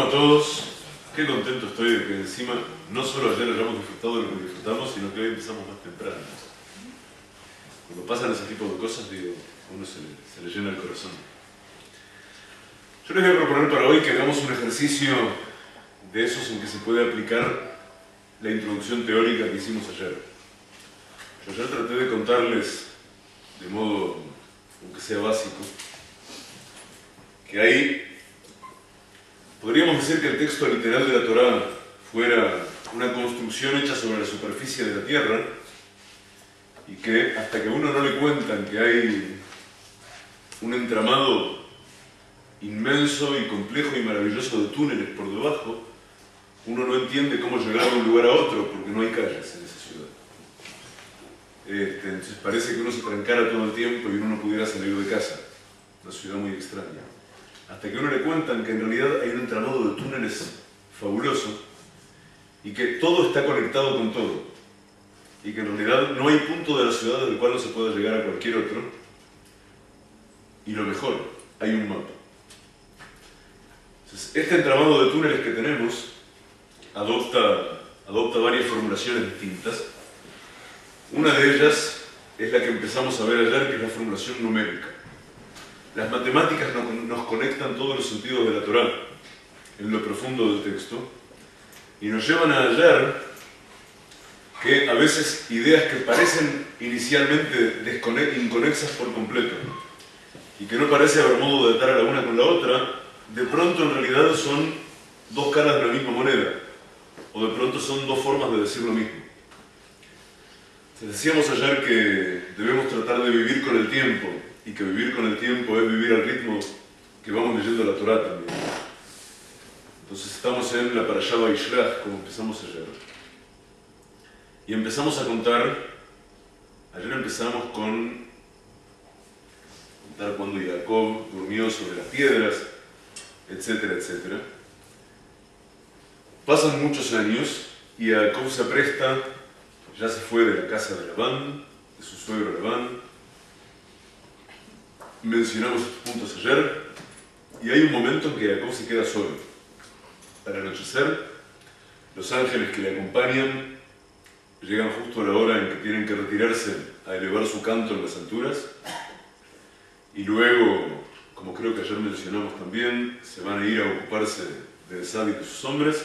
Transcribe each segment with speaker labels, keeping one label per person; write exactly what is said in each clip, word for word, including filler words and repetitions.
Speaker 1: a todos. Qué contento estoy de que encima no solo ayer hayamos disfrutado de lo que disfrutamos, sino que hoy empezamos más temprano. Cuando pasan ese tipo de cosas, digo, a uno se le, se le llena el corazón. Yo les voy a proponer para hoy que hagamos un ejercicio de esos en que se puede aplicar la introducción teórica que hicimos ayer. Yo ayer traté de contarles, de modo, aunque sea básico, que hay, podríamos decir que el texto literal de la Torá fuera una construcción hecha sobre la superficie de la tierra y que hasta que a uno no le cuentan que hay un entramado inmenso y complejo y maravilloso de túneles por debajo, uno no entiende cómo llegar de un lugar a otro porque no hay calles en esa ciudad. Este, entonces parece que uno se trancara todo el tiempo y uno no pudiera salir de casa. Una ciudad muy extraña. Hasta que a uno le cuentan que en realidad hay un entramado de túneles fabuloso y que todo está conectado con todo. Y que en realidad no hay punto de la ciudad del cual no se pueda llegar a cualquier otro. Y lo mejor, hay un mapa. Entonces, este entramado de túneles que tenemos adopta, adopta varias formulaciones distintas. Una de ellas es la que empezamos a ver ayer, que es la formulación numérica. Las matemáticas nos conectan todos los sentidos de la Torá, en lo profundo del texto, y nos llevan a hallar que a veces ideas que parecen inicialmente inconexas por completo, y que no parece haber modo de atar a la una con la otra, de pronto en realidad son dos caras de la misma moneda, o de pronto son dos formas de decir lo mismo. Decíamos ayer que debemos tratar de vivir con el tiempo, y que vivir con el tiempo es vivir al ritmo que vamos leyendo la Torá también. Entonces estamos en la Parashá Vayishlach, como empezamos ayer. Y empezamos a contar, ayer empezamos con contar cuando Jacob durmió sobre las piedras, etcétera, etcétera. Pasan muchos años y Jacob se apresta, ya se fue de la casa de Labán, de su suegro Labán. Mencionamos estos puntos ayer, y hay un momento en que Jacob se queda solo. Al anochecer, los ángeles que le acompañan llegan justo a la hora en que tienen que retirarse a elevar su canto en las alturas, y luego, como creo que ayer mencionamos también, se van a ir a ocuparse de Esaú y de sus hombres,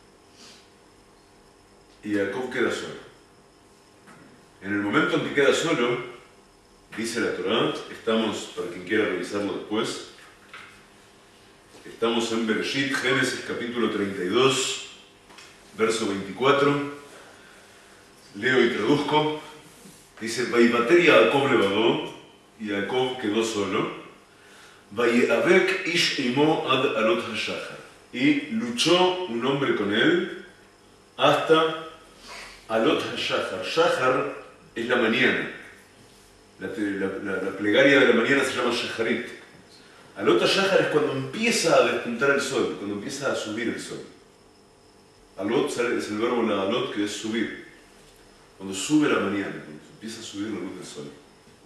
Speaker 1: y Jacob queda solo. En el momento en que queda solo, dice la Torá, estamos, para quien quiera revisarlo después, estamos en Bereshit, Génesis capítulo treinta y dos, verso veinticuatro, leo y traduzco, dice, Vaibater Jacob levadó, y Jacob quedó solo, Vayavek ish imo ad alot hashachar, y luchó un hombre con él hasta alot hashachar. Shachar es la mañana. La, la, la, la plegaria de la mañana se llama Shacharit. Alot HaShachar es cuando empieza a despuntar el sol, cuando empieza a subir el sol. Alot es el verbo la alot, que es subir. Cuando sube la mañana, cuando empieza a subir la luz del sol.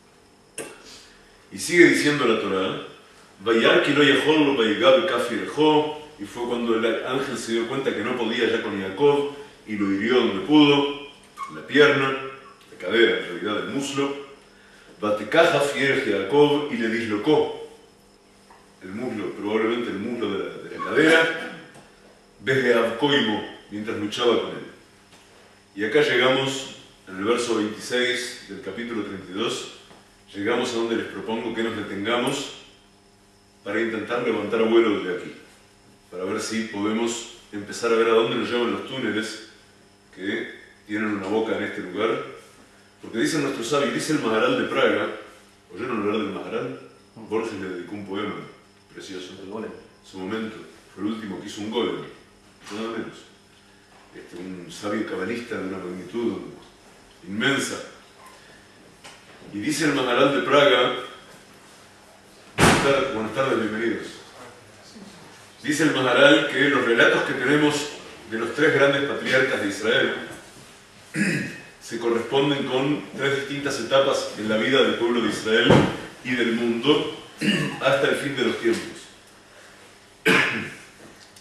Speaker 1: Y sigue diciendo la Torá, Vayar ki lo yahol vayigab kafi rejo, y fue cuando el ángel se dio cuenta que no podía ya con Jacob y lo hirió donde pudo, en la pierna, la cadera, en realidad el muslo. Batecaja fiel Jacob, y le dislocó el muslo, probablemente el muslo de la, de la cadera, desde Abcoimo, mientras luchaba con él. Y acá llegamos, en el verso veintiséis del capítulo treinta y dos, llegamos a donde les propongo que nos detengamos para intentar levantar vuelo desde aquí, para ver si podemos empezar a ver a dónde nos llevan los túneles que tienen una boca en este lugar. Porque dicen nuestros sabios, dice el Maharal de Praga, ¿oyeron hablar del Maharal? Borges le dedicó un poema precioso. El golem. Su momento, fue el último que hizo un golem, nada menos. Este, un sabio cabalista de una magnitud inmensa. Y dice el Maharal de Praga, buenas tardes, buenas tardes, bienvenidos. Dice el Maharal que los relatos que tenemos de los tres grandes patriarcas de Israel se corresponden con tres distintas etapas en la vida del pueblo de Israel y del mundo hasta el fin de los tiempos.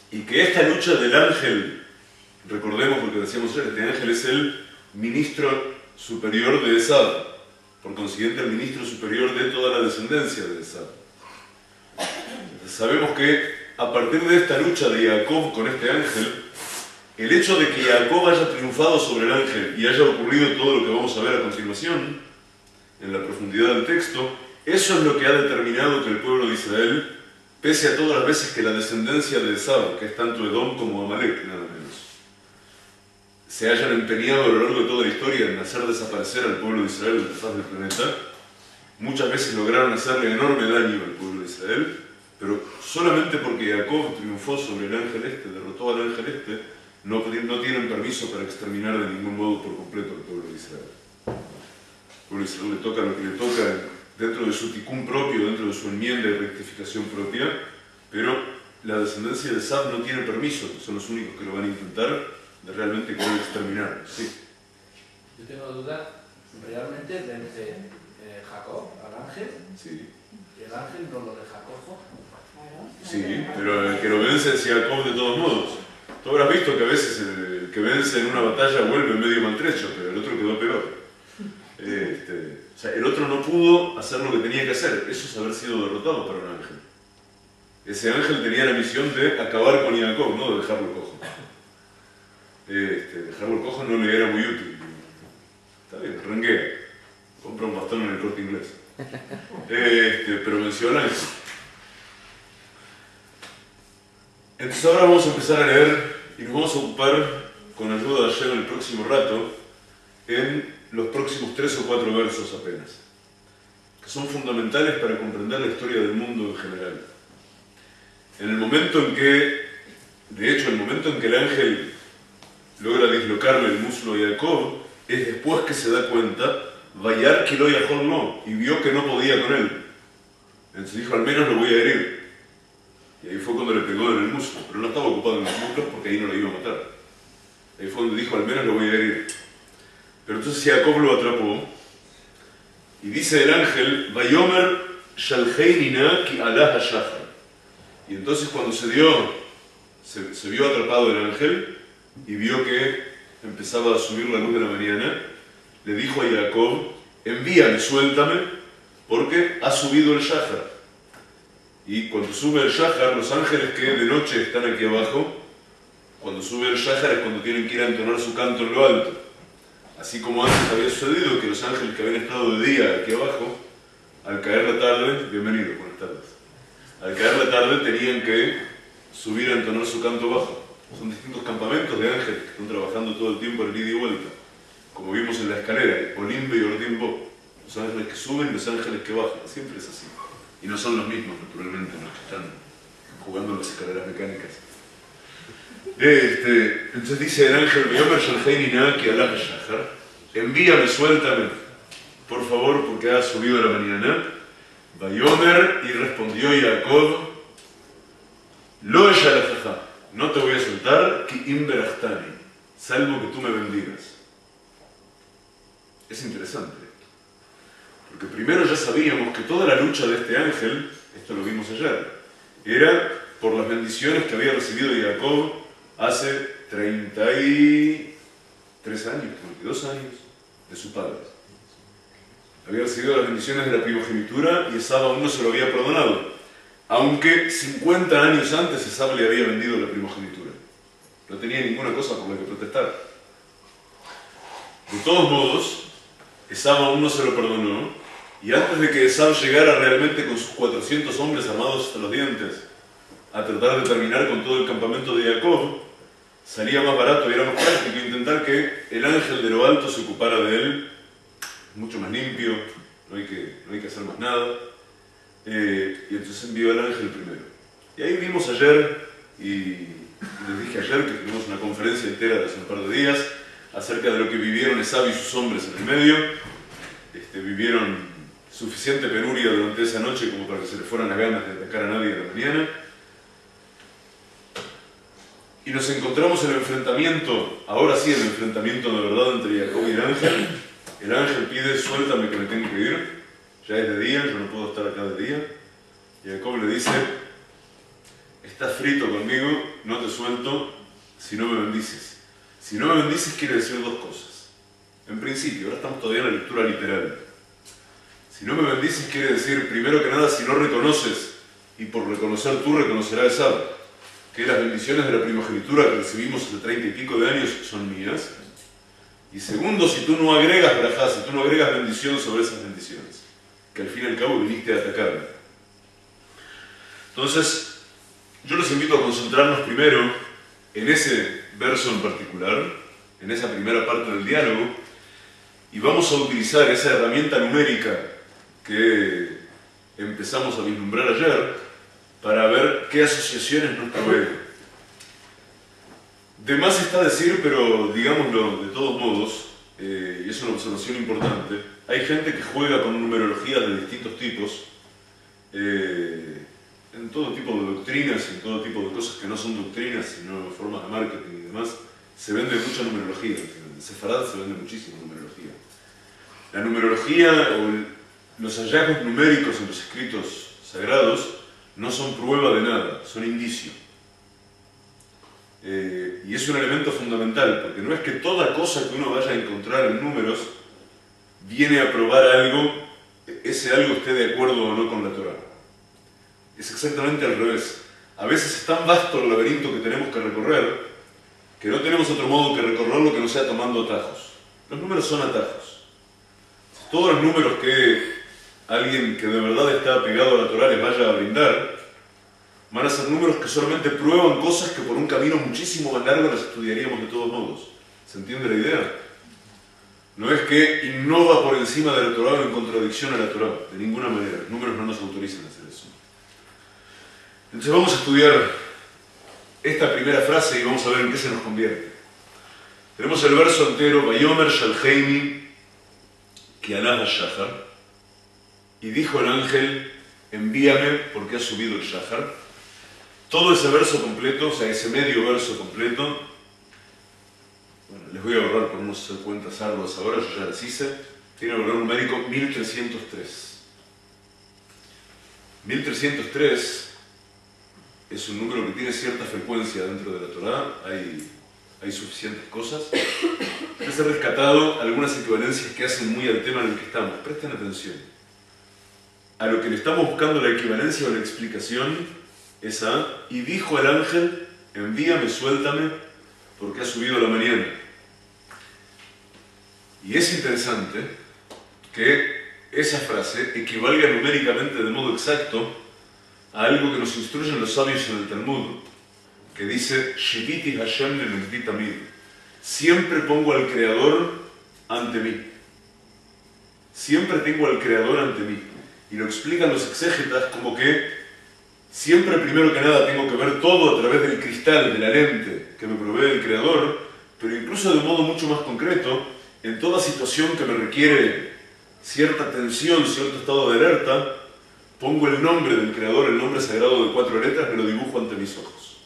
Speaker 1: y que esta lucha del ángel, recordemos lo que decíamos ayer, este ángel es el ministro superior de Esaú, por consiguiente el ministro superior de toda la descendencia de Esaú. Sabemos que a partir de esta lucha de Jacob con este ángel, el hecho de que Jacob haya triunfado sobre el ángel y haya ocurrido todo lo que vamos a ver a continuación, en la profundidad del texto, eso es lo que ha determinado que el pueblo de Israel, pese a todas las veces que la descendencia de Esaú, que es tanto Edom como Amalek, nada menos, se hayan empeñado a lo largo de toda la historia en hacer desaparecer al pueblo de Israel de la faz del planeta, muchas veces lograron hacerle enorme daño al pueblo de Israel, pero solamente porque Jacob triunfó sobre el ángel este, derrotó al ángel este, no, no tienen permiso para exterminar de ningún modo por completo al pueblo de Israel. Al pueblo de Israel le toca lo que le toca dentro de su ticún propio, dentro de su enmienda y rectificación propia, pero la descendencia de Esaú no tiene permiso, que son los únicos que lo van a intentar, de realmente querer exterminar. Sí.
Speaker 2: Yo tengo duda, realmente vence eh, Jacob al ángel,
Speaker 1: Sí.
Speaker 2: y el ángel no lo deja cojo.
Speaker 1: Sí, pero el que lo vence es Jacob de todos modos. Tú habrás visto que a veces el que vence en una batalla vuelve medio maltrecho, pero el otro quedó peor. Este, o sea, el otro no pudo hacer lo que tenía que hacer, eso es haber sido derrotado para un ángel. Ese ángel tenía la misión de acabar con Jacob, no de dejarlo cojo. Este, dejarlo cojo no le era muy útil. Está bien, renguea. Compra un bastón en el Corte Inglés. Este, pero venció al ángel. Entonces ahora vamos a empezar a leer y nos vamos a ocupar, con ayuda de ayer en el próximo rato, en los próximos tres o cuatro versos apenas, que son fundamentales para comprender la historia del mundo en general. En el momento en que, de hecho, el momento en que el ángel logra dislocarle el muslo a Jacob, es después que se da cuenta, Vayar que lo Yahol no, y vio que no podía con él. Entonces dijo, al menos lo voy a herir. Y ahí fue cuando le pegó en el muslo, pero no estaba ocupado en los muslos porque ahí no lo iba a matar. Ahí fue donde dijo, al menos lo voy a herir. Pero entonces Jacob lo atrapó, y dice el ángel, Vayomer Shalheinina ki alah hashachar. Y entonces cuando se dio, se, se vio atrapado el ángel, y vio que empezaba a subir la luz de la mañana, le dijo a Jacob, envíame, suéltame, porque ha subido el shachar. Y cuando sube el shachar, los ángeles que de noche están aquí abajo, cuando sube el shachar es cuando tienen que ir a entonar su canto en lo alto. Así como antes había sucedido que los ángeles que habían estado de día aquí abajo, al caer la tarde, bienvenido, buenas tardes, al caer la tarde tenían que subir a entonar su canto bajo. Son distintos campamentos de ángeles que están trabajando todo el tiempo en ida y vuelta. Como vimos en la escalera, Olimbe y Ordimbo, los ángeles que suben y los ángeles que bajan, siempre es así. Y no son los mismos, naturalmente, los que están jugando en las escaleras mecánicas. Este, entonces dice el ángel, envíame, suéltame, por favor, porque ha subido la mañana. Vayomer, y respondió Jacob, Lo eshalajaja, no te voy a soltar, ki im berachtani, salvo que tú me bendigas. Es interesante esto, porque primero ya sabíamos que toda la lucha de este ángel, esto lo vimos ayer, era por las bendiciones que había recibido Jacob hace treinta y tres años, treinta y dos años, de su padre. Había recibido las bendiciones de la primogenitura y Esaú aún no se lo había perdonado, aunque cincuenta años antes Esaú le había vendido la primogenitura. No tenía ninguna cosa por la que protestar. De todos modos, Esaú aún no se lo perdonó, y antes de que Esaú llegara realmente con sus cuatrocientos hombres armados hasta los dientes a tratar de terminar con todo el campamento de Jacob, salía más barato y era más práctico intentar que el ángel de lo alto se ocupara de él, mucho más limpio, no hay que, no hay que hacer más nada, eh, y entonces envió al ángel primero. Y ahí vimos ayer, y les dije ayer que tuvimos una conferencia entera de hace un par de días, acerca de lo que vivieron Esaú y sus hombres en el medio. Este, vivieron suficiente penuria durante esa noche como para que se les fueran las ganas de atacar a nadie en la mañana. Y nos encontramos en el enfrentamiento, ahora sí el enfrentamiento de verdad entre Jacob y el ángel. El ángel pide, suéltame que me tengo que ir, ya es de día, yo no puedo estar acá de día. Y Jacob le dice, estás frito conmigo, no te suelto si no me bendices. Si no me bendices quiere decir dos cosas. En principio, ahora estamos todavía en la lectura literal. Si no me bendices quiere decir, primero que nada, si no reconoces, y por reconocer tú reconocerás Esaú, que las bendiciones de la primogenitura que recibimos hace treinta y pico de años son mías. Y segundo, si tú no agregas brajá, si tú no agregas bendición sobre esas bendiciones, que al fin y al cabo viniste a atacarme. Entonces, yo los invito a concentrarnos primero en ese verso en particular, en esa primera parte del diálogo, y vamos a utilizar esa herramienta numérica que empezamos a vislumbrar ayer para ver qué asociaciones nos proveen. De más está decir, pero digámoslo de todos modos, eh, y es una observación importante, hay gente que juega con numerologías de distintos tipos, eh, en todo tipo de doctrinas, en todo tipo de cosas que no son doctrinas, sino formas de marketing y demás, se vende mucha numerología. En Sefarad se vende muchísima numerología. La numerología o el, los hallazgos numéricos en los escritos sagrados no son prueba de nada, son indicio. Eh, y es un elemento fundamental, porque no es que toda cosa que uno vaya a encontrar en números viene a probar algo, ese algo esté de acuerdo o no con la Torá. Es exactamente al revés. A veces es tan vasto el laberinto que tenemos que recorrer que no tenemos otro modo que recorrerlo que no sea tomando atajos. Los números son atajos. Todos los números que alguien que de verdad está apegado a la Torá les vaya a brindar van a ser números que solamente prueban cosas que por un camino muchísimo más largo las estudiaríamos de todos modos. ¿Se entiende la idea? No es que innova por encima de la Torá o en contradicción a la Torá, de ninguna manera. Los números no nos autorizan a hacer eso. Entonces vamos a estudiar esta primera frase y vamos a ver en qué se nos convierte. Tenemos el verso entero, Vayomer Shalheini Kianah Shahar, y dijo el ángel, envíame porque ha subido el Shahar. Todo ese verso completo, o sea, ese medio verso completo, bueno, les voy a ahorrar por no hacer cuentas arduas ahora, yo ya las hice, tiene un valor numérico mil trescientos tres. mil trescientos tres es un número que tiene cierta frecuencia dentro de la Torá, hay, hay suficientes cosas. Les he rescatado algunas equivalencias que hacen muy al tema en el que estamos. Presten atención. A lo que le estamos buscando la equivalencia o la explicación es a, y dijo el ángel, envíame, suéltame, porque ha subido la mañana. Y es interesante que esa frase equivalga numéricamente de modo exacto a algo que nos instruyen los sabios en el Talmud, que dice, Shiviti Hashem lenegdi tamid, siempre pongo al Creador ante mí. Siempre tengo al Creador ante mí. Y lo explican los exégetas como que siempre, primero que nada, tengo que ver todo a través del cristal, de la lente que me provee el Creador, pero incluso de un modo mucho más concreto, en toda situación que me requiere cierta tensión, cierto estado de alerta, pongo el nombre del Creador, el nombre sagrado de cuatro letras, me lo dibujo ante mis ojos.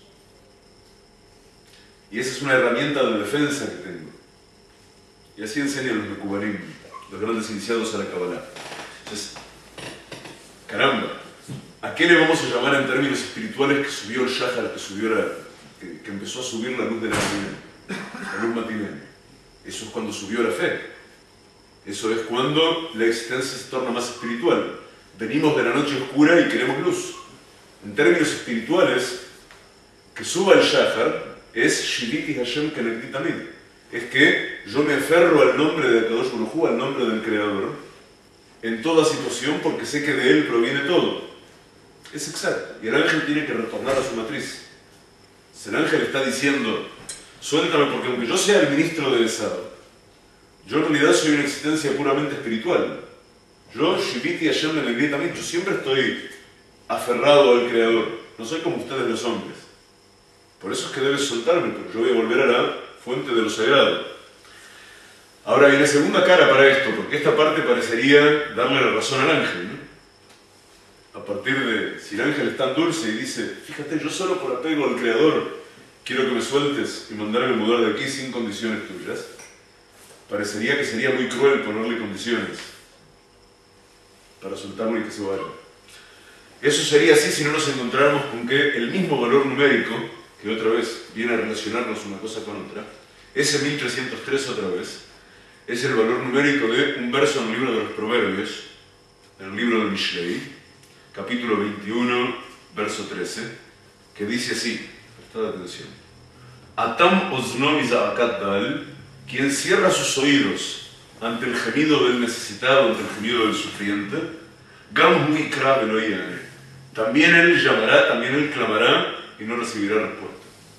Speaker 1: Y esa es una herramienta de defensa que tengo. Y así enseñan los Mekubarim, los grandes iniciados a la Kabbalah. Entonces, caramba, ¿a qué le vamos a llamar en términos espirituales que subió el Shahar, que, subió la, que, que empezó a subir la luz de la mañana, la luz matinal? Eso es cuando subió la fe. Eso es cuando la existencia se torna más espiritual. Venimos de la noche oscura y queremos luz. En términos espirituales, que suba el Shahar es Shiviti Hashem Kenegdi Tamid. Es que yo me aferro al nombre de Kadosh Baruj Hu, al nombre del Creador, en toda situación, porque sé que de él proviene todo. Es exacto. Y el ángel tiene que retornar a su matriz. Si el ángel está diciendo, suéltame porque aunque yo sea el ministro de Esaú, yo en realidad soy una existencia puramente espiritual. Yo, Shiviti Hashem Kenegdi Tamid, yo siempre estoy aferrado al Creador. No soy como ustedes los hombres. Por eso es que debes soltarme, porque yo voy a volver a la fuente de lo sagrado. Ahora viene segunda cara para esto, porque esta parte parecería darle la razón al ángel, ¿no? A partir de, si el ángel es tan dulce y dice, fíjate, yo solo por apego al Creador quiero que me sueltes y mandarme mudar de aquí sin condiciones tuyas, parecería que sería muy cruel ponerle condiciones para soltarme y que se vaya. Eso sería así si no nos encontráramos con que el mismo valor numérico, que otra vez viene a relacionarnos una cosa con otra, ese mil trescientos tres otra vez, es el valor numérico de un verso en el libro de los Proverbios, en el libro de Mishlei, capítulo veintiuno, verso trece, que dice así, prestad atención: Atam ozno miza'akat dal, quien cierra sus oídos ante el gemido del necesitado, ante el gemido del sufriente, gam hu ikra velo ya'ane, también él llamará, también él clamará y no recibirá respuesta.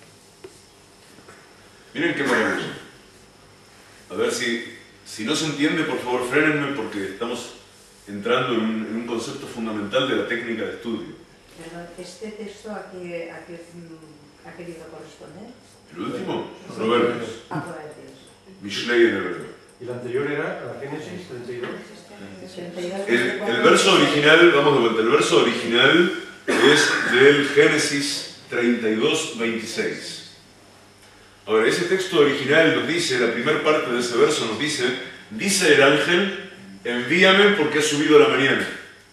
Speaker 1: Miren qué maravilla. A ver si, si no se entiende, por favor frénenme, porque estamos entrando en un, en un concepto fundamental de la técnica de estudio.
Speaker 3: Perdón, ¿este texto a qué, a qué mm, ha querido corresponder?
Speaker 1: El último, Proverbios.
Speaker 3: A Proverbios.
Speaker 1: Mishlei en hebreo.
Speaker 4: ¿Y el anterior era la Génesis treinta y dos?
Speaker 1: El, el verso original, vamos de vuelta, el verso original es del Génesis treinta y dos, veintiséis. Ahora, ese texto original nos dice, la primera parte de ese verso nos dice, dice el ángel, envíame porque ha subido la mañana.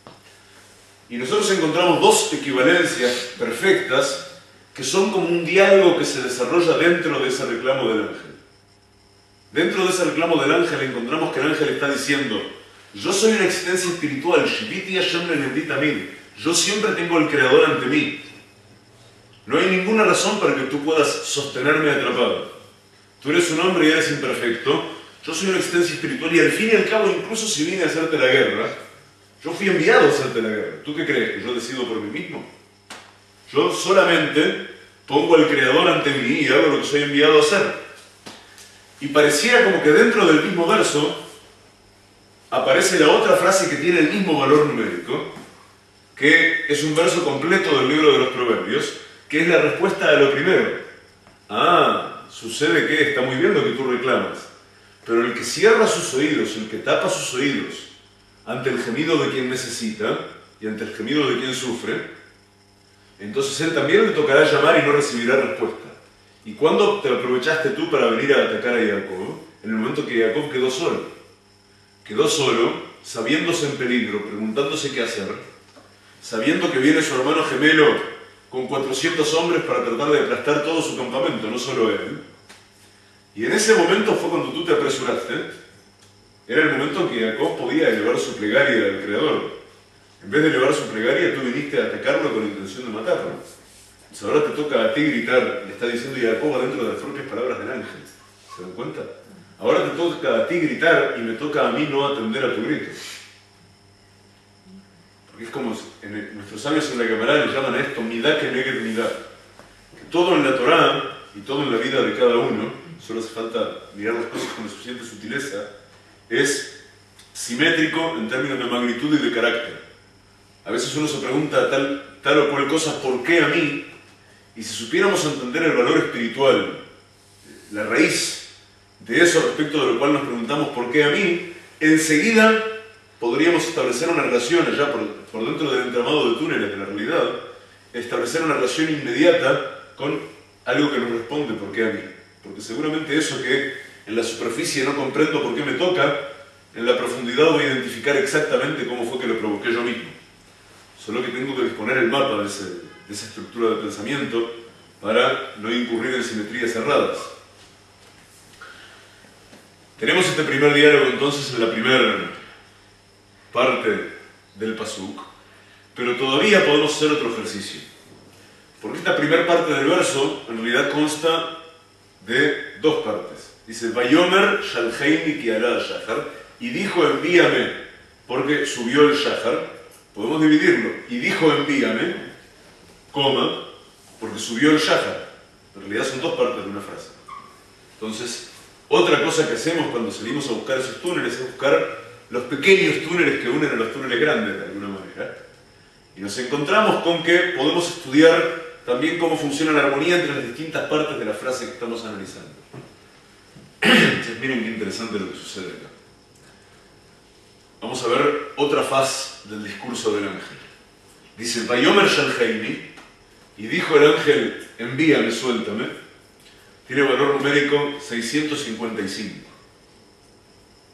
Speaker 1: Y nosotros encontramos dos equivalencias perfectas que son como un diálogo que se desarrolla dentro de ese reclamo del ángel. Dentro de ese reclamo del ángel encontramos que el ángel está diciendo, yo soy una existencia espiritual, Shiviti Hashem lenendit amin. Yo siempre tengo al Creador ante mí. No hay ninguna razón para que tú puedas sostenerme atrapado. Tú eres un hombre y eres imperfecto. Yo soy una existencia espiritual y al fin y al cabo, incluso si vine a hacerte la guerra, yo fui enviado a hacerte la guerra. ¿Tú qué crees? ¿Que yo decido por mí mismo? Yo solamente pongo al Creador ante mí y hago lo que soy enviado a hacer. Y pareciera como que dentro del mismo verso aparece la otra frase que tiene el mismo valor numérico, que es un verso completo del libro de los Proverbios, que es la respuesta a lo primero. Ah, sucede que está muy bien lo que tú reclamas, pero el que cierra sus oídos, el que tapa sus oídos ante el gemido de quien necesita y ante el gemido de quien sufre, entonces él también le tocará llamar y no recibirá respuesta. ¿Y cuándo te aprovechaste tú para venir a atacar a Jacob? En el momento que Jacob quedó solo. Quedó solo, sabiéndose en peligro, preguntándose qué hacer, sabiendo que viene su hermano gemelo con cuatrocientos hombres para tratar de aplastar todo su campamento, no solo él. Y en ese momento fue cuando tú te apresuraste. Era el momento en que Jacob podía elevar su plegaria al Creador. En vez de elevar su plegaria, tú viniste a atacarlo con la intención de matarlo. Entonces ahora te toca a ti gritar, le está diciendo Jacob adentro de las propias palabras del ángel. ¿Se dan cuenta? Ahora te toca a ti gritar y me toca a mí no atender a tu grito. Porque es como en el, nuestros sabios en la Gemara le llaman a esto midá que neged midá. Que todo en la Torá y todo en la vida de cada uno, solo hace falta mirar las cosas con la suficiente sutileza, es simétrico en términos de magnitud y de carácter. A veces uno se pregunta tal, tal o cual cosa, ¿por qué a mí? Y si supiéramos entender el valor espiritual, la raíz de eso respecto de lo cual nos preguntamos ¿por qué a mí?, enseguida podríamos establecer una relación allá por, por dentro del entramado de túneles de la realidad, establecer una relación inmediata con algo que nos responde ¿por qué a mí? Porque seguramente eso que en la superficie no comprendo por qué me toca, en la profundidad voy a identificar exactamente cómo fue que lo provoqué yo mismo. Solo que tengo que disponer el mapa de, ese, de esa estructura de pensamiento para no incurrir en simetrías cerradas. Tenemos este primer diálogo entonces en la primera parte del Pasuk, pero todavía podemos hacer otro ejercicio. Porque esta primera parte del verso en realidad consta de dos partes. Dice, Vayomer shalheini ki ala shachar, y dijo envíame, porque subió el shachar. Podemos dividirlo. Y dijo envíame, coma, porque subió el shachar. En realidad son dos partes de una frase. Entonces, otra cosa que hacemos cuando salimos a buscar esos túneles es buscar los pequeños túneles que unen a los túneles grandes de alguna manera. Y nos encontramos con que podemos estudiar también cómo funciona la armonía entre las distintas partes de la frase que estamos analizando. Entonces, miren qué interesante lo que sucede acá. Vamos a ver otra faz del discurso del ángel. Dice, Vayomer shalheini, y dijo el ángel, envíame, suéltame. Tiene valor numérico seiscientos cincuenta y cinco.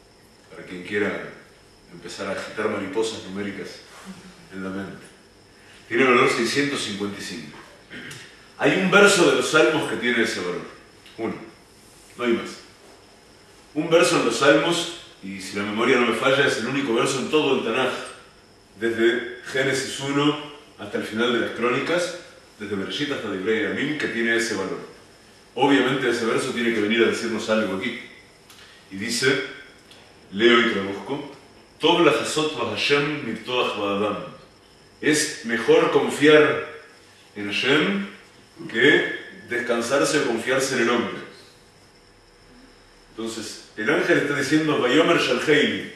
Speaker 1: Para quien quiera empezar a agitar mariposas numéricas en la mente. Tiene valor seiscientos cincuenta y cinco. Hay un verso de los Salmos que tiene ese valor. Uno. No hay más. Un verso en los Salmos, y si la memoria no me falla, es el único verso en todo el Tanaj, desde Génesis uno hasta el final de las Crónicas, desde Bereshit hasta Divrei Yamim, que tiene ese valor. Obviamente ese verso tiene que venir a decirnos algo aquí. Y dice, leo y traduzco, Tov lachasot v'Hashem miptoach ba'adam. Es mejor confiar en Hashem que descansarse o confiarse en el hombre. Entonces, el ángel está diciendo, Vayomer Shalheili,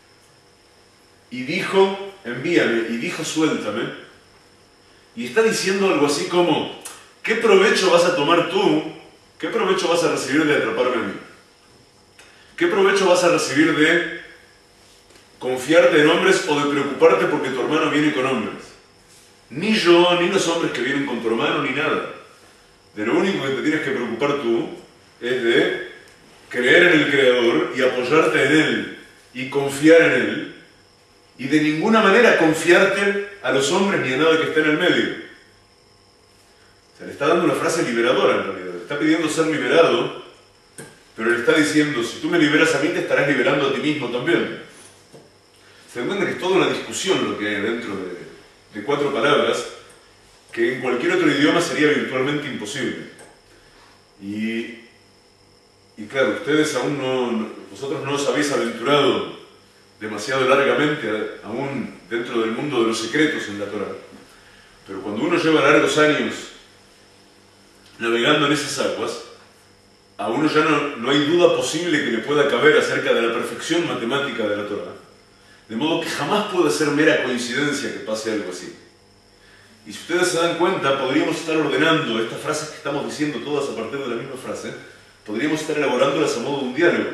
Speaker 1: y dijo, envíame, y dijo, suéltame, y está diciendo algo así como, ¿qué provecho vas a tomar tú? ¿Qué provecho vas a recibir de atraparme a mí? ¿Qué provecho vas a recibir de confiarte en hombres o de preocuparte porque tu hermano viene con hombres? Ni yo, ni los hombres que vienen con tu hermano, ni nada. De lo único que te tienes que preocupar tú es de creer en el Creador y apoyarte en Él y confiar en Él, y de ninguna manera confiarte a los hombres ni a nada que esté en el medio. O sea, le está dando una frase liberadora en realidad. Le está pidiendo ser liberado, pero le está diciendo, si tú me liberas a mí, te estarás liberando a ti mismo también. Se dan cuenta que es toda una discusión lo que hay dentro de, de cuatro palabras, que en cualquier otro idioma sería virtualmente imposible. Y, y claro, ustedes aún no, vosotros no os habéis aventurado demasiado largamente, aún dentro del mundo de los secretos en la Torah. Pero cuando uno lleva largos años navegando en esas aguas, a uno ya no, no hay duda posible que le pueda caber acerca de la perfección matemática de la Torah. De modo que jamás puede ser mera coincidencia que pase algo así. Y si ustedes se dan cuenta, podríamos estar ordenando estas frases que estamos diciendo todas a partir de la misma frase, podríamos estar elaborándolas a modo de un diálogo.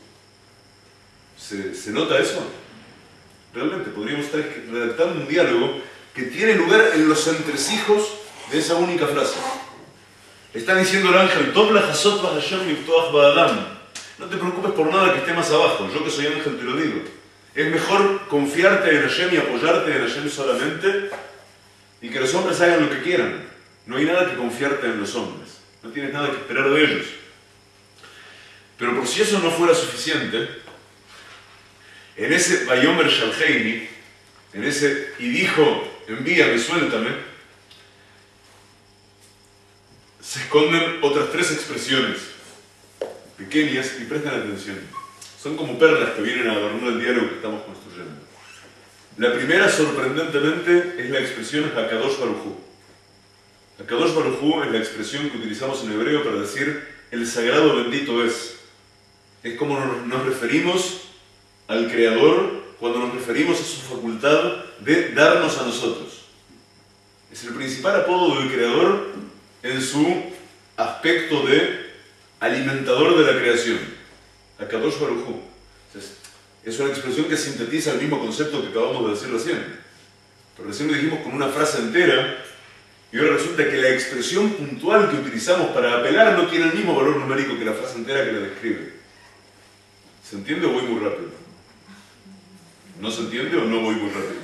Speaker 1: ¿Se, ¿se nota eso? Realmente podríamos estar redactando un diálogo que tiene lugar en los entresijos de esa única frase. Está diciendo el ángel, Tov lachasot v'Hashem miptoach ba'adam. No te preocupes por nada que esté más abajo, yo que soy ángel te lo digo. Es mejor confiarte en Hashem y apoyarte en Hashem solamente, y que los hombres hagan lo que quieran. No hay nada que confiarte en los hombres. No tienes nada que esperar de ellos. Pero por si eso no fuera suficiente, en ese Vayomer Shalheini, en ese y dijo, envíame, suéltame, se esconden otras tres expresiones pequeñas, y presten atención. Son como perlas que vienen a adornar el diálogo que estamos construyendo. La primera, sorprendentemente, es la expresión Hakadosh Baruj Hu. Hakadosh Baruj Hu es la expresión que utilizamos en hebreo para decir el sagrado bendito es. Es como nos referimos al Creador cuando nos referimos a su facultad de darnos a nosotros. Es el principal apodo del Creador en su aspecto de alimentador de la creación. Hakadosh Baruj Hu. Es una expresión que sintetiza el mismo concepto que acabamos de decir recién. Pero recién lo dijimos con una frase entera, y ahora resulta que la expresión puntual que utilizamos para apelar no tiene el mismo valor numérico que la frase entera que la describe. ¿Se entiende o voy muy rápido? ¿No se entiende o no voy muy rápido?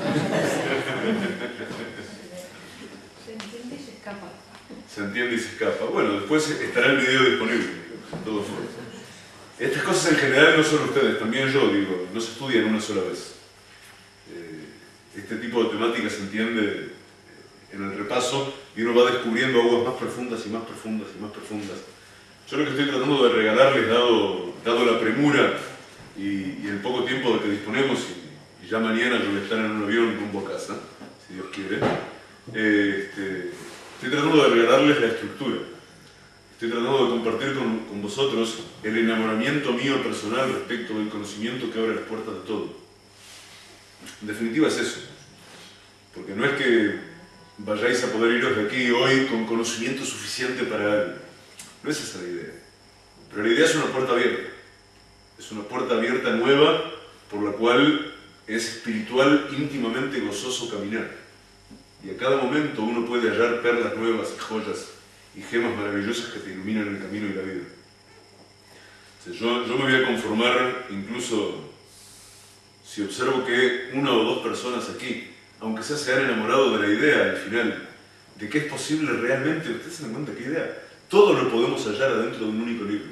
Speaker 3: Se entiende y se escapa.
Speaker 1: Se entiende y se escapa. Bueno, después estará el video disponible, de todos modos. Estas cosas en general no solo ustedes, también yo digo, no se estudian una sola vez. Eh, este tipo de temática se entiende en el repaso y uno va descubriendo aguas más profundas y más profundas y más profundas. Yo lo que estoy tratando de regalarles, dado, dado la premura y, y el poco tiempo de que disponemos, y, y ya mañana yo voy a estar en un avión rumbo a casa, si Dios quiere, eh, este, estoy tratando de regalarles la estructura. Estoy tratando de compartir con, con vosotros el enamoramiento mío personal respecto del conocimiento que abre las puertas de todo. En definitiva es eso. Porque no es que vayáis a poder iros de aquí hoy con conocimiento suficiente para algo. No es esa la idea. Pero la idea es una puerta abierta. Es una puerta abierta nueva por la cual es espiritual íntimamente gozoso caminar. Y a cada momento uno puede hallar perlas nuevas y joyas y gemas maravillosas que te iluminan el camino y la vida. O sea, yo, yo me voy a conformar, incluso si observo que una o dos personas aquí aunque sea se han enamorado de la idea al final, de que es posible realmente, ustedes se dan cuenta qué idea, todo lo podemos hallar adentro de un único libro.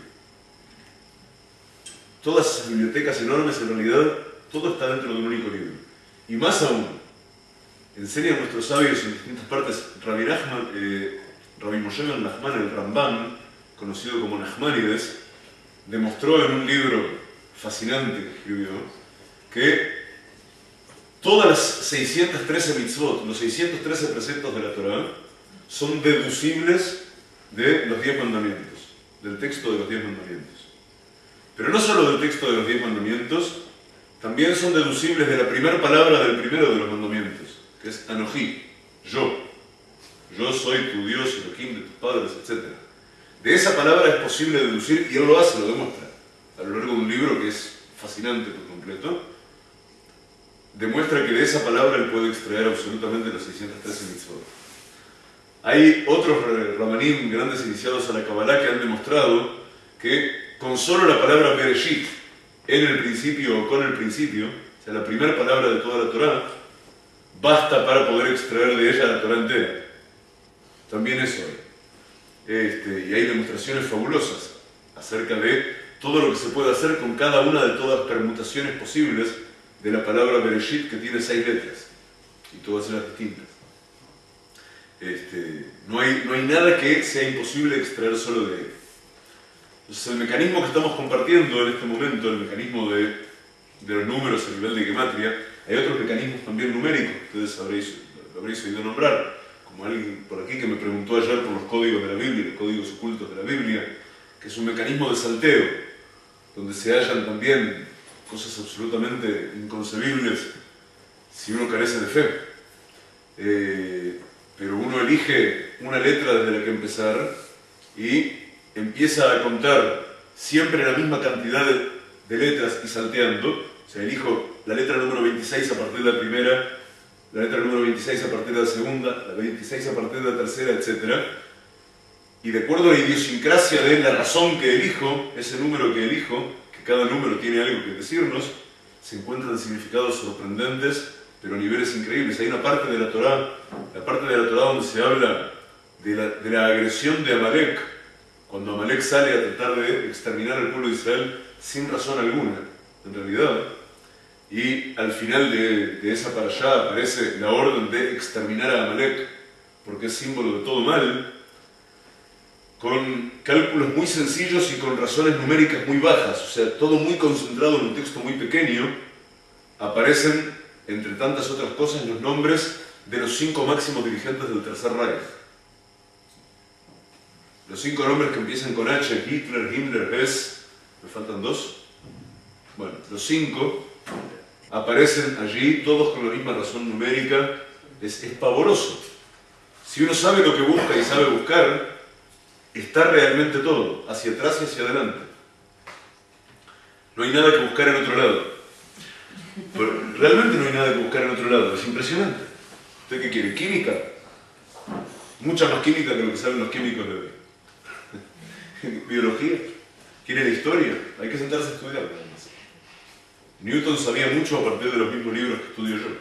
Speaker 1: Todas esas bibliotecas enormes, en realidad, todo está dentro de un único libro. Y más aún, enseñan nuestros sabios en distintas partes, Rabbi Nachman, eh, Rabbi Moshe ben Nachman, el Rambam, conocido como Nachmanides, demostró en un libro fascinante que escribió, que todas las seiscientas trece mitzvot, los seiscientos trece preceptos de la Torá, son deducibles de los diez mandamientos, del texto de los diez mandamientos. Pero no solo del texto de los diez mandamientos, también son deducibles de la primera palabra del primero de los mandamientos, que es Anoji, yo. Yo soy tu Dios, Elohim de tus padres, etcétera. De esa palabra es posible deducir, y él lo hace, lo demuestra, a lo largo de un libro que es fascinante por completo. Demuestra que de esa palabra él puede extraer absolutamente los seiscientos trece mitzvot. Hay otros ramanim, grandes iniciados a la Kabbalah, que han demostrado que con solo la palabra Bereshit, en el principio o con el principio, o sea, la primera palabra de toda la Torá, basta para poder extraer de ella la Torá entera. También eso hay. Este, y hay demostraciones fabulosas acerca de todo lo que se puede hacer con cada una de todas las permutaciones posibles de la palabra Bereshit, que tiene seis letras, y todas ellas distintas. Este, no, hay, no hay nada que sea imposible extraer solo de él. Entonces el mecanismo que estamos compartiendo en este momento, el mecanismo de, de los números a nivel de gematria, hay otros mecanismos también numéricos que ustedes habréis, lo habréis oído nombrar, como alguien por aquí que me preguntó ayer por los códigos de la Biblia, los códigos ocultos de la Biblia, que es un mecanismo de salteo, donde se hallan también cosas absolutamente inconcebibles si uno carece de fe. Eh, pero uno elige una letra desde la que empezar y empieza a contar siempre la misma cantidad de, de letras y salteando. O sea, elijo la letra número veintiséis a partir de la primera, la letra número veintiséis a partir de la segunda, la veintiséis a partir de la tercera, etcétera. Y de acuerdo a la idiosincrasia de la razón que elijo, ese número que elijo, que cada número tiene algo que decirnos, se encuentran significados sorprendentes, pero a niveles increíbles. Hay una parte de la Torá, la parte de la Torá donde se habla de la, de la agresión de Amalek, cuando Amalek sale a tratar de exterminar al pueblo de Israel sin razón alguna, en realidad. Y al final de, de esa parashá aparece la orden de exterminar a Amalek, porque es símbolo de todo mal, con cálculos muy sencillos y con razones numéricas muy bajas, o sea, todo muy concentrado en un texto muy pequeño. Aparecen, entre tantas otras cosas, los nombres de los cinco máximos dirigentes del Tercer Reich. Los cinco nombres que empiezan con H, Hitler, Himmler, Hess, ¿me faltan dos? Bueno, los cinco aparecen allí, todos con la misma razón numérica. Es, es pavoroso. Si uno sabe lo que busca y sabe buscar, está realmente todo, hacia atrás y hacia adelante. No hay nada que buscar en otro lado. Pero realmente no hay nada que buscar en otro lado, es impresionante. ¿Usted qué quiere? ¿Química? Mucha más química que lo que saben los químicos de hoy. ¿Biología? ¿Quiere la historia? Hay que sentarse a estudiar. Newton sabía mucho a partir de los mismos libros que estudio yo.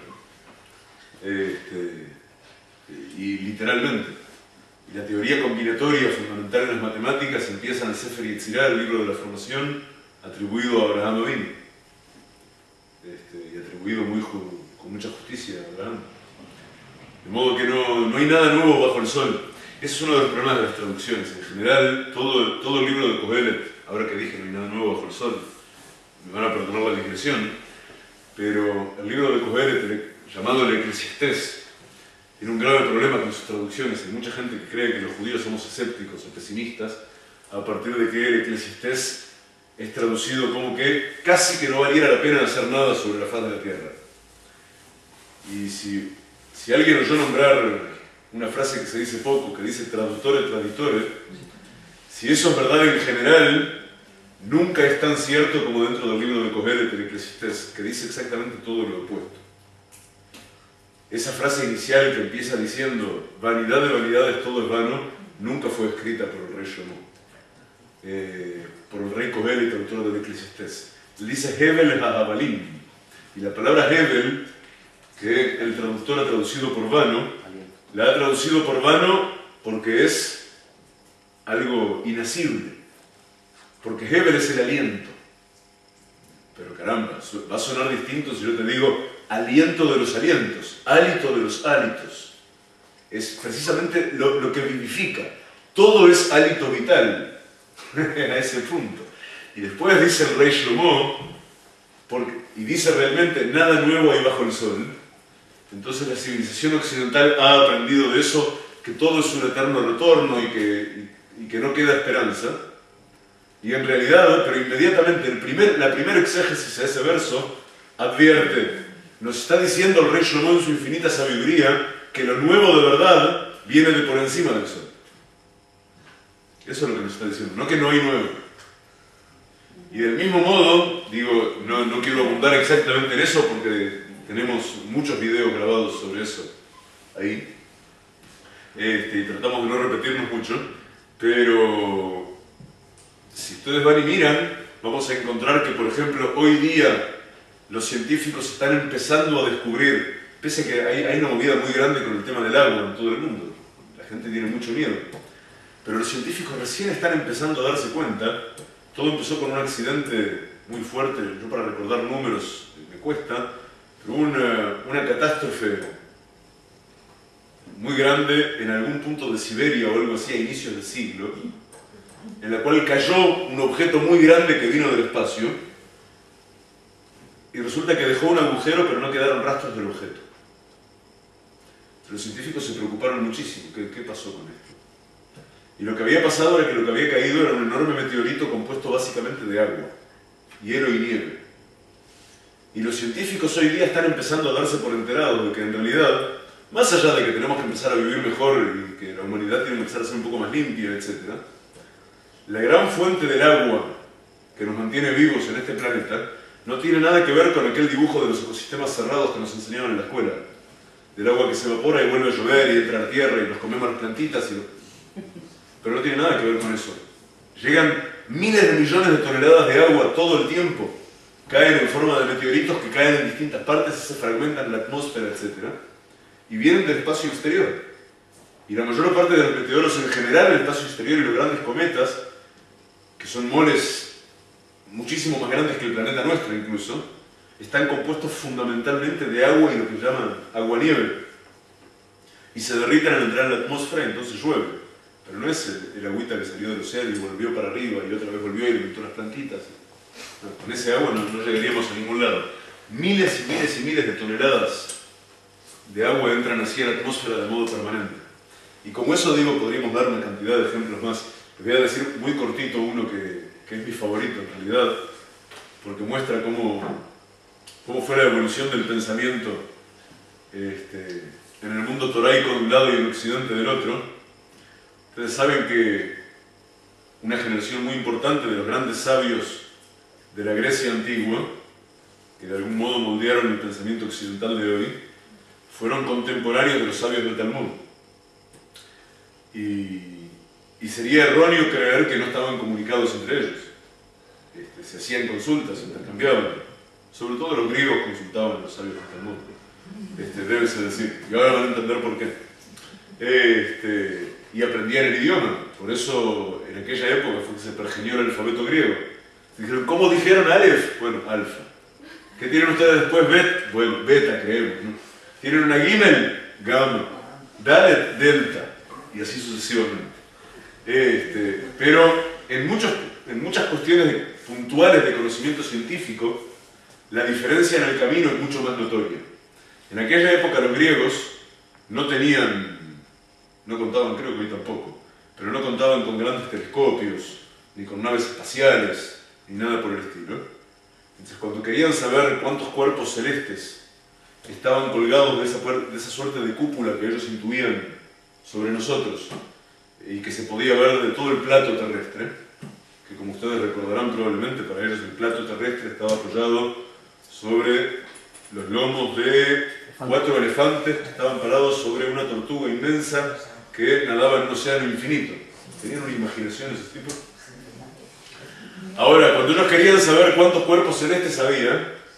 Speaker 1: Este, y literalmente. Y la teoría combinatoria fundamental en las matemáticas empieza en el Sefer Yetzirah, el libro de la formación, atribuido a Abraham Avinu. Este, y atribuido muy ju con mucha justicia a Abraham. De modo que no, no hay nada nuevo bajo el sol. Ese es uno de los problemas de las traducciones. En general, todo, todo el libro de Kohelet, ahora que dije no hay nada nuevo bajo el sol, me van a perdonar la digresión, pero el libro de Kohelet, llamado el Eclesiastés, tiene un grave problema con sus traducciones. Hay mucha gente que cree que los judíos somos escépticos o pesimistas a partir de que el Eclesiastés es traducido como que casi que no valiera la pena hacer nada sobre la faz de la tierra. Y si, si alguien oyó nombrar una frase que se dice poco, que dice traductore, traditore, si eso es verdad en general, nunca es tan cierto como dentro del libro de Kohelet, el Eclesiastés, que dice exactamente todo lo opuesto. Esa frase inicial que empieza diciendo vanidad de vanidades, todo es vano, nunca fue escrita por el rey Shlomo, eh, por el rey Kohelet, autor del Eclesiastés. Dice Hebel ha'avalim, y la palabra Hebel que el traductor ha traducido por vano. La ha traducido por vano porque es algo inasible, porque Heber es el aliento. Pero caramba, va a sonar distinto si yo te digo aliento de los alientos, hálito de los hálitos. Es precisamente lo, lo que vivifica. Todo es hálito vital a ese punto. Y después dice el rey Shlomo, porque, y dice realmente nada nuevo hay bajo el sol. Entonces la civilización occidental ha aprendido de eso, que todo es un eterno retorno y que, y, y que no queda esperanza. Y en realidad, pero inmediatamente, el primer, la primera exégesis a ese verso advierte, nos está diciendo el rey Shlomo en su infinita sabiduría, que lo nuevo de verdad viene de por encima del sol. Eso es lo que nos está diciendo, no que no hay nuevo. Y del mismo modo, digo, no, no quiero abundar exactamente en eso porque tenemos muchos videos grabados sobre eso ahí. Este, y tratamos de no repetirnos mucho, pero si ustedes van y miran, vamos a encontrar que, por ejemplo, hoy día los científicos están empezando a descubrir, pese a que hay, hay una movida muy grande con el tema del agua en todo el mundo, la gente tiene mucho miedo, pero los científicos recién están empezando a darse cuenta. Todo empezó con un accidente muy fuerte, yo para recordar números me cuesta, pero una, una catástrofe muy grande en algún punto de Siberia o algo así a inicios del siglo, en la cual cayó un objeto muy grande que vino del espacio y resulta que dejó un agujero pero no quedaron rastros del objeto. Los científicos se preocuparon muchísimo, ¿qué, qué pasó con esto? Y lo que había pasado era que lo que había caído era un enorme meteorito compuesto básicamente de agua, hielo y nieve. Y los científicos hoy día están empezando a darse por enterados de que en realidad, más allá de que tenemos que empezar a vivir mejor y que la humanidad tiene que empezar a ser un poco más limpia, etcétera, la gran fuente del agua que nos mantiene vivos en este planeta no tiene nada que ver con aquel dibujo de los ecosistemas cerrados que nos enseñaron en la escuela, del agua que se evapora y vuelve a llover y entra a la tierra y nos comemos las plantitas y... Pero no tiene nada que ver con eso. Llegan miles de millones de toneladas de agua todo el tiempo. Caen en forma de meteoritos que caen en distintas partes y se fragmentan en la atmósfera, etcétera. Y vienen del espacio exterior. Y la mayor parte de los meteoros en general, el espacio exterior y los grandes cometas, que son moles muchísimo más grandes que el planeta nuestro incluso, están compuestos fundamentalmente de agua y lo que llaman agua-nieve. Y se derriten al entrar en la atmósfera y entonces llueve. Pero no es el, el agüita que salió del océano y volvió para arriba y otra vez volvió y alimentó las plantitas. No, con ese agua no, no llegaríamos a ningún lado. Miles y miles y miles de toneladas de agua entran así a la atmósfera de modo permanente. Y como eso digo, podríamos dar una cantidad de ejemplos más. Les voy a decir muy cortito uno que, que es mi favorito en realidad, porque muestra cómo, cómo fue la evolución del pensamiento este, en el mundo toraico de un lado y en occidente del otro. Ustedes saben que una generación muy importante de los grandes sabios de la Grecia antigua, que de algún modo moldearon el pensamiento occidental de hoy, fueron contemporáneos de los sabios del Talmud. Y, y sería erróneo creer que no estaban comunicados entre ellos. Este, se hacían consultas, se intercambiaban. Sobre todo los griegos consultaban a los sabios del Talmud. Este, débese decir, y ahora van a entender por qué. Este, y aprendían el idioma, por eso en aquella época fue que se pergenió el alfabeto griego. Dijeron, ¿cómo dijeron Aleph? Bueno, alfa. ¿Qué tienen ustedes después? Bet. Bueno, beta creemos, ¿no? ¿Tienen una Gimel? Gamma. Dalet, delta. Y así sucesivamente. Este, pero en, muchos, en muchas cuestiones puntuales de conocimiento científico, la diferencia en el camino es mucho más notoria. En aquella época los griegos no tenían, no contaban, creo que hoy tampoco, pero no contaban con grandes telescopios, ni con naves espaciales, ni nada por el estilo. Entonces, cuando querían saber cuántos cuerpos celestes estaban colgados de esa, de esa suerte de cúpula que ellos intuían sobre nosotros, y que se podía ver de todo el plato terrestre, que como ustedes recordarán probablemente, para ellos el plato terrestre estaba apoyado sobre los lomos de cuatro elefantes que estaban parados sobre una tortuga inmensa que nadaba en un océano infinito. ¿Tenían una imaginación de ese tipo? Ahora, cuando ellos querían saber cuántos cuerpos celestes había,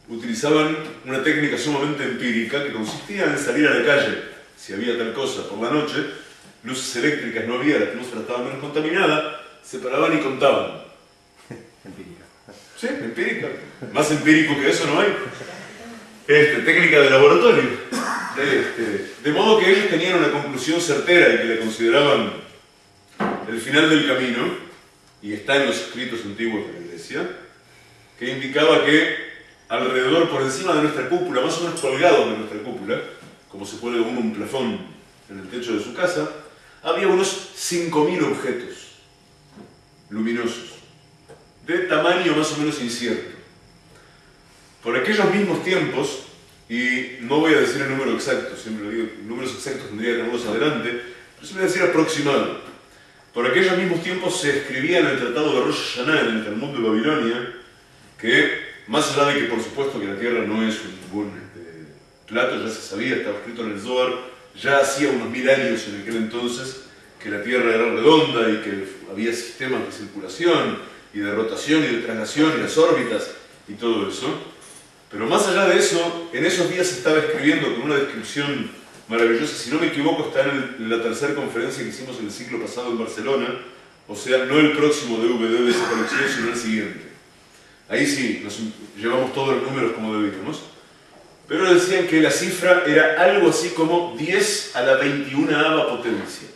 Speaker 1: utilizaban una técnica sumamente empírica que consistía en salir a la calle, si había tal cosa, por la noche, luces eléctricas no había, la atmósfera estaba menos contaminada, se paraban y contaban.
Speaker 4: Empírica.
Speaker 1: Sí, empírica. Más empírico que eso no hay. Este, técnica de laboratorio. Este, de modo que ellos tenían una conclusión certera y que la consideraban el final del camino, y está en los escritos antiguos de la Iglesia, que indicaba que alrededor, por encima de nuestra cúpula, más o menos colgados de nuestra cúpula, como se pone uno un plafón en el techo de su casa, había unos cinco mil objetos luminosos, de tamaño más o menos incierto. Por aquellos mismos tiempos, y no voy a decir el número exacto, siempre lo digo, números exactos tendría que tenerlos adelante, pero sí voy a decir aproximado. Por aquellos mismos tiempos se escribía en el Tratado de Rosh Hashanah, en el Talmud de Babilonia, que, más allá de que por supuesto que la Tierra no es un buen este, plato, ya se sabía, estaba escrito en el Zohar, ya hacía unos mil años en aquel entonces que la Tierra era redonda y que había sistemas de circulación y de rotación y de traslación y las órbitas y todo eso. Pero más allá de eso, en esos días se estaba escribiendo con una descripción maravillosa, si no me equivoco está en, el, en la tercera conferencia que hicimos en el ciclo pasado en Barcelona, o sea, no el próximo D V D de esa colección, sino el siguiente. Ahí sí, nos llevamos todos los números como debíamos. Pero decían que la cifra era algo así como diez a la veintiunava potencia.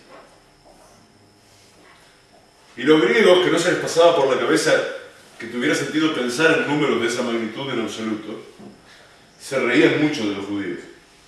Speaker 1: Y los griegos, que no se les pasaba por la cabeza que tuviera sentido pensar en números de esa magnitud en absoluto, se reían mucho de los judíos.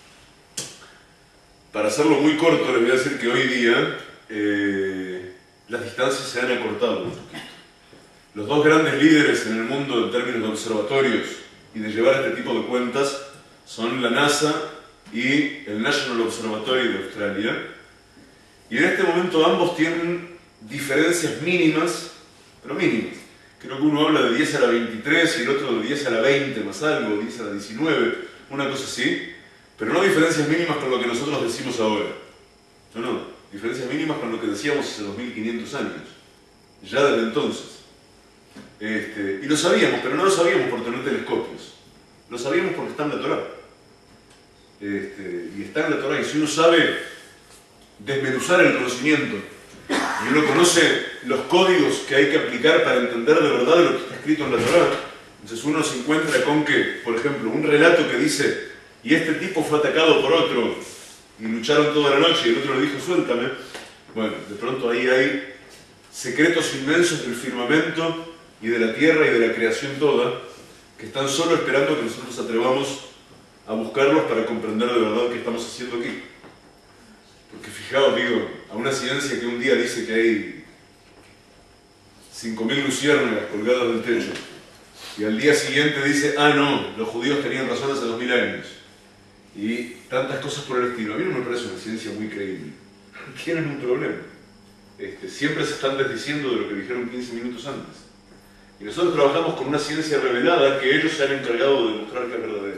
Speaker 1: Para hacerlo muy corto, les voy a decir que hoy día eh, las distancias se han acortado un poquito. Los dos grandes líderes en el mundo en términos de observatorios y de llevar este tipo de cuentas son la NASA y el National Observatory de Australia. Y en este momento ambos tienen diferencias mínimas, pero mínimas. Creo que uno habla de diez a la veintitrés y el otro de diez a la veinte más algo, diez a la diecinueve, una cosa así. Pero no diferencias mínimas con lo que nosotros decimos ahora. No, no, diferencias mínimas con lo que decíamos hace dos mil quinientos años. Ya desde entonces. Este, y lo sabíamos, pero no lo sabíamos por tener telescopios. Lo sabíamos porque está en la Torá. Este, y está en la Torá, y si uno sabe desmenuzar el conocimiento, y uno conoce los códigos que hay que aplicar para entender de verdad lo que está escrito en la Torá, entonces uno se encuentra con que, por ejemplo, un relato que dice, y este tipo fue atacado por otro, y lucharon toda la noche, y el otro le dijo, suéltame. Bueno, de pronto ahí hay secretos inmensos del firmamento, y de la tierra y de la creación toda, que están solo esperando que nosotros atrevamos a buscarlos para comprender de verdad qué estamos haciendo aquí. Porque fijaos, digo, a una ciencia que un día dice que hay cinco mil luciérnagas colgadas del techo, y al día siguiente dice, ah no, los judíos tenían razón hace dos mil años, y tantas cosas por el estilo. A mí no me parece una ciencia muy creíble. Tienen un problema. Este, siempre se están desdiciendo de lo que dijeron quince minutos antes. Y nosotros trabajamos con una ciencia revelada que ellos se han encargado de demostrar que es verdadera.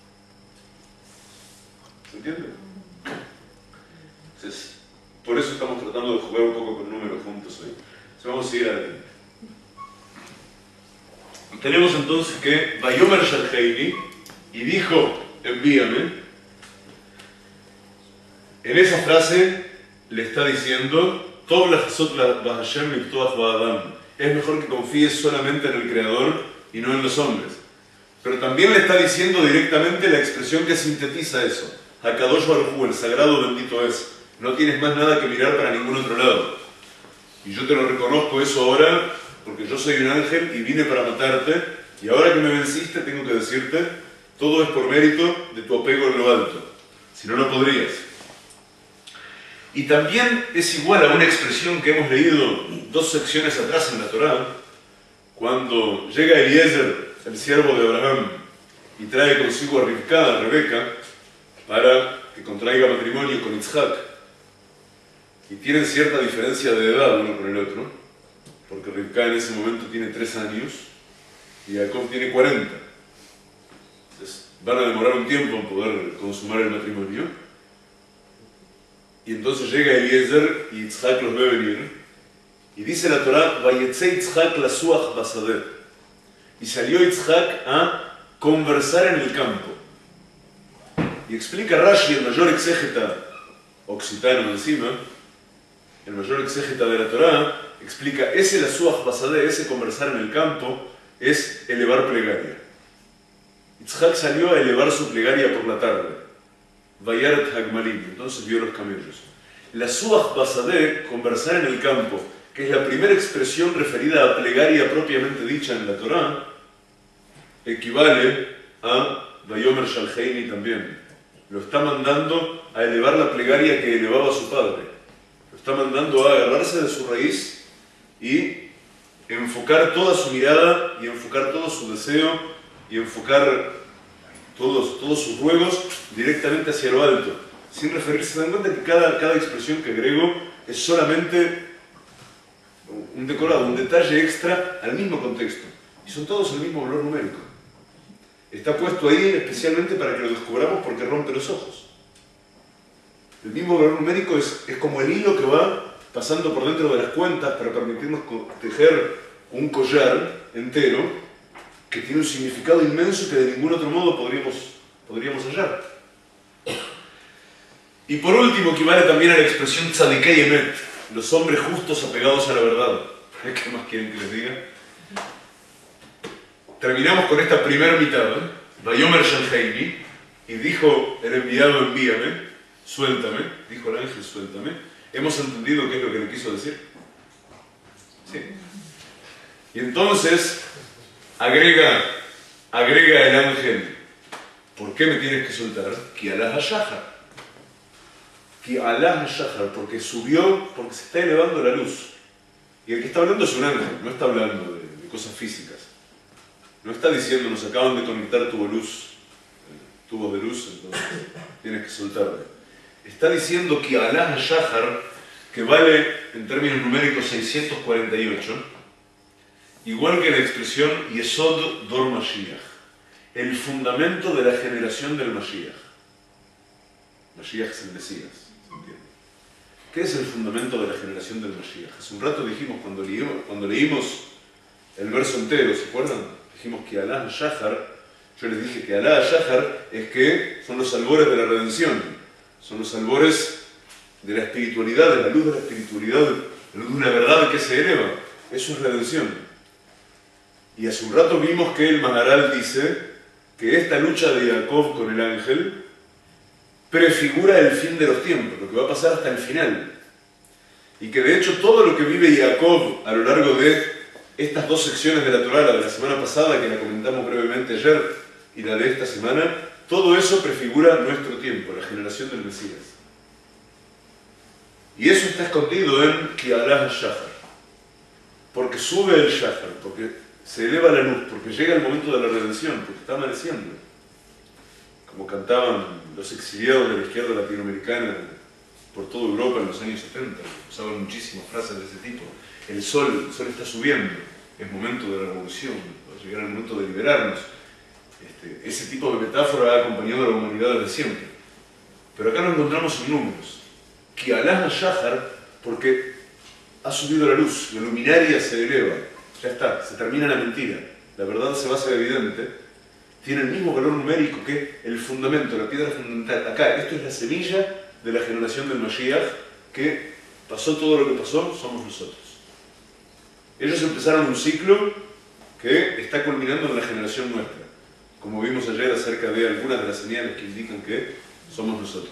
Speaker 1: ¿Se entiende? Entonces, por eso estamos tratando de jugar un poco con números juntos hoy. Entonces, vamos a seguir adelante. Tenemos entonces que Vayomer Shalheini, y dijo, envíame. En esa frase le está diciendo, Tov lachzot b'Hashem liptoach ba'adam. Es mejor que confíes solamente en el Creador y no en los hombres. Pero también le está diciendo directamente la expresión que sintetiza eso. Hakadosh Baruj Hu, el sagrado bendito es. No tienes más nada que mirar para ningún otro lado. Y yo te lo reconozco eso ahora, porque yo soy un ángel y vine para matarte, y ahora que me venciste tengo que decirte, todo es por mérito de tu apego en lo alto. Si no, no podrías. Y también es igual a una expresión que hemos leído dos secciones atrás en la Torá, cuando llega Eliezer, el siervo de Abraham, y trae consigo a Rivka, a Rebeca, para que contraiga matrimonio con Isaac. Y tienen cierta diferencia de edad uno con el otro, porque Rivka en ese momento tiene tres años y Jacob tiene cuarenta. Entonces van a demorar un tiempo en poder consumar el matrimonio. Y entonces llega Eliezer y Yitzhak los ve venir. Y dice la Torá, Vayetze Yitzhak lasuach basadeh. Y salió Yitzhak a conversar en el campo. Y explica Rashi, el mayor exégeta occitano encima, el mayor exégeta de la Torá, explica, ese la suaj basadeh, ese conversar en el campo, es elevar plegaria. Yitzhak salió a elevar su plegaria por la tarde. Vayaret hagmalim, entonces vio los camellos. La suaj basadeh, conversar en el campo, que es la primera expresión referida a plegaria propiamente dicha en la Torá, equivale a Vayomer Shalheini también. Lo está mandando a elevar la plegaria que elevaba su padre. Lo está mandando a agarrarse de su raíz y enfocar toda su mirada y enfocar todo su deseo y enfocar todos, todos sus ruegos directamente hacia lo alto, sin referirse. Se dan cuenta que cada, cada expresión que agrego es solamente un decorado, un detalle extra al mismo contexto. Y son todos el mismo valor numérico. Está puesto ahí especialmente para que lo descubramos porque rompe los ojos. El mismo valor numérico es, es como el hilo que va pasando por dentro de las cuentas para permitirnos tejer un collar entero que tiene un significado inmenso que de ningún otro modo podríamos, podríamos hallar. Y por último, equivale también a la expresión tzadikei emet, los hombres justos apegados a la verdad. ¿Qué más quieren que les diga? Terminamos con esta primera mitad, ¿eh? Vayomer Shalheini, y dijo el enviado, envíame, suéltame, dijo el ángel, suéltame. ¿Hemos entendido qué es lo que le quiso decir? Sí. Y entonces, agrega, agrega el ángel, ¿por qué me tienes que soltar? Ki alah hashachar. Ki alah hashachar, porque subió, porque se está elevando la luz. Y el que está hablando es un ángel, no está hablando de, de cosas físicas. No está diciendo, nos acaban de conectar tubo luz, tubo de luz, entonces tienes que soltarle. Está diciendo que alah hashachar, que vale en términos numéricos seiscientos cuarenta y ocho, igual que la expresión Yesod Dor Mashiach, el fundamento de la generación del Mashiach. Mashiach es el Mesías, ¿se entiende? ¿Qué es el fundamento de la generación del Mashiach? Hace un rato dijimos, cuando leímos, cuando leímos el verso entero, ¿se acuerdan? Dijimos que Alah Shahar, yo les dije que Alah Shahar es que son los albores de la redención, son los albores de la espiritualidad, de la luz de la espiritualidad, de la luz de una verdad que se eleva. Eso es redención. Y hace un rato vimos que el Maharal dice que esta lucha de Jacob con el ángel prefigura el fin de los tiempos, lo que va a pasar hasta el final. Y que de hecho todo lo que vive Jacob a lo largo de estas dos secciones de la Torá, la de la semana pasada, que la comentamos brevemente ayer, y la de esta semana, todo eso prefigura nuestro tiempo, la generación del Mesías. Y eso está escondido en Ki alah hashachar, porque sube el Shachar, porque se eleva la luz, porque llega el momento de la redención, porque está amaneciendo. Como cantaban los exiliados de la izquierda latinoamericana por toda Europa en los años setenta, usaban muchísimas frases de ese tipo. El sol, el sol está subiendo, es momento de la revolución, va a llegar el momento de liberarnos. Este, ese tipo de metáfora ha acompañado a la humanidad desde siempre. Pero acá lo encontramos en números. Ki alah hashachar, porque ha subido la luz, la luminaria se eleva, ya está, se termina la mentira, la verdad se va a hacer evidente, tiene el mismo valor numérico que el fundamento, la piedra fundamental. Acá, esto es la semilla de la generación del Mashiach, que pasó todo lo que pasó, somos nosotros. Ellos empezaron un ciclo que está culminando en la generación nuestra, como vimos ayer acerca de algunas de las señales que indican que somos nosotros.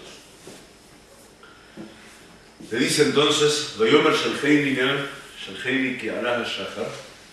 Speaker 1: Le dice entonces, Vayomer Shalheini na, Shalheini ki alah hashachar,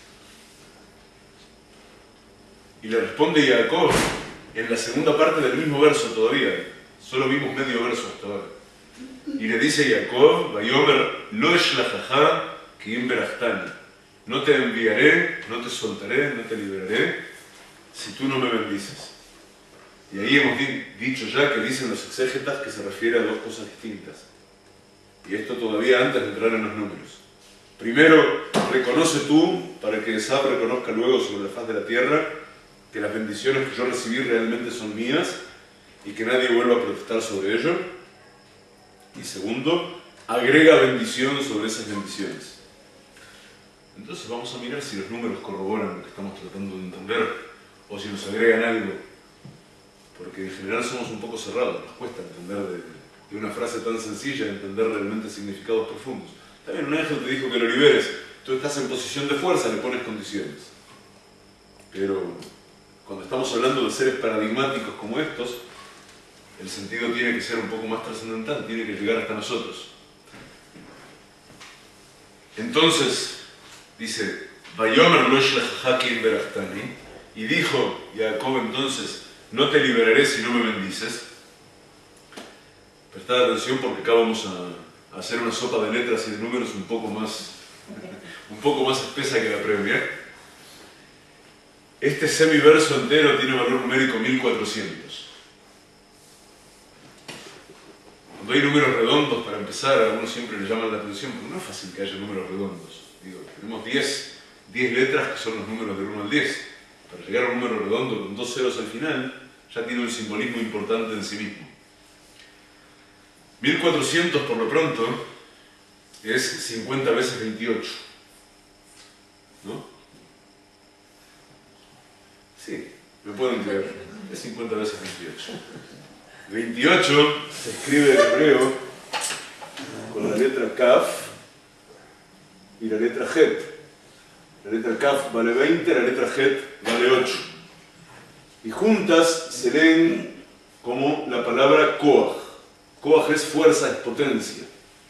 Speaker 1: y le responde Jacob en la segunda parte del mismo verso todavía, solo vimos medio verso hasta ahora. Y le dice Jacob, Vayomer lo eshlachacha ki im berachtani, no te enviaré, no te soltaré, no te liberaré, si tú no me bendices. Y ahí hemos dicho ya que dicen los exégetas que se refiere a dos cosas distintas. Y esto todavía antes de entrar en los números. Primero, reconoce tú, para que Esab reconozca luego sobre la faz de la tierra, que las bendiciones que yo recibí realmente son mías y que nadie vuelva a protestar sobre ello. Y segundo, agrega bendición sobre esas bendiciones. Entonces vamos a mirar si los números corroboran lo que estamos tratando de entender o si nos agregan algo, porque en general somos un poco cerrados, nos cuesta entender de, de una frase tan sencilla, entender realmente significados profundos. También un ángel te dijo que lo liberes, tú estás en posición de fuerza, le pones condiciones. Pero cuando estamos hablando de seres paradigmáticos como estos, el sentido tiene que ser un poco más trascendental, tiene que llegar hasta nosotros. Entonces, dice, Vayomer lo shlachha ki berachtani, y dijo Jacob entonces, no te liberaré si no me bendices. Prestad atención porque acá vamos a, a hacer una sopa de letras y de números un poco más, un poco más espesa que la previa. Este semiverso entero tiene valor numérico mil cuatrocientos. Cuando hay números redondos, para empezar, a algunos siempre le llaman la atención, porque no es fácil que haya números redondos. Digo, tenemos diez letras que son los números del uno al diez. Para llegar a un número redondo con dos ceros al final, ya tiene un simbolismo importante en sí mismo. mil cuatrocientos, por lo pronto, es cincuenta veces veintiocho. ¿No? Sí, me pueden creer. Es cincuenta veces veintiocho. veintiocho se escribe en hebreo con la letra Kaf y la letra Het. La letra Kaf vale veinte, la letra Het vale ocho. Y juntas se leen como la palabra Koach. Koach es fuerza, es potencia.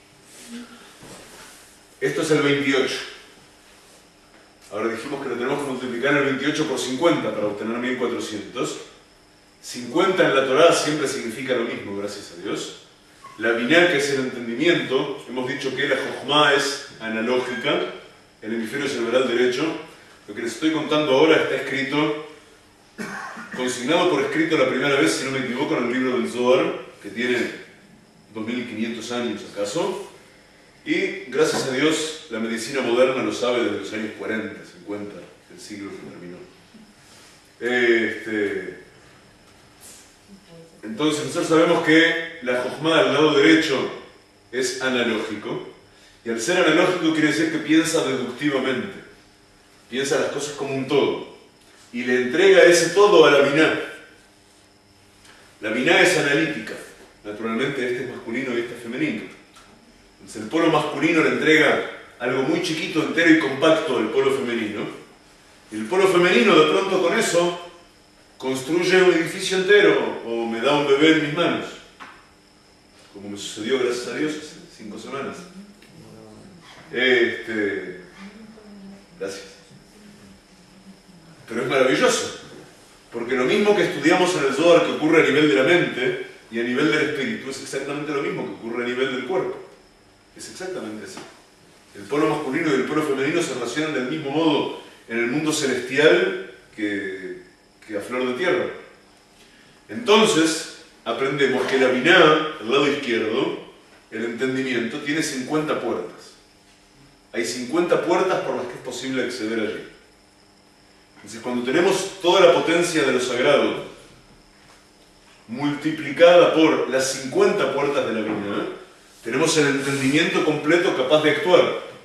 Speaker 1: Esto es el veintiocho. Ahora dijimos que lo tenemos que multiplicar el veintiocho por cincuenta para obtener mil cuatrocientos. cincuenta en la Torá siempre significa lo mismo, gracias a Dios. La Binah, que es el entendimiento, hemos dicho que la Jochma es analógica, el hemisferio cerebral derecho. Lo que les estoy contando ahora está escrito, consignado por escrito la primera vez, si no me equivoco, en el libro del Zohar, que tiene dos mil quinientos años acaso. Y gracias a Dios la medicina moderna lo sabe desde los años cuarenta, cincuenta, del siglo que terminó. Este... Entonces nosotros sabemos que la Jochma del lado derecho es analógico, y al ser analógico quiere decir que piensa deductivamente, piensa las cosas como un todo, y le entrega ese todo a la Binah. La Binah es analítica, naturalmente este es masculino y este es femenino. Entonces el polo masculino le entrega algo muy chiquito, entero y compacto al polo femenino, y el polo femenino de pronto con eso construye un edificio entero o me da un bebé en mis manos, como me sucedió gracias a Dios hace cinco semanas. Este, gracias. Pero es maravilloso, porque lo mismo que estudiamos en el Zohar que ocurre a nivel de la mente y a nivel del espíritu es exactamente lo mismo que ocurre a nivel del cuerpo. Es exactamente así. El polo masculino y el polo femenino se relacionan del mismo modo en el mundo celestial que que a flor de tierra. Entonces, aprendemos que la Binah, el lado izquierdo, el entendimiento, tiene cincuenta puertas. Hay cincuenta puertas por las que es posible acceder allí. Entonces, cuando tenemos toda la potencia de lo sagrado multiplicada por las cincuenta puertas de la Binah, tenemos el entendimiento completo capaz de actuar.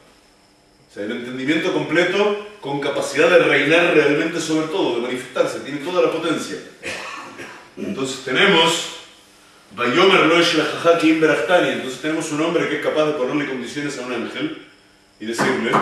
Speaker 1: O sea, el entendimiento completo con capacidad de reinar realmente sobre todo, de manifestarse, tiene toda la potencia. Entonces tenemos Vayomer lo shlachha ki berachtani, entonces tenemos un hombre que es capaz de ponerle condiciones a un ángel y decirle,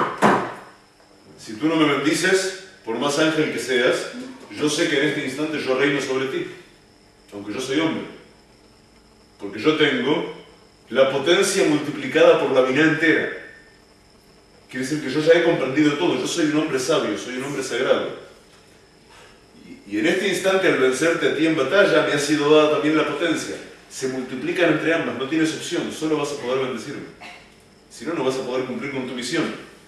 Speaker 1: si tú no me bendices, por más ángel que seas, yo sé que en este instante yo reino sobre ti, aunque yo soy hombre, porque yo tengo la potencia multiplicada por la Binah entera. Quiere decir que yo ya he comprendido todo, yo soy un hombre sabio, soy un hombre sagrado. Y, y en este instante, al vencerte a ti en batalla, me ha sido dada también la potencia. Se multiplican entre ambas, no tienes opción, solo vas a poder bendecirme. Si no, no vas a poder cumplir con tu misión.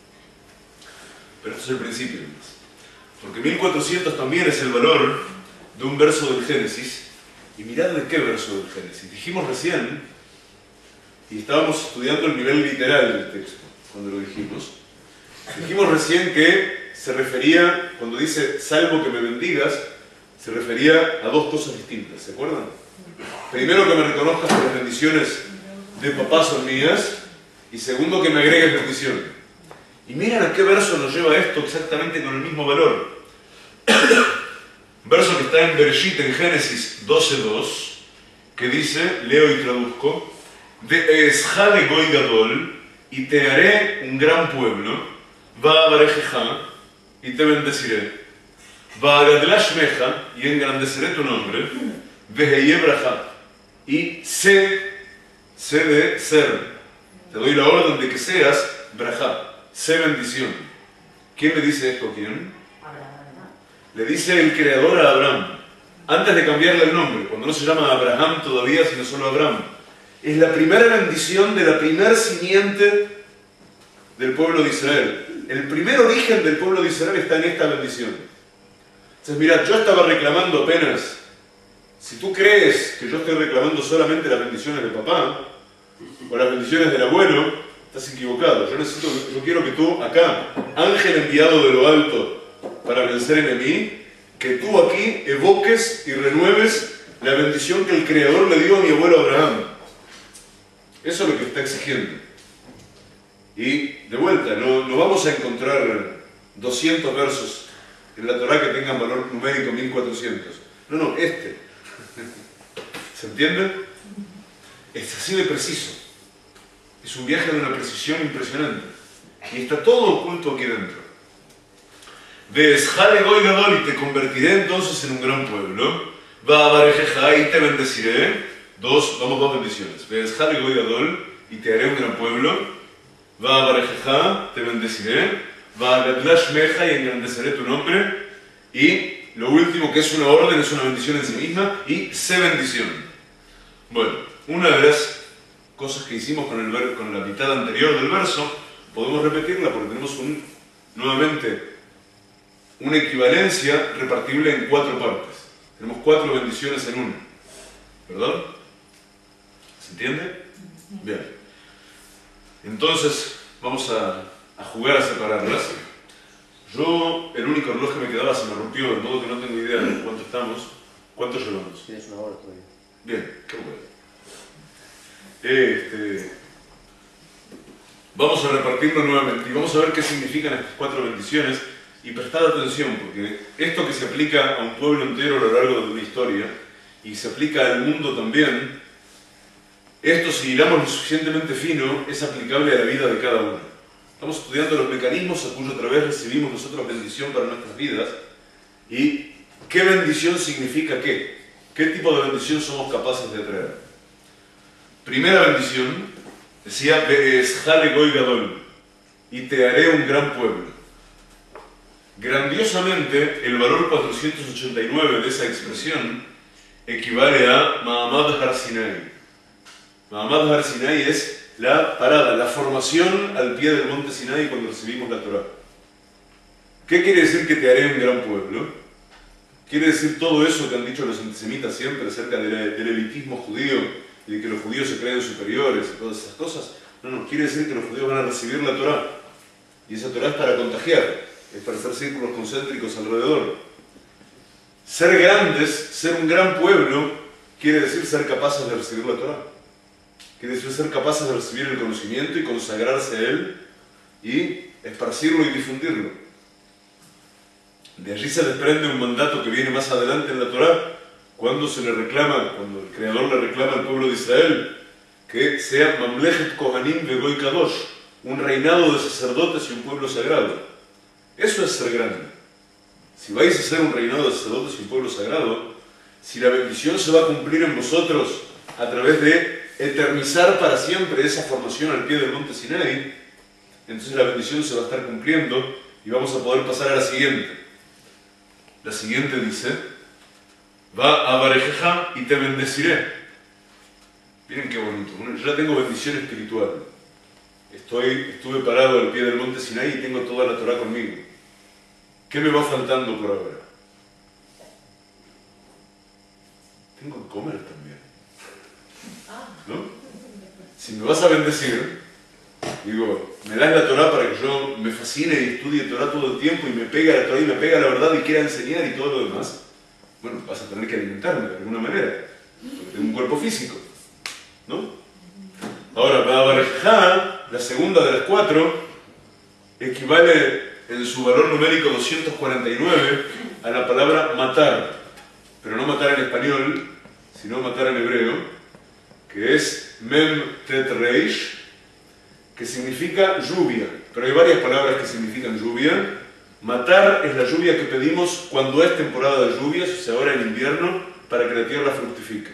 Speaker 1: Pero esto es el principio, además. Porque mil cuatrocientos también es el valor de un verso del Génesis. Y mirad de qué verso del Génesis. Dijimos recién, y estábamos estudiando el nivel literal del texto, cuando lo dijimos, dijimos recién que se refería, cuando dice salvo que me bendigas, se refería a dos cosas distintas, ¿se acuerdan? Primero, que me reconozcas que las bendiciones de papá son mías, y segundo, que me agregues bendición. Y miren a qué verso nos lleva esto exactamente con el mismo valor. verso que está en Bereshit, en Génesis doce dos, que dice, leo y traduzco, de Eshale Goy Gadol, y te haré un gran pueblo, va a Barejeja, y te bendeciré, va a Gadlash Meja, y engrandeceré tu nombre, Veheye Braja, y sé, sé de ser, te doy la orden de que seas Braja, sé bendición. ¿Quién le dice esto a quién? Le dice el creador a Abraham, antes de cambiarle el nombre, cuando no se llama Abraham todavía, sino solo Abraham. Es la primera bendición de la primer simiente del pueblo de Israel. El primer origen del pueblo de Israel está en esta bendición. Entonces, mira, yo estaba reclamando apenas, si tú crees que yo estoy reclamando solamente las bendiciones de papá, o las bendiciones del abuelo, estás equivocado. Yo necesito, yo quiero que tú, acá, ángel enviado de lo alto, para vencer en mí, que tú aquí evoques y renueves la bendición que el Creador le dio a mi abuelo Abraham. Eso es lo que está exigiendo. Y, de vuelta, no, no vamos a encontrar doscientos versos en la Torah que tengan valor numérico mil cuatrocientos. No, no, este. ¿Se entiende? Es así de preciso. Es un viaje de una precisión impresionante. Y está todo oculto aquí dentro. De Eshale Goy Gadol, y te convertiré entonces en un gran pueblo. Va a Barejeja, y te bendeciré. Dos, vamos, dos bendiciones. De Eshale Goy Gadol, y te haré un gran pueblo. Va a Barejeja, te bendeciré. Va a Gadlash Meja, y engrandeceré tu nombre. Y lo último, que es una orden, es una bendición en sí misma, y sé bendición. Bueno, una de las cosas que hicimos con, el ver, con la mitad anterior del verso, podemos repetirla porque tenemos un, nuevamente una equivalencia repartible en cuatro partes. Tenemos cuatro bendiciones en una. ¿Perdón? ¿Se entiende? Bien. Entonces, vamos a, a jugar a separarlas. Yo, el único reloj que me quedaba se me rompió, de modo que no tengo idea de cuánto estamos. ¿Cuánto llevamos?
Speaker 2: Tienes una hora todavía.
Speaker 1: Bien, qué bueno. Este, vamos a repartirlo nuevamente y vamos a ver qué significan estas cuatro bendiciones y prestar atención, porque esto que se aplica a un pueblo entero a lo largo de una historia y se aplica al mundo también, esto, si hilamos lo suficientemente fino, es aplicable a la vida de cada uno. Estamos estudiando los mecanismos a cuyo través recibimos nosotros bendición para nuestras vidas y qué bendición significa qué, qué tipo de bendición somos capaces de atraer. Primera bendición, decía, Be'eshale Goy Gadol, y te haré un gran pueblo. Grandiosamente, el valor cuatrocientos ochenta y nueve de esa expresión equivale a Ma'amad Har Sinai. Ma'amad Har Sinai es la parada, la formación al pie del monte Sinai cuando recibimos la Torah. ¿Qué quiere decir que te haré un gran pueblo? Quiere decir todo eso que han dicho los antisemitas siempre acerca del, del elitismo judío y de que los judíos se creen superiores y todas esas cosas. No, no, quiere decir que los judíos van a recibir la Torah. Y esa Torah es para contagiar. Es para hacer círculos concéntricos alrededor. Ser grandes, ser un gran pueblo, quiere decir ser capaces de recibir la Torah. Quiere decir ser capaces de recibir el conocimiento y consagrarse a él y esparcirlo y difundirlo. De allí se desprende un mandato que viene más adelante en la Torah, cuando se le reclama, cuando el Creador le reclama al pueblo de Israel que sea Mamlechet Kohanim Vegoy Kadosh, un reinado de sacerdotes y un pueblo sagrado. Eso es ser grande. Si vais a ser un reinado de sacerdotes y un pueblo sagrado, si la bendición se va a cumplir en vosotros a través de eternizar para siempre esa formación al pie del monte Sinai, entonces la bendición se va a estar cumpliendo y vamos a poder pasar a la siguiente. La siguiente dice, va a Barejeja y te bendeciré. Miren qué bonito. Yo ya tengo bendición espiritual. Estoy, estuve parado al pie del monte Sinai y tengo toda la Torah conmigo. ¿Qué me va faltando por ahora? Tengo que comer también. ¿No? Si me vas a bendecir, digo, me das la Torah para que yo me fascine y estudie Torah todo el tiempo y me pega la Torah y me pega la verdad y quiera enseñar y todo lo demás. Bueno, vas a tener que alimentarme de alguna manera, porque tengo un cuerpo físico, ¿no? Ahora, Barejeja, la segunda de las cuatro, equivale en su valor numérico doscientos cuarenta y nueve a la palabra matar. pero no matar en español, sino matar en hebreo, que es Mem Tet Reish, que significa lluvia, pero hay varias palabras que significan lluvia. Matar es la lluvia que pedimos cuando es temporada de lluvias, o sea, ahora en invierno, para que la tierra fructifique.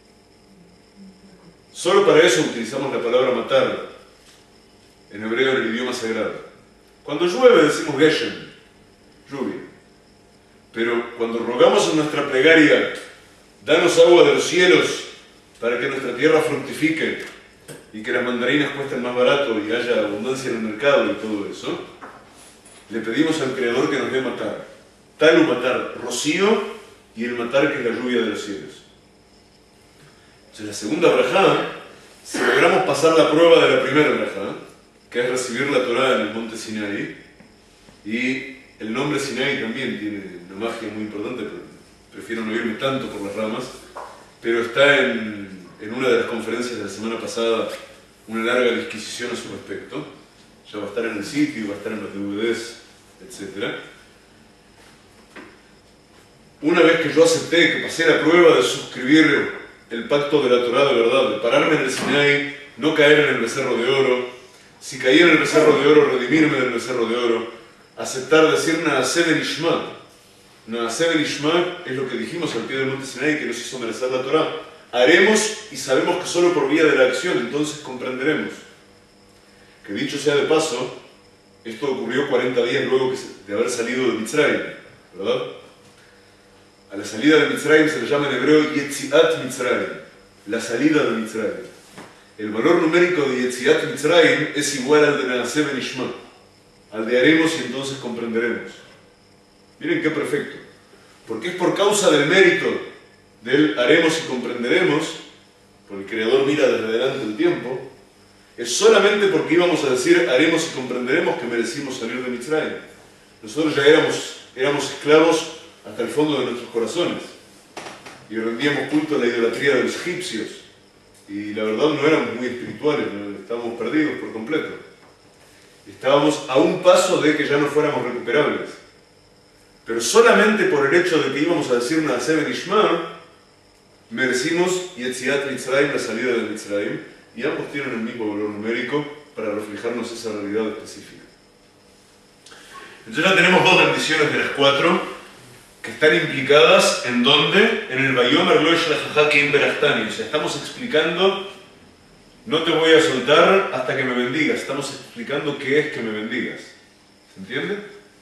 Speaker 1: Solo para eso utilizamos la palabra matar en hebreo en el idioma sagrado. Cuando llueve decimos Geshem, lluvia. Pero cuando rogamos en nuestra plegaria, danos agua de los cielos para que nuestra tierra fructifique y que las mandarinas cuesten más barato y haya abundancia en el mercado y todo eso, le pedimos al Creador que nos dé matar. Talu matar, rocío, y el matar que es la lluvia de los cielos. Entonces la segunda brajá, si logramos pasar la prueba de la primera brajá, que es recibir la Torá en el monte Sinai, y el nombre Sinai también tiene una magia muy importante, pero prefiero no irme tanto por las ramas, pero está en, en una de las conferencias de la semana pasada una larga disquisición a su respecto. Ya va a estar en el sitio, va a estar en los D V Ds, etcétera. Una vez que yo acepté, que pasé la prueba de suscribir el pacto de la Torá de verdad, de pararme en el Sinai, no caer en el becerro de oro, si caí en el becerro de oro, redimirme del becerro de oro, aceptar decir Naaseh Benishma. Naaseh Benishma es lo que dijimos al pie del monte Sinai, que nos hizo merecer la Torá. Haremos y sabemos que solo por vía de la acción, entonces comprenderemos. Que dicho sea de paso, esto ocurrió cuarenta días luego de haber salido de Mitzrayim, ¿verdad? A la salida de Mitzrayim se le llama en hebreo Yetziat Mitzrayim, la salida de Mitzrayim. El valor numérico de Yetziat Mitzrayim es igual al de Naaseh Benishma, al de haremos y entonces comprenderemos. Miren qué perfecto, porque es por causa del mérito del haremos y comprenderemos, porque el Creador mira desde adelante el tiempo, es solamente porque íbamos a decir haremos y comprenderemos que merecimos salir de Mitzrayim. Nosotros ya éramos, éramos esclavos hasta el fondo de nuestros corazones y rendíamos culto a la idolatría de los egipcios y la verdad no éramos muy espirituales, ¿no? Estábamos perdidos por completo. Estábamos a un paso de que ya no fuéramos recuperables, pero solamente por el hecho de que íbamos a decir Naaseh Benishma merecimos Yetziat Mitzrayim, la salida de Mitzrayim, y ambos tienen el mismo valor numérico para reflejarnos esa realidad específica. Entonces ya tenemos dos bendiciones de las cuatro que están implicadas en dónde, en el Vayomer Lo Yishlachcha Ki Im Berachtani. O sea, estamos explicando, no te voy a soltar hasta que me bendigas. Estamos explicando qué es que me bendigas. ¿Se entiende?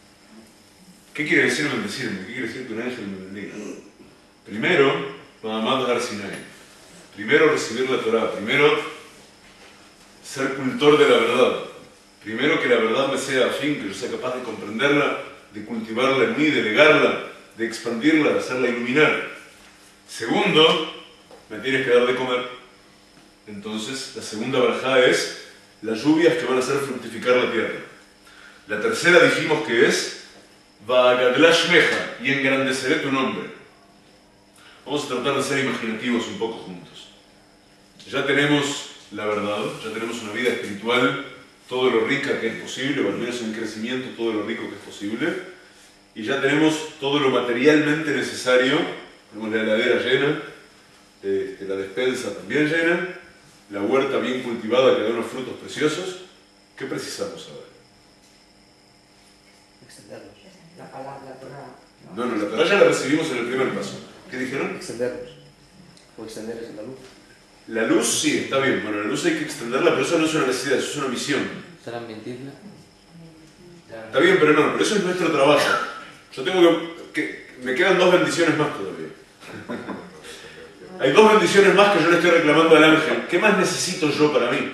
Speaker 1: ¿Qué quiere decir bendecirme? ¿Qué quiere decir que un ángel me bendiga? Primero, Ma'amad Har Sinai. Primero recibir la Torá. Primero ser cultor de la verdad. Primero que la verdad me sea afín, que yo sea capaz de comprenderla, de cultivarla en mí, de legarla, de expandirla, de hacerla iluminar. Segundo, me tienes que dar de comer. Entonces, la segunda barajá es las lluvias que van a hacer fructificar la tierra. La tercera dijimos que es Va'agadlash Meja, y engrandeceré tu nombre. Vamos a tratar de ser imaginativos un poco juntos. Ya tenemos la verdad, ya tenemos una vida espiritual, todo lo rica que es posible, o al menos en crecimiento, todo lo rico que es posible, y ya tenemos todo lo materialmente necesario, tenemos la heladera llena, este, la despensa también llena, la huerta bien cultivada que da unos frutos preciosos. ¿Qué precisamos ahora?
Speaker 5: Extenderlos. La palabra, la Torah.
Speaker 1: No, no, la Torah ya la recibimos en el primer paso. ¿Qué dijeron?
Speaker 5: Extenderlos. O extenderles la luz.
Speaker 1: La luz sí, está bien. Bueno, la luz hay que extenderla, pero eso no es una necesidad, eso es una misión.
Speaker 2: ¿Serán mentirla?
Speaker 1: Está bien, pero no, pero eso es nuestro trabajo. Yo tengo que... que me quedan dos bendiciones más todavía. Hay dos bendiciones más que yo le estoy reclamando al ángel. ¿Qué más necesito yo para mí?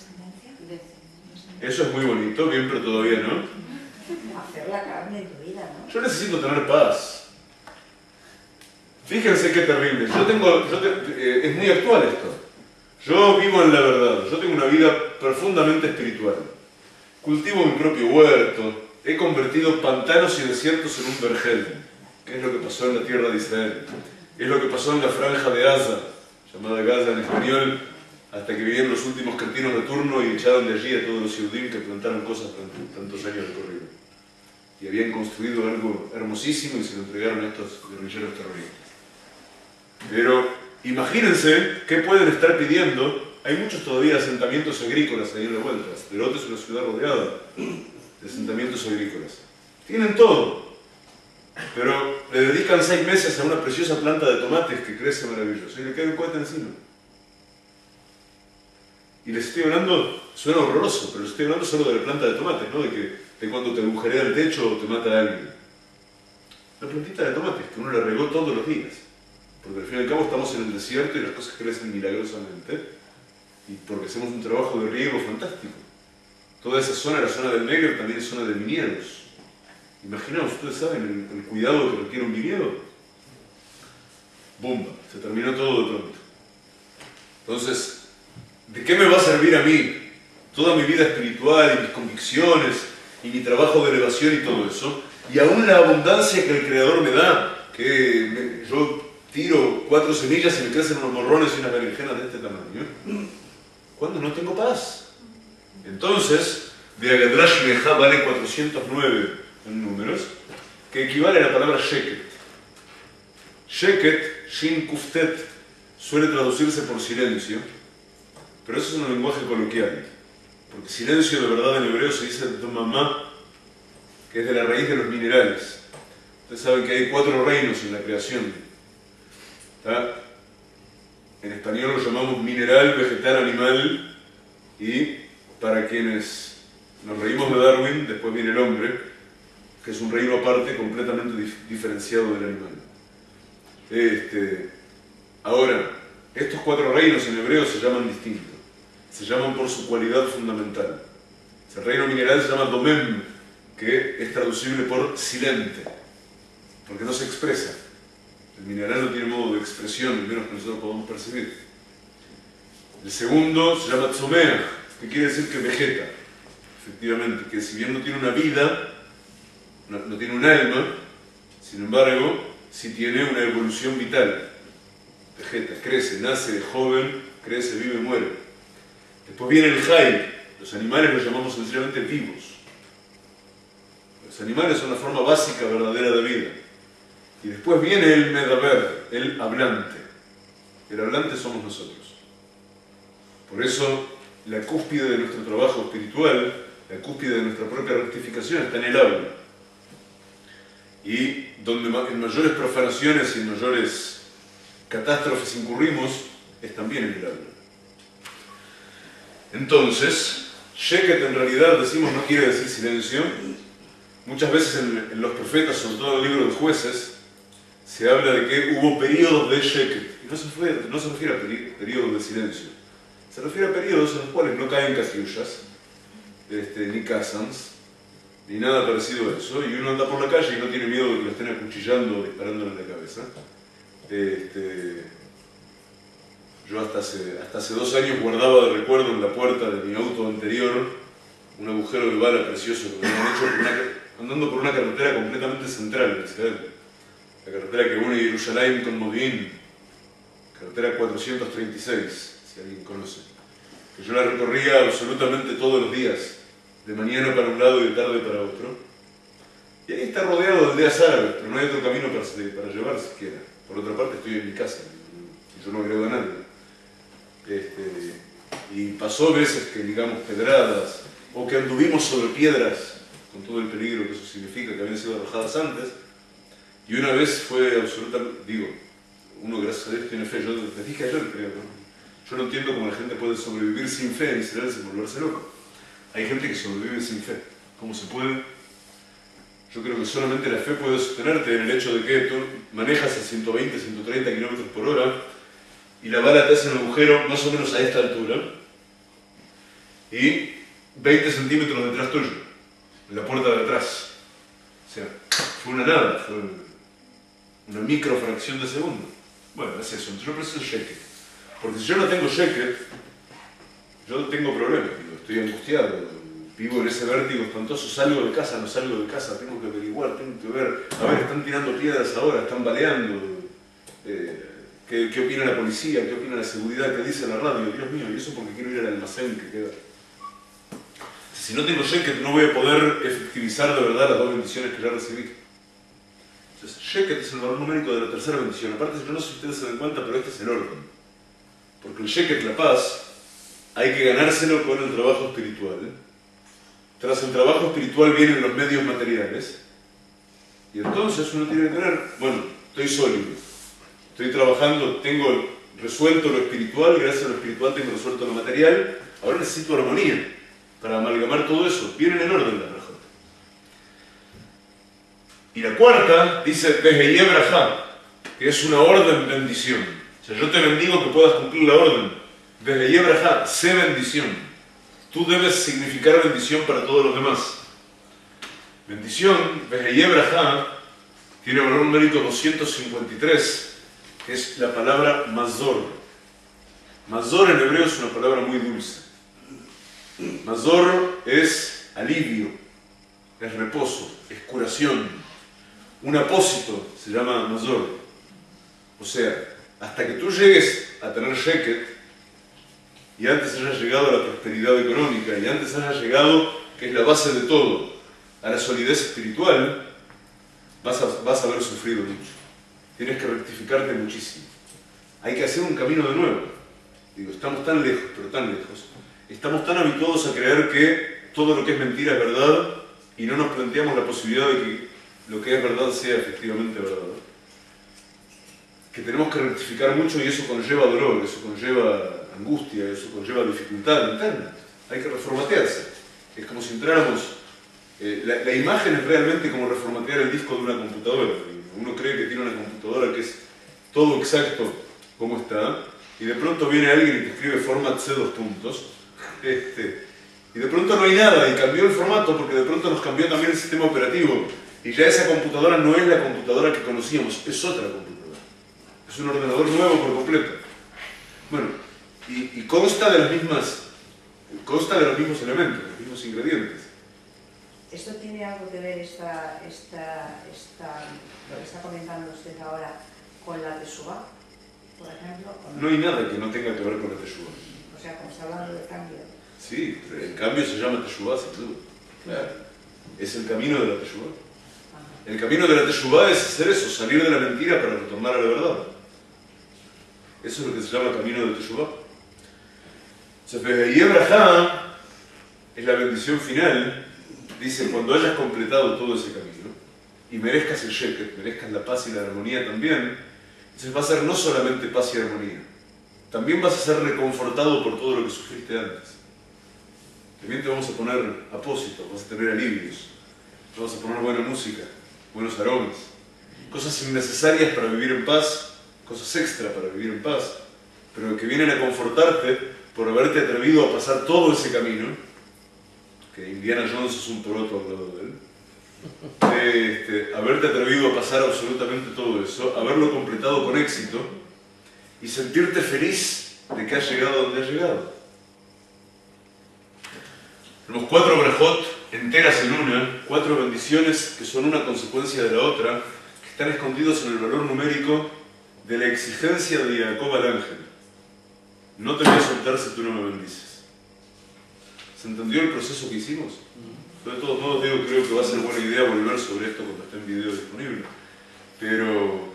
Speaker 1: Eso es muy bonito, bien, pero todavía no.
Speaker 3: Hacer la carne en tu vida, ¿no?
Speaker 1: Yo necesito tener paz. Fíjense qué terrible. Yo tengo, yo te, eh, es muy actual esto. Yo vivo en la verdad. Yo tengo una vida profundamente espiritual. Cultivo mi propio huerto. He convertido pantanos y desiertos en un vergel. ¿Qué es lo que pasó en la tierra de Israel? Es lo que pasó en la franja de Gaza, llamada Gaza en español, hasta que vinieron los últimos cretinos de turno y echaron de allí a todos los Yehudim que plantaron cosas durante tantos años de corrido. Y habían construido algo hermosísimo y se lo entregaron a estos guerrilleros terroristas. Pero imagínense qué pueden estar pidiendo. Hay muchos todavía asentamientos agrícolas ahí en la vuelta. Sderot es una ciudad rodeada de asentamientos agrícolas. Tienen todo, pero le dedican seis meses a una preciosa planta de tomates que crece maravilloso y le cae un cohete encima. Y les estoy hablando, suena horroroso, pero les estoy hablando solo de la planta de tomates, ¿no? De, que, de cuando te agujerea el techo o te mata a alguien. La plantita de tomates, que uno la regó todos los días. Porque al fin y al cabo estamos en el desierto y las cosas crecen milagrosamente. Y porque hacemos un trabajo de riego fantástico. Toda esa zona, la zona del Negev, también es zona de viñedos. Imaginaos, ustedes saben el, el cuidado que requiere un viñedo. ¡Bumba! Se terminó todo de pronto. Entonces, ¿de qué me va a servir a mí toda mi vida espiritual y mis convicciones y mi trabajo de elevación y todo eso? Y aún la abundancia que el Creador me da, que me, yo tiro cuatro semillas y me crecen unos morrones y unas berenjenas de este tamaño, cuando no tengo paz. Entonces, de Agadrash Meja vale cuatrocientos nueve en números, que equivale a la palabra Sheket. Sheket, Shin Kuftet, suele traducirse por silencio, pero eso es un lenguaje coloquial, porque silencio de verdad en hebreo se dice Domamá, que es de la raíz de los minerales. Ustedes saben que hay cuatro reinos en la creación. ¿Está? En español lo llamamos mineral, vegetal, animal, y para quienes nos reímos de Darwin, después viene el hombre, que es un reino aparte completamente dif diferenciado del animal. Este, ahora, estos cuatro reinos en hebreo se llaman distintos, se llaman por su cualidad fundamental. El reino mineral se llama Domem, que es traducible por silente, porque no se expresa. El mineral no tiene modo de expresión, menos que nosotros podamos percibir. El segundo se llama Tzomeach, que quiere decir que vegeta, efectivamente, que si bien no tiene una vida, no, no tiene un alma, sin embargo, sí tiene una evolución vital. Vegeta, crece, nace, joven, crece, vive, muere. Después viene el Jai, los animales los llamamos sencillamente vivos. Los animales son la forma básica, verdadera de vida. Y después viene el Medaber, el hablante. El hablante somos nosotros. Por eso, la cúspide de nuestro trabajo espiritual, la cúspide de nuestra propia rectificación está en el habla. Y donde en mayores profanaciones y en mayores catástrofes incurrimos, es también en el habla. Entonces, Sheket en realidad decimos no quiere decir silencio. Muchas veces en, en los profetas, sobre todo en el libro de Jueces, se habla de que hubo periodos de Sheket. Y no se, fue, no se refiere a peri periodos de silencio. Se refiere a periodos en los cuales no caen catiushas, este, ni kazans, ni nada parecido a eso. Y uno anda por la calle y no tiene miedo de que lo estén acuchillando o disparándole en la cabeza. Este, yo hasta hace, hasta hace dos años guardaba de recuerdo en la puerta de mi auto anterior un agujero de bala precioso que me habían hecho por una, andando por una carretera completamente central en Israel. La carretera que une Jerusalén con Modín, carretera cuatrocientos treinta y seis, si alguien conoce. Que yo la recorría absolutamente todos los días, de mañana para un lado y de tarde para otro. Y ahí está rodeado de aldeas árabes, pero no hay otro camino para, para llevar siquiera. Por otra parte, estoy en mi casa, y yo no agrego a nadie. Este, y pasó veces que, digamos, pedradas, o que anduvimos sobre piedras, con todo el peligro que eso significa, que habían sido arrojadas antes. Y una vez fue absolutamente, digo, uno gracias a Dios tiene fe, yo les dije ayer, creo, ¿no? Yo no entiendo cómo la gente puede sobrevivir sin fe en Israel sin volverse loco. Hay gente que sobrevive sin fe. ¿Cómo se puede? Yo creo que solamente la fe puede sostenerte en el hecho de que tú manejas a ciento veinte, ciento treinta kilómetros por hora y la bala te hace un agujero más o menos a esta altura y veinte centímetros detrás tuyo, en la puerta de atrás. O sea, fue una nada, fue una microfracción de segundo. Bueno, es eso. Entonces yo preciso Sheket. Porque si yo no tengo Sheket, yo tengo problemas. Digo, estoy angustiado, vivo en ese vértigo espantoso, salgo de casa, no salgo de casa, tengo que averiguar, tengo que ver. A ver, están tirando piedras ahora, están baleando. Eh, ¿qué, ¿Qué opina la policía? ¿Qué opina la seguridad? ¿Qué dice la radio? Dios mío, y eso porque quiero ir al almacén que queda. Si no tengo Sheket, no voy a poder efectivizar de verdad las dos bendiciones que ya recibí. Entonces, Sheket es el valor numérico de la tercera bendición. Aparte, yo no sé si ustedes se dan cuenta, pero este es el orden. Porque el Sheket, la paz, hay que ganárselo con el trabajo espiritual. Tras el trabajo espiritual vienen los medios materiales. Y entonces uno tiene que tener, bueno, estoy sólido, estoy trabajando, tengo resuelto lo espiritual, gracias a lo espiritual tengo resuelto lo material, ahora necesito armonía para amalgamar todo eso. Viene en orden la brajot. Y la cuarta dice Beheye Brajá, que es una orden bendición. O sea, yo te bendigo que puedas cumplir la orden. Beheye Brajá, sé bendición. Tú debes significar bendición para todos los demás. Bendición, Beheye Brajá, tiene valor numérico doscientos cincuenta y tres, que es la palabra Mazor. Mazor en hebreo es una palabra muy dulce. Mazor es alivio, es reposo, es curación. Un apósito se llama Mazor. O sea, hasta que tú llegues a tener Sheket, y antes hayas llegado a la prosperidad económica, y antes hayas llegado, que es la base de todo, a la solidez espiritual, vas a, vas a haber sufrido mucho. Tienes que rectificarte muchísimo. Hay que hacer un camino de nuevo. Digo, estamos tan lejos, pero tan lejos. Estamos tan habituados a creer que todo lo que es mentira es verdad y no nos planteamos la posibilidad de que lo que es verdad sea efectivamente verdad. Que tenemos que rectificar mucho y eso conlleva dolor, eso conlleva angustia, eso conlleva dificultad interna. Hay que reformatearse. Es como si entráramos... Eh, la, la imagen es realmente como reformatear el disco de una computadora. Uno cree que tiene una computadora que es todo exacto como está, y de pronto viene alguien y te escribe format C dos puntos, este, y de pronto no hay nada, y cambió el formato porque de pronto nos cambió también el sistema operativo, y ya esa computadora no es la computadora que conocíamos, es otra computadora. Es un ordenador nuevo por completo. Bueno, y, y consta de las mismas, consta de los mismos elementos, los mismos ingredientes.
Speaker 3: ¿Esto tiene algo que ver, esta, esta, esta, lo que está comentando usted ahora, con la Teshuvá, por ejemplo? ¿O no?
Speaker 1: No hay nada que no tenga que ver con la Teshuvá.
Speaker 3: O sea, como está hablando de cambio.
Speaker 1: Sí, el cambio se llama Teshuvá, sin duda. Claro. Es el camino de la Teshuvá. El camino de la Teshuvá es hacer eso, salir de la mentira para retornar a la verdad. Eso es lo que se llama camino de Teshuvá. O sea, Beheye Brajá es la bendición final. Dice, cuando hayas completado todo ese camino y merezcas el Sheket, merezcas la paz y la armonía también, entonces va a ser no solamente paz y armonía, también vas a ser reconfortado por todo lo que sufriste antes. También te vamos a poner apósitos, vas a tener alivios, te vamos a poner buena música, buenos aromas, cosas innecesarias para vivir en paz, cosas extra para vivir en paz, pero que vienen a confortarte por haberte atrevido a pasar todo ese camino, que Indiana Jones es un poroto al lado de él, este, haberte atrevido a pasar absolutamente todo eso, haberlo completado con éxito y sentirte feliz de que has llegado a donde has llegado. Tenemos cuatro brajot enteras en una, cuatro bendiciones que son una consecuencia de la otra, que están escondidos en el valor numérico de la exigencia de Jacob al ángel. No te voy a soltar si tú no me bendices. ¿Se entendió el proceso que hicimos? Yo de todos modos digo, creo que va a ser buena idea volver sobre esto cuando esté en video disponible. Pero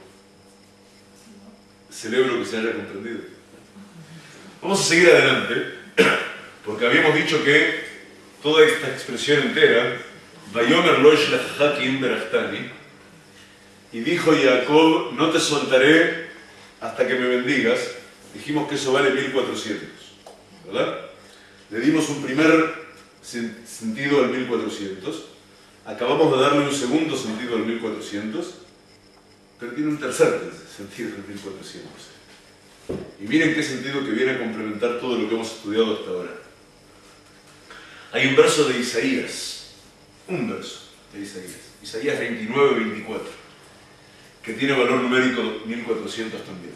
Speaker 1: celebro que se haya comprendido. Vamos a seguir adelante, porque habíamos dicho que toda esta expresión entera, Vayomer lo yishlachcha ki im berachtani, y dijo Jacob, no te soltaré hasta que me bendigas. Dijimos que eso vale mil cuatrocientos, ¿verdad? Le dimos un primer sentido al mil cuatrocientos, acabamos de darle un segundo sentido al mil cuatrocientos, pero tiene un tercer sentido al mil cuatrocientos. Y miren qué sentido que viene a complementar todo lo que hemos estudiado hasta ahora. Hay un verso de Isaías, un verso de Isaías, Isaías veintinueve veinticuatro, que tiene valor numérico mil cuatrocientos también.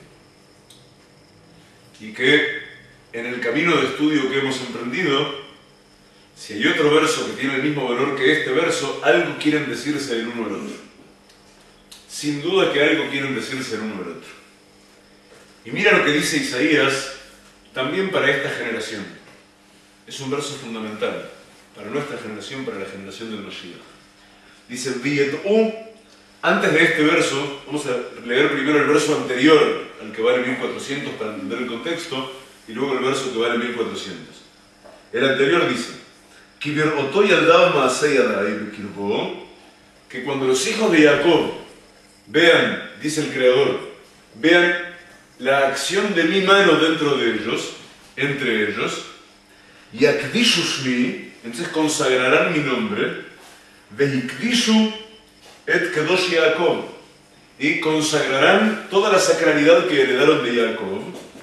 Speaker 1: Y que en el camino de estudio que hemos emprendido, si hay otro verso que tiene el mismo valor que este verso, algo quieren decirse el uno al otro. Sin duda que algo quieren decirse el uno al otro. Y mira lo que dice Isaías también para esta generación. Es un verso fundamental para nuestra generación, para la generación del Mashiach. Dice, V'yed'u Antes de este verso, vamos a leer primero el verso anterior al que vale mil cuatrocientos para entender el contexto, y luego el verso que vale mil cuatrocientos. El anterior dice: que cuando los hijos de Jacob vean, dice el Creador, vean la acción de mi mano dentro de ellos, entre ellos, Yakdishushmi, entonces consagrarán mi nombre, Vehikdishu et Kedosh Jacob, y consagrarán toda la sacralidad que heredaron de Jacob,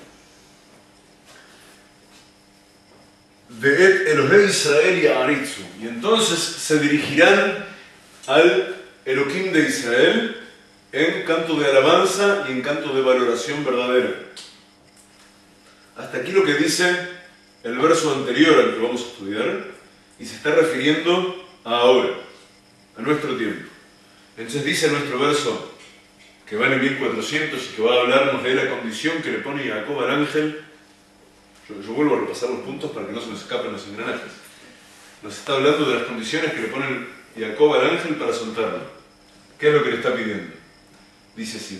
Speaker 1: Ve'et Elohei Israel Ya'aritzu, y entonces se dirigirán al Elohim de Israel en canto de alabanza y en canto de valoración verdadera. Hasta aquí lo que dice el verso anterior al que vamos a estudiar, y se está refiriendo a ahora, a nuestro tiempo. Entonces dice nuestro verso, que vale mil cuatrocientos y que va a hablarnos de la condición que le pone Jacob al ángel. Yo, yo vuelvo a repasar los puntos para que no se me escapen los engranajes. Nos está hablando de las condiciones que le pone Jacob al ángel para soltarlo. ¿Qué es lo que le está pidiendo? Dice así: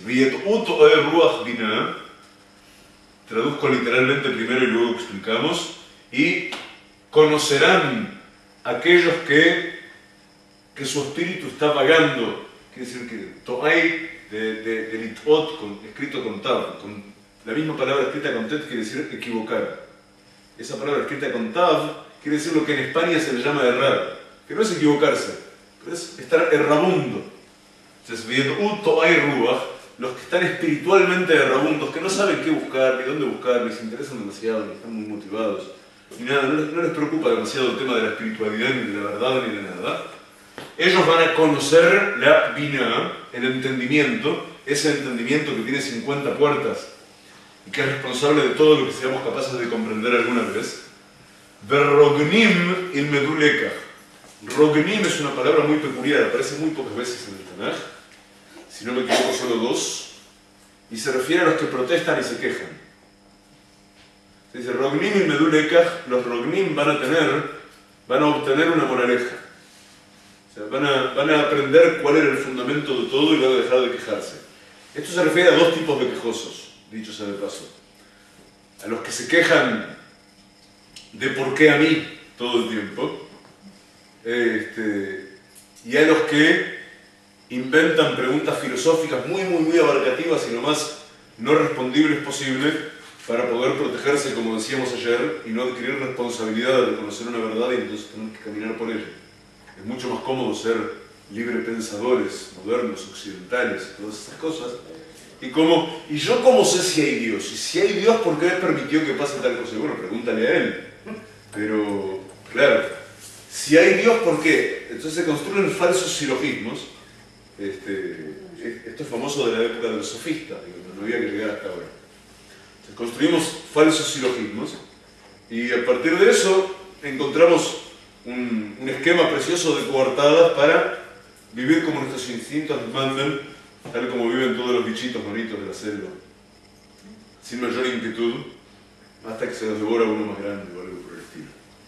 Speaker 1: traduzco literalmente primero y luego explicamos. Y conocerán aquellos que, que su espíritu está vagando. Quiere decir que to'ai de, de, de lit'ot, con, escrito con tav, con la misma palabra escrita con tet, quiere decir equivocar. Esa palabra escrita con tav quiere decir lo que en España se le llama errar, que no es equivocarse, pero es estar errabundo. Entonces, viendo un to'ai ruach, los que están espiritualmente errabundos, que no saben qué buscar, ni dónde buscar, ni se interesan demasiado, ni están muy motivados, ni nada, no les, no les preocupa demasiado el tema de la espiritualidad, ni de la verdad, ni de nada. Ellos van a conocer la Binah, el entendimiento, ese entendimiento que tiene cincuenta puertas y que es responsable de todo lo que seamos capaces de comprender alguna vez. Verrognim il medulekah. Rognim es una palabra muy peculiar, aparece muy pocas veces en el Tanaj, si no me equivoco solo dos, y se refiere a los que protestan y se quejan. Se dice Rognim il medulekah, los Rognim van a tener, van a obtener una moraleja. O sea, van a, van a aprender cuál era el fundamento de todo y luego dejar de quejarse. Esto se refiere a dos tipos de quejosos, dicho sea de paso. A los que se quejan de por qué a mí todo el tiempo, este, y a los que inventan preguntas filosóficas muy, muy, muy abarcativas y lo más no respondibles posible para poder protegerse, como decíamos ayer, y no adquirir responsabilidad de reconocer una verdad y entonces tener que caminar por ella. Es mucho más cómodo ser librepensadores, modernos, occidentales, todas esas cosas. Y, como, y yo cómo sé si hay Dios, y si hay Dios, ¿por qué permitió que pase tal cosa? Y bueno, pregúntale a él. Pero, claro, si hay Dios, ¿por qué? Entonces se construyen falsos silogismos. Este, esto es famoso de la época de los sofistas, digo, no había que llegar hasta ahora. Entonces construimos falsos silogismos, y a partir de eso encontramos un, un esquema precioso de coartadas para vivir como nuestros instintos nos mandan, tal como viven todos los bichitos bonitos de la selva, sin mayor inquietud, hasta que se los devora uno más grande o algo por el estilo.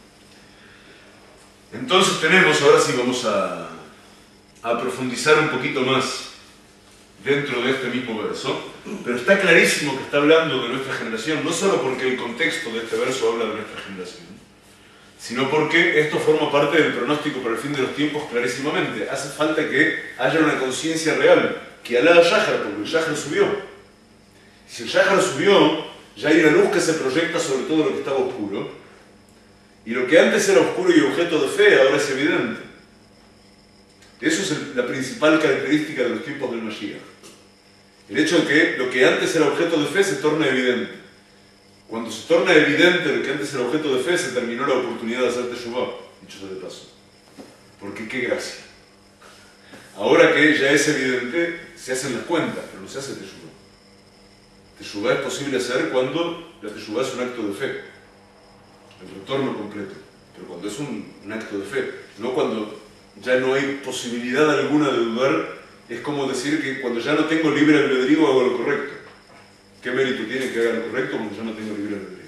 Speaker 1: Entonces tenemos, ahora sí vamos a, a profundizar un poquito más dentro de este mismo verso, pero está clarísimo que está hablando de nuestra generación, no solo porque el contexto de este verso habla de nuestra generación, sino porque esto forma parte del pronóstico para el fin de los tiempos clarísimamente. Hace falta que haya una conciencia real, que alá Yahar, porque el Yahar subió. Si el Yahar subió, ya hay una luz que se proyecta sobre todo lo que estaba oscuro, y lo que antes era oscuro y objeto de fe ahora es evidente. Eso es el, la principal característica de los tiempos del Mashiach. El hecho de que lo que antes era objeto de fe se torna evidente. Cuando se torna evidente lo que antes era objeto de fe, se terminó la oportunidad de hacer Teshuvah, dicho sea de paso. Porque qué gracia. Ahora que ya es evidente, se hacen las cuentas, pero no se hace Teshuvah. Teshuvah es posible hacer cuando la Teshuvah es un acto de fe, el retorno completo. Pero cuando es un, un acto de fe, no cuando ya no hay posibilidad alguna de dudar, es como decir que cuando ya no tengo libre albedrío hago lo correcto. ¿Qué mérito tiene que haga lo correcto cuando ya no tengo libre albedrío?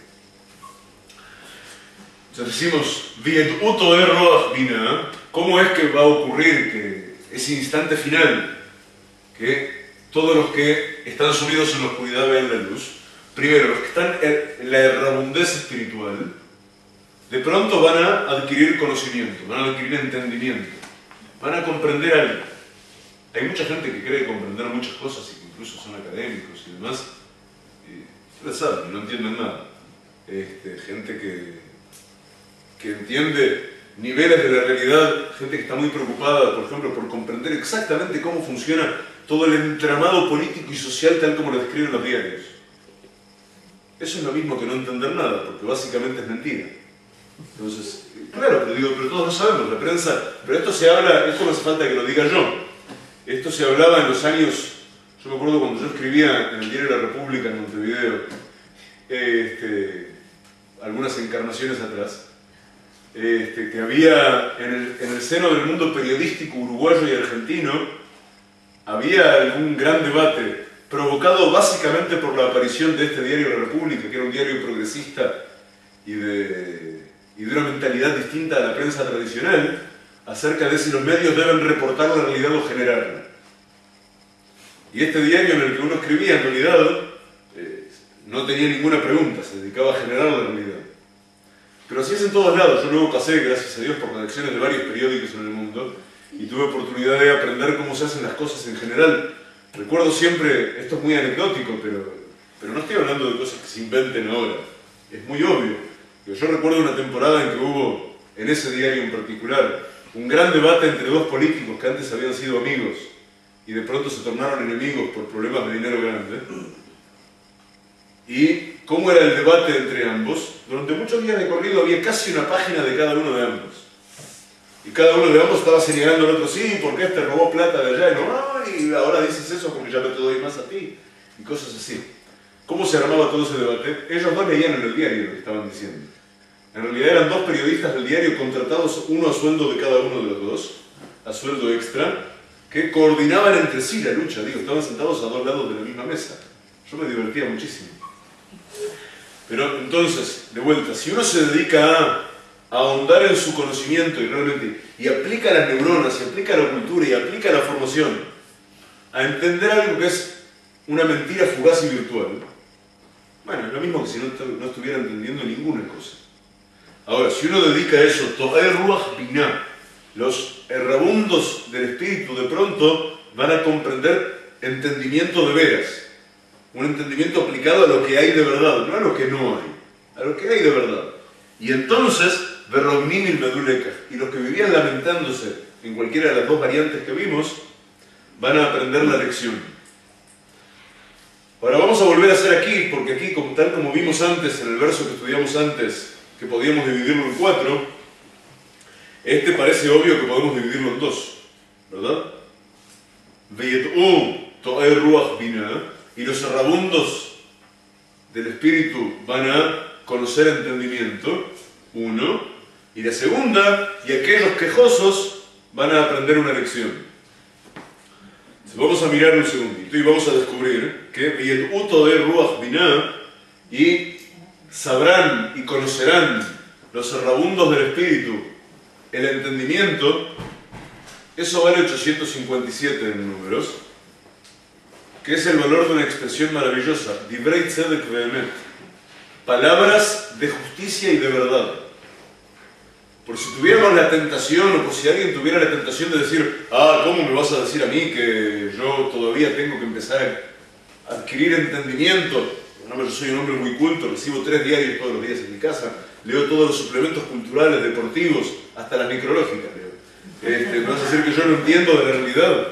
Speaker 1: Entonces decimos, ¿cómo es que va a ocurrir que ese instante final que todos los que están sumidos en la oscuridad vean la luz. Primero, los que están en la errabundez espiritual, de pronto van a adquirir conocimiento, van a adquirir entendimiento, van a comprender algo. Hay mucha gente que cree comprender muchas cosas y que incluso son académicos y demás, y ustedes saben, no entienden nada. Este, gente que, que entiende niveles de la realidad, gente que está muy preocupada, por ejemplo, por comprender exactamente cómo funciona todo el entramado político y social tal como lo describen los diarios. Eso es lo mismo que no entender nada, porque básicamente es mentira. Entonces, claro, pero digo, pero todos lo sabemos, la prensa, pero esto se habla, esto no hace falta que lo diga yo, esto se hablaba en los años, yo me acuerdo cuando yo escribía en el diario La República en Montevideo, este, algunas encarnaciones atrás, este, que había en el, en el seno del mundo periodístico uruguayo y argentino, había algún gran debate provocado básicamente por la aparición de este diario La República, que era un diario progresista y de, y de una mentalidad distinta a la prensa tradicional, acerca de si los medios deben reportar la realidad o generarla. Y este diario en el que uno escribía, en realidad, eh, no tenía ninguna pregunta, se dedicaba a generar la realidad. Pero así es en todos lados. Yo luego pasé, gracias a Dios, por redacciones de varios periódicos en el mundo y tuve oportunidad de aprender cómo se hacen las cosas en general. Recuerdo siempre, esto es muy anecdótico, pero, pero no estoy hablando de cosas que se inventen ahora. Es muy obvio. Yo recuerdo una temporada en que hubo, en ese diario en particular, un gran debate entre dos políticos que antes habían sido amigos y de pronto se tornaron enemigos por problemas de dinero grande. Y cómo era el debate entre ambos. Durante muchos días de corrido había casi una página de cada uno de ambos. Y cada uno de ambos estaba señalando al otro, sí, porque este robó plata de allá, y no, ay, ahora dices eso porque ya no te doy más a ti, y cosas así. ¿Cómo se armaba todo ese debate? Ellos dos leían en el diario lo que estaban diciendo. En realidad eran dos periodistas del diario contratados, uno a sueldo de cada uno de los dos, a sueldo extra, que coordinaban entre sí la lucha, digo, estaban sentados a dos lados de la misma mesa. Yo me divertía muchísimo. Pero entonces, de vuelta, si uno se dedica a ahondar en su conocimiento y realmente, y aplica las neuronas, y aplica la cultura, y aplica la formación, a entender algo que es una mentira fugaz y virtual, bueno, es lo mismo que si no, no estuviera entendiendo ninguna cosa. Ahora, si uno dedica a eso, To'er Ruach Binah, los errabundos del espíritu de pronto van a comprender entendimiento de veras, un entendimiento aplicado a lo que hay de verdad, no a lo que no hay, a lo que hay de verdad. Y entonces, Verrognim il Medulekach, y los que vivían lamentándose en cualquiera de las dos variantes que vimos, van a aprender la lección. Ahora vamos a volver a hacer aquí, porque aquí, como, tal como vimos antes, en el verso que estudiamos antes, que podíamos dividirlo en cuatro, este parece obvio que podemos dividirlo en dos, ¿verdad? Veyet'u To'er Ruach Binah, y los errabundos del espíritu van a conocer entendimiento, uno, y la segunda, y aquellos quejosos van a aprender una lección. Entonces, vamos a mirar un segundito y vamos a descubrir que Veyet'u To'er Ruach Binah, y sabrán y conocerán los errabundos del espíritu el entendimiento, eso vale ochocientos cincuenta y siete en números, que es el valor de una expresión maravillosa, Divrei Tzedek Ve'emet, palabras de justicia y de verdad. Por si tuviéramos la tentación, o por si alguien tuviera la tentación de decir, ah, ¿cómo me vas a decir a mí que yo todavía tengo que empezar a adquirir entendimiento? No, yo soy un hombre muy culto, recibo tres diarios todos los días en mi casa, leo todos los suplementos culturales, deportivos, hasta las micrológicas leo. Este, ¿me vas a decir que yo no entiendo de la realidad?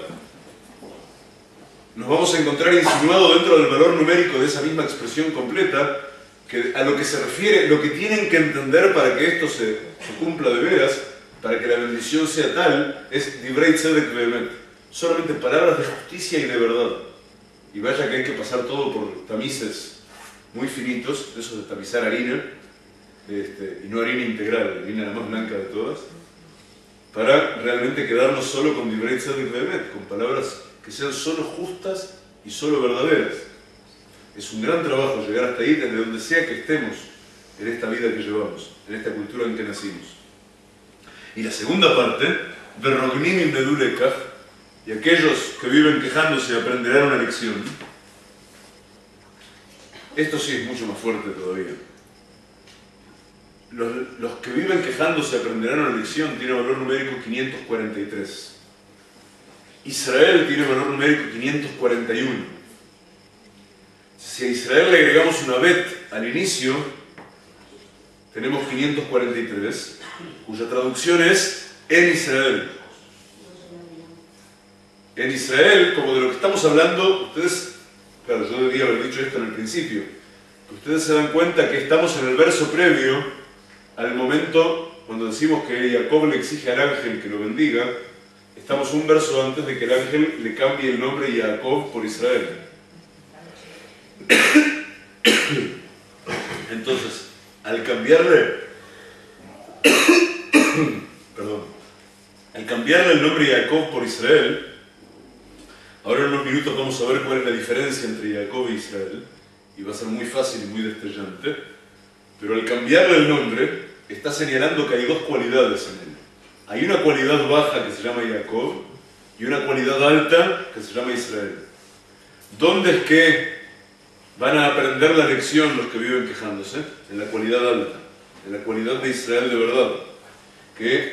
Speaker 1: Nos vamos a encontrar insinuado dentro del valor numérico de esa misma expresión completa, que a lo que se refiere, lo que tienen que entender para que esto se, se cumpla de veras, para que la bendición sea tal, es Divrei Tzedek Ve'emet, solamente palabras de justicia y de verdad. Y vaya que hay que pasar todo por tamices muy finitos, eso de tamizar harina, este, y no harina integral, harina la más blanca de todas, para realmente quedarnos solo con Divrei Tzedek Ve'emet, con palabras que sean solo justas y solo verdaderas. Es un gran trabajo llegar hasta ahí, desde donde sea que estemos en esta vida que llevamos, en esta cultura en que nacimos. Y la segunda parte, Verrognim il Medulekach, y aquellos que viven quejándose aprenderán una lección. Esto sí es mucho más fuerte todavía. Los, los que viven quejándose aprenderán una lección tiene valor numérico quinientos cuarenta y tres. Israel tiene valor numérico quinientos cuarenta y uno. Si a Israel le agregamos una bet al inicio, tenemos quinientos cuarenta y tres, cuya traducción es en Israel. En Israel, como de lo que estamos hablando, ustedes, claro, yo debía haber dicho esto en el principio, que ustedes se dan cuenta que estamos en el verso previo al momento cuando decimos que Jacob le exige al ángel que lo bendiga. Estamos un verso antes de que el ángel le cambie el nombre de Jacob por Israel. Entonces, al cambiarle, perdón, al cambiarle el nombre de Jacob por Israel, ahora en unos minutos vamos a ver cuál es la diferencia entre Jacob e Israel, y va a ser muy fácil y muy destellante, pero al cambiarle el nombre, está señalando que hay dos cualidades en él. Hay una cualidad baja que se llama Jacob y una cualidad alta que se llama Israel. ¿Dónde es que van a aprender la lección los que viven quejándose? En la cualidad alta, en la cualidad de Israel de verdad, que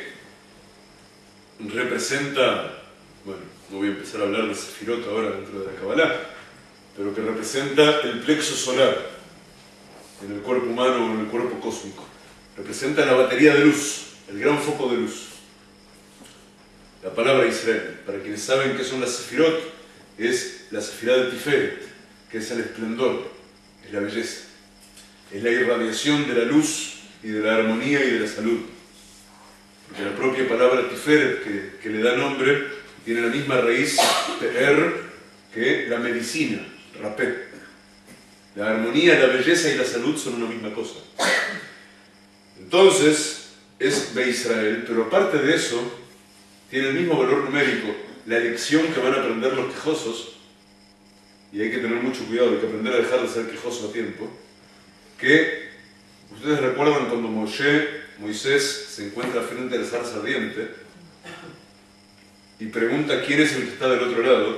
Speaker 1: representa, bueno, no voy a empezar a hablar de Sefirot ahora dentro de la Kabbalah, pero que representa el plexo solar en el cuerpo humano o en el cuerpo cósmico. Representa la batería de luz, el gran foco de luz. La palabra Israel, para quienes saben qué son las Sefirot, es la Sefirá de Tiferet, que es el esplendor, es la belleza, es la irradiación de la luz y de la armonía y de la salud. Porque la propia palabra Tiferet, que, que le da nombre, tiene la misma raíz, Pe'er, que la medicina, Rapé. La armonía, la belleza y la salud son una misma cosa. Entonces, es de Israel, pero aparte de eso, tiene el mismo valor numérico, la lección que van a aprender los quejosos, y hay que tener mucho cuidado, hay que aprender a dejar de ser quejoso a tiempo, que ustedes recuerdan cuando Moshe, Moisés se encuentra frente a la zarza ardiente y pregunta quién es el que está del otro lado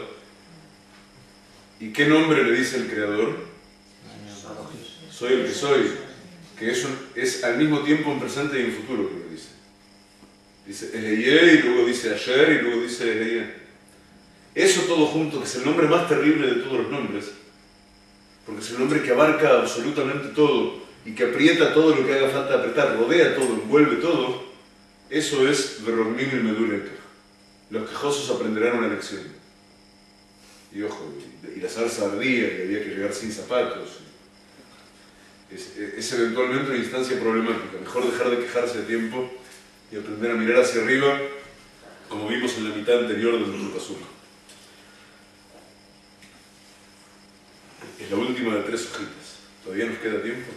Speaker 1: y qué nombre le dice el Creador. Soy el que soy, que es, un, es al mismo tiempo un presente y un futuro que lo dice. Dice Eheye y luego dice Ayer y luego dice Eheye. Eso todo junto, que es el nombre más terrible de todos los nombres, porque es el nombre que abarca absolutamente todo y que aprieta todo lo que haga falta apretar, rodea todo, envuelve todo, eso es Verormim y Meduleka. Los quejosos aprenderán una lección. Y ojo, y la zarza ardía y había que llegar sin zapatos. Es, es eventualmente una instancia problemática. Mejor dejar de quejarse a tiempo y aprender a mirar hacia arriba, como vimos en la mitad anterior del Nuestro Azul. Es la última de tres hojitas. ¿Todavía nos queda tiempo?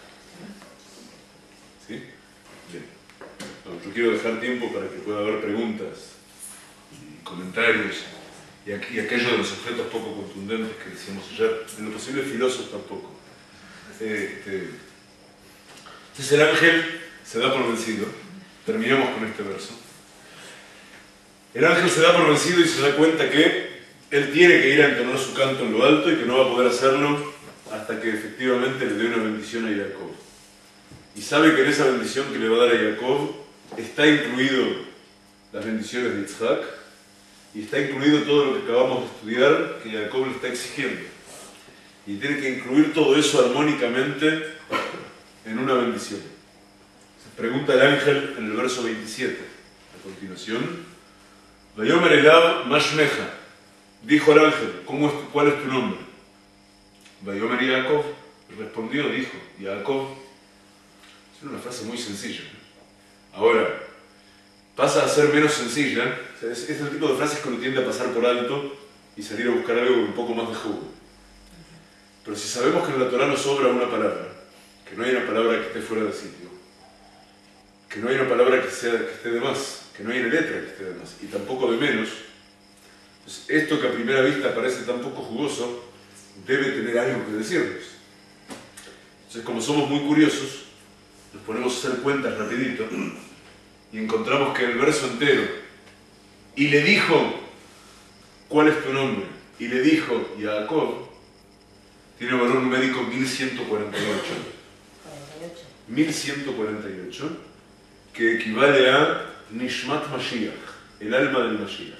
Speaker 1: ¿Sí? Bien. No, yo quiero dejar tiempo para que pueda haber preguntas y comentarios y, aquí, y aquello de los objetos poco contundentes que decíamos ayer, en lo posible filósofos tampoco. Este, entonces el ángel se da por vencido. Terminamos con este verso. El ángel se da por vencido y se da cuenta que él tiene que ir a entonar su canto en lo alto y que no va a poder hacerlo hasta que efectivamente le dé una bendición a Jacob. Y sabe que en esa bendición que le va a dar a Jacob está incluido las bendiciones de Yitzhak y está incluido todo lo que acabamos de estudiar que Jacob le está exigiendo. Y tiene que incluir todo eso armónicamente en una bendición. Se pregunta el ángel en el verso veintisiete, a continuación. Vayomer Elav Mashmeja. Dijo al ángel, ¿cómo es tu, ¿cuál es tu nombre? Vayomer Jacob. Respondió, dijo, Jacob. Es una frase muy sencilla. Ahora, pasa a ser menos sencilla. O sea, es, es el tipo de frases que uno tiende a pasar por alto y salir a buscar algo con un poco más de jugo. Pero si sabemos que en la Torah nos sobra una palabra, que no hay una palabra que esté fuera de sitio, que no hay una palabra que, sea, que esté de más, que no hay una letra que esté de más, y tampoco de menos, pues esto que a primera vista parece tan poco jugoso, debe tener algo que decirnos. Entonces, como somos muy curiosos, nos ponemos a hacer cuentas rapidito, y encontramos que el verso entero, y le dijo ¿cuál es tu nombre? Y le dijo, Jacob, tiene valor numérico mil ciento cuarenta y ocho. mil ciento cuarenta y ocho, que equivale a Nishmat Mashiach, el alma del Mashiach.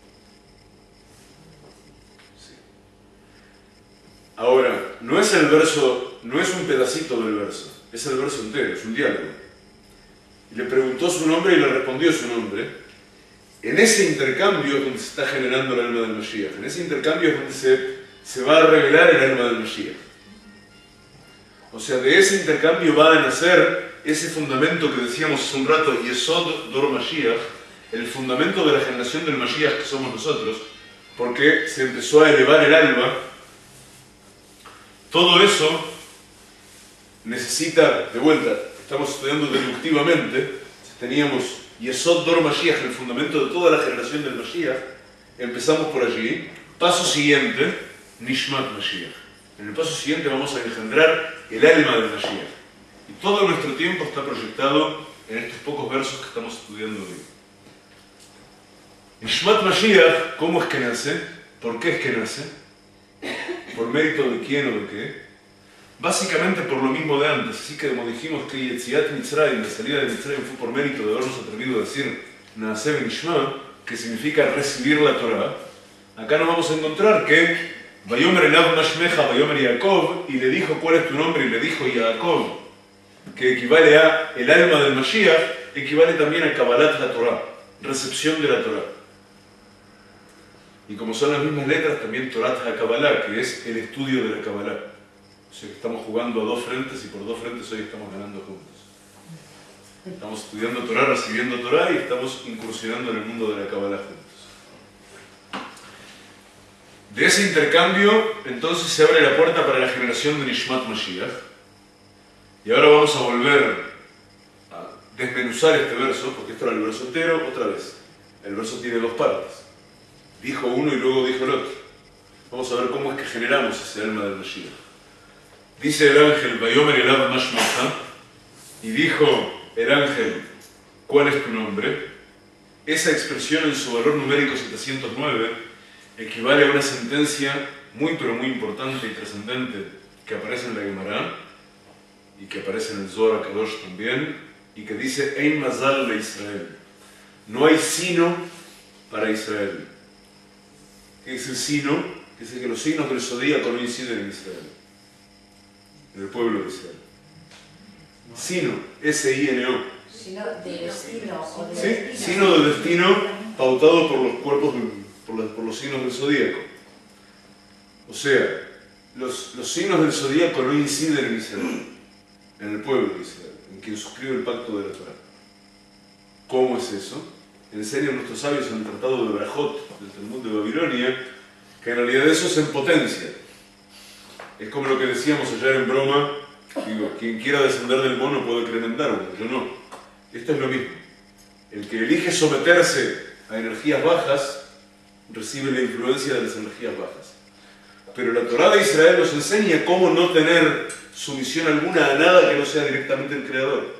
Speaker 1: Sí. Ahora, no es el verso, no es un pedacito del verso, es el verso entero, es un diálogo. Y le preguntó su nombre y le respondió su nombre. En ese intercambio es donde se está generando el alma del Mashiach. En ese intercambio es donde se, se va a revelar el alma del Mashiach. O sea, de ese intercambio va a nacer ese fundamento que decíamos hace un rato, Yesod Dor Mashiach, el fundamento de la generación del Mashiach que somos nosotros, porque se empezó a elevar el alma. Todo eso necesita, de vuelta, estamos estudiando deductivamente, teníamos Yesod Dor Mashiach, el fundamento de toda la generación del Mashiach, empezamos por allí. Paso siguiente, Nishmat Mashiach. En el paso siguiente vamos a engendrar el alma del Mashiach. Y todo nuestro tiempo está proyectado en estos pocos versos que estamos estudiando hoy. Nishmat Mashiach, ¿cómo es que nace? ¿Por qué es que nace? ¿Por mérito de quién o de qué? Básicamente por lo mismo de antes. Así que como dijimos que Yetziat Mitzrayim, la salida de Mitzrayim, fue por mérito de habernos atrevido a decir Naaseh Benishma, que significa recibir la Torah. Acá nos vamos a encontrar que Vayomer Elav Mashmecha, Vayomer Yaakov, y le dijo cuál es tu nombre, y le dijo Yaakov, que equivale a el alma del Mashiach, equivale también a Kabbalat la Torah, recepción de la Torah. Y como son las mismas letras, también Torat HaKabbalah, que es el estudio de la Kabbalah. O sea que estamos jugando a dos frentes y por dos frentes hoy estamos ganando juntos. Estamos estudiando Torah, recibiendo Torah y estamos incursionando en el mundo de la Kabbalah juntos. De ese intercambio, entonces se abre la puerta para la generación de Nishmat Mashiach. Y ahora vamos a volver a desmenuzar este verso, porque esto era el verso entero, otra vez. El verso tiene dos partes. Dijo uno y luego dijo el otro. Vamos a ver cómo es que generamos ese alma del Mashiach. Dice el ángel, Vayomer Elav Mashmecha, y dijo el ángel, ¿cuál es tu nombre? Esa expresión en su valor numérico setecientos nueve equivale a una sentencia muy pero muy importante y trascendente que aparece en la Gemara y que aparece en el Zohar HaKadosh también, y que dice, Ein Mazal le Israel. No hay sino para Israel. ¿Qué es el sino? Dice que los signos del zodíaco no inciden en Israel, en el pueblo de Israel. Sino, S I N O.
Speaker 3: Sino de destino o de
Speaker 1: ¿Sí?
Speaker 3: destino.
Speaker 1: Sino de destino pautado por los cuerpos, del, por, los, por los signos del zodíaco. O sea, los, los signos del zodíaco no inciden en Israel, en el pueblo de Israel, en quien suscribe el pacto de la Torah. ¿Cómo es eso? Enseñan nuestros sabios en el Tratado de Brajot del Talmud de Babilonia que en realidad eso es en potencia. Es como lo que decíamos ayer en broma, digo, quien quiera descender del mono puede creer en Darwin, yo no. Esto es lo mismo. El que elige someterse a energías bajas recibe la influencia de las energías bajas. Pero la Torá de Israel nos enseña cómo no tener sumisión alguna a nada que no sea directamente el Creador.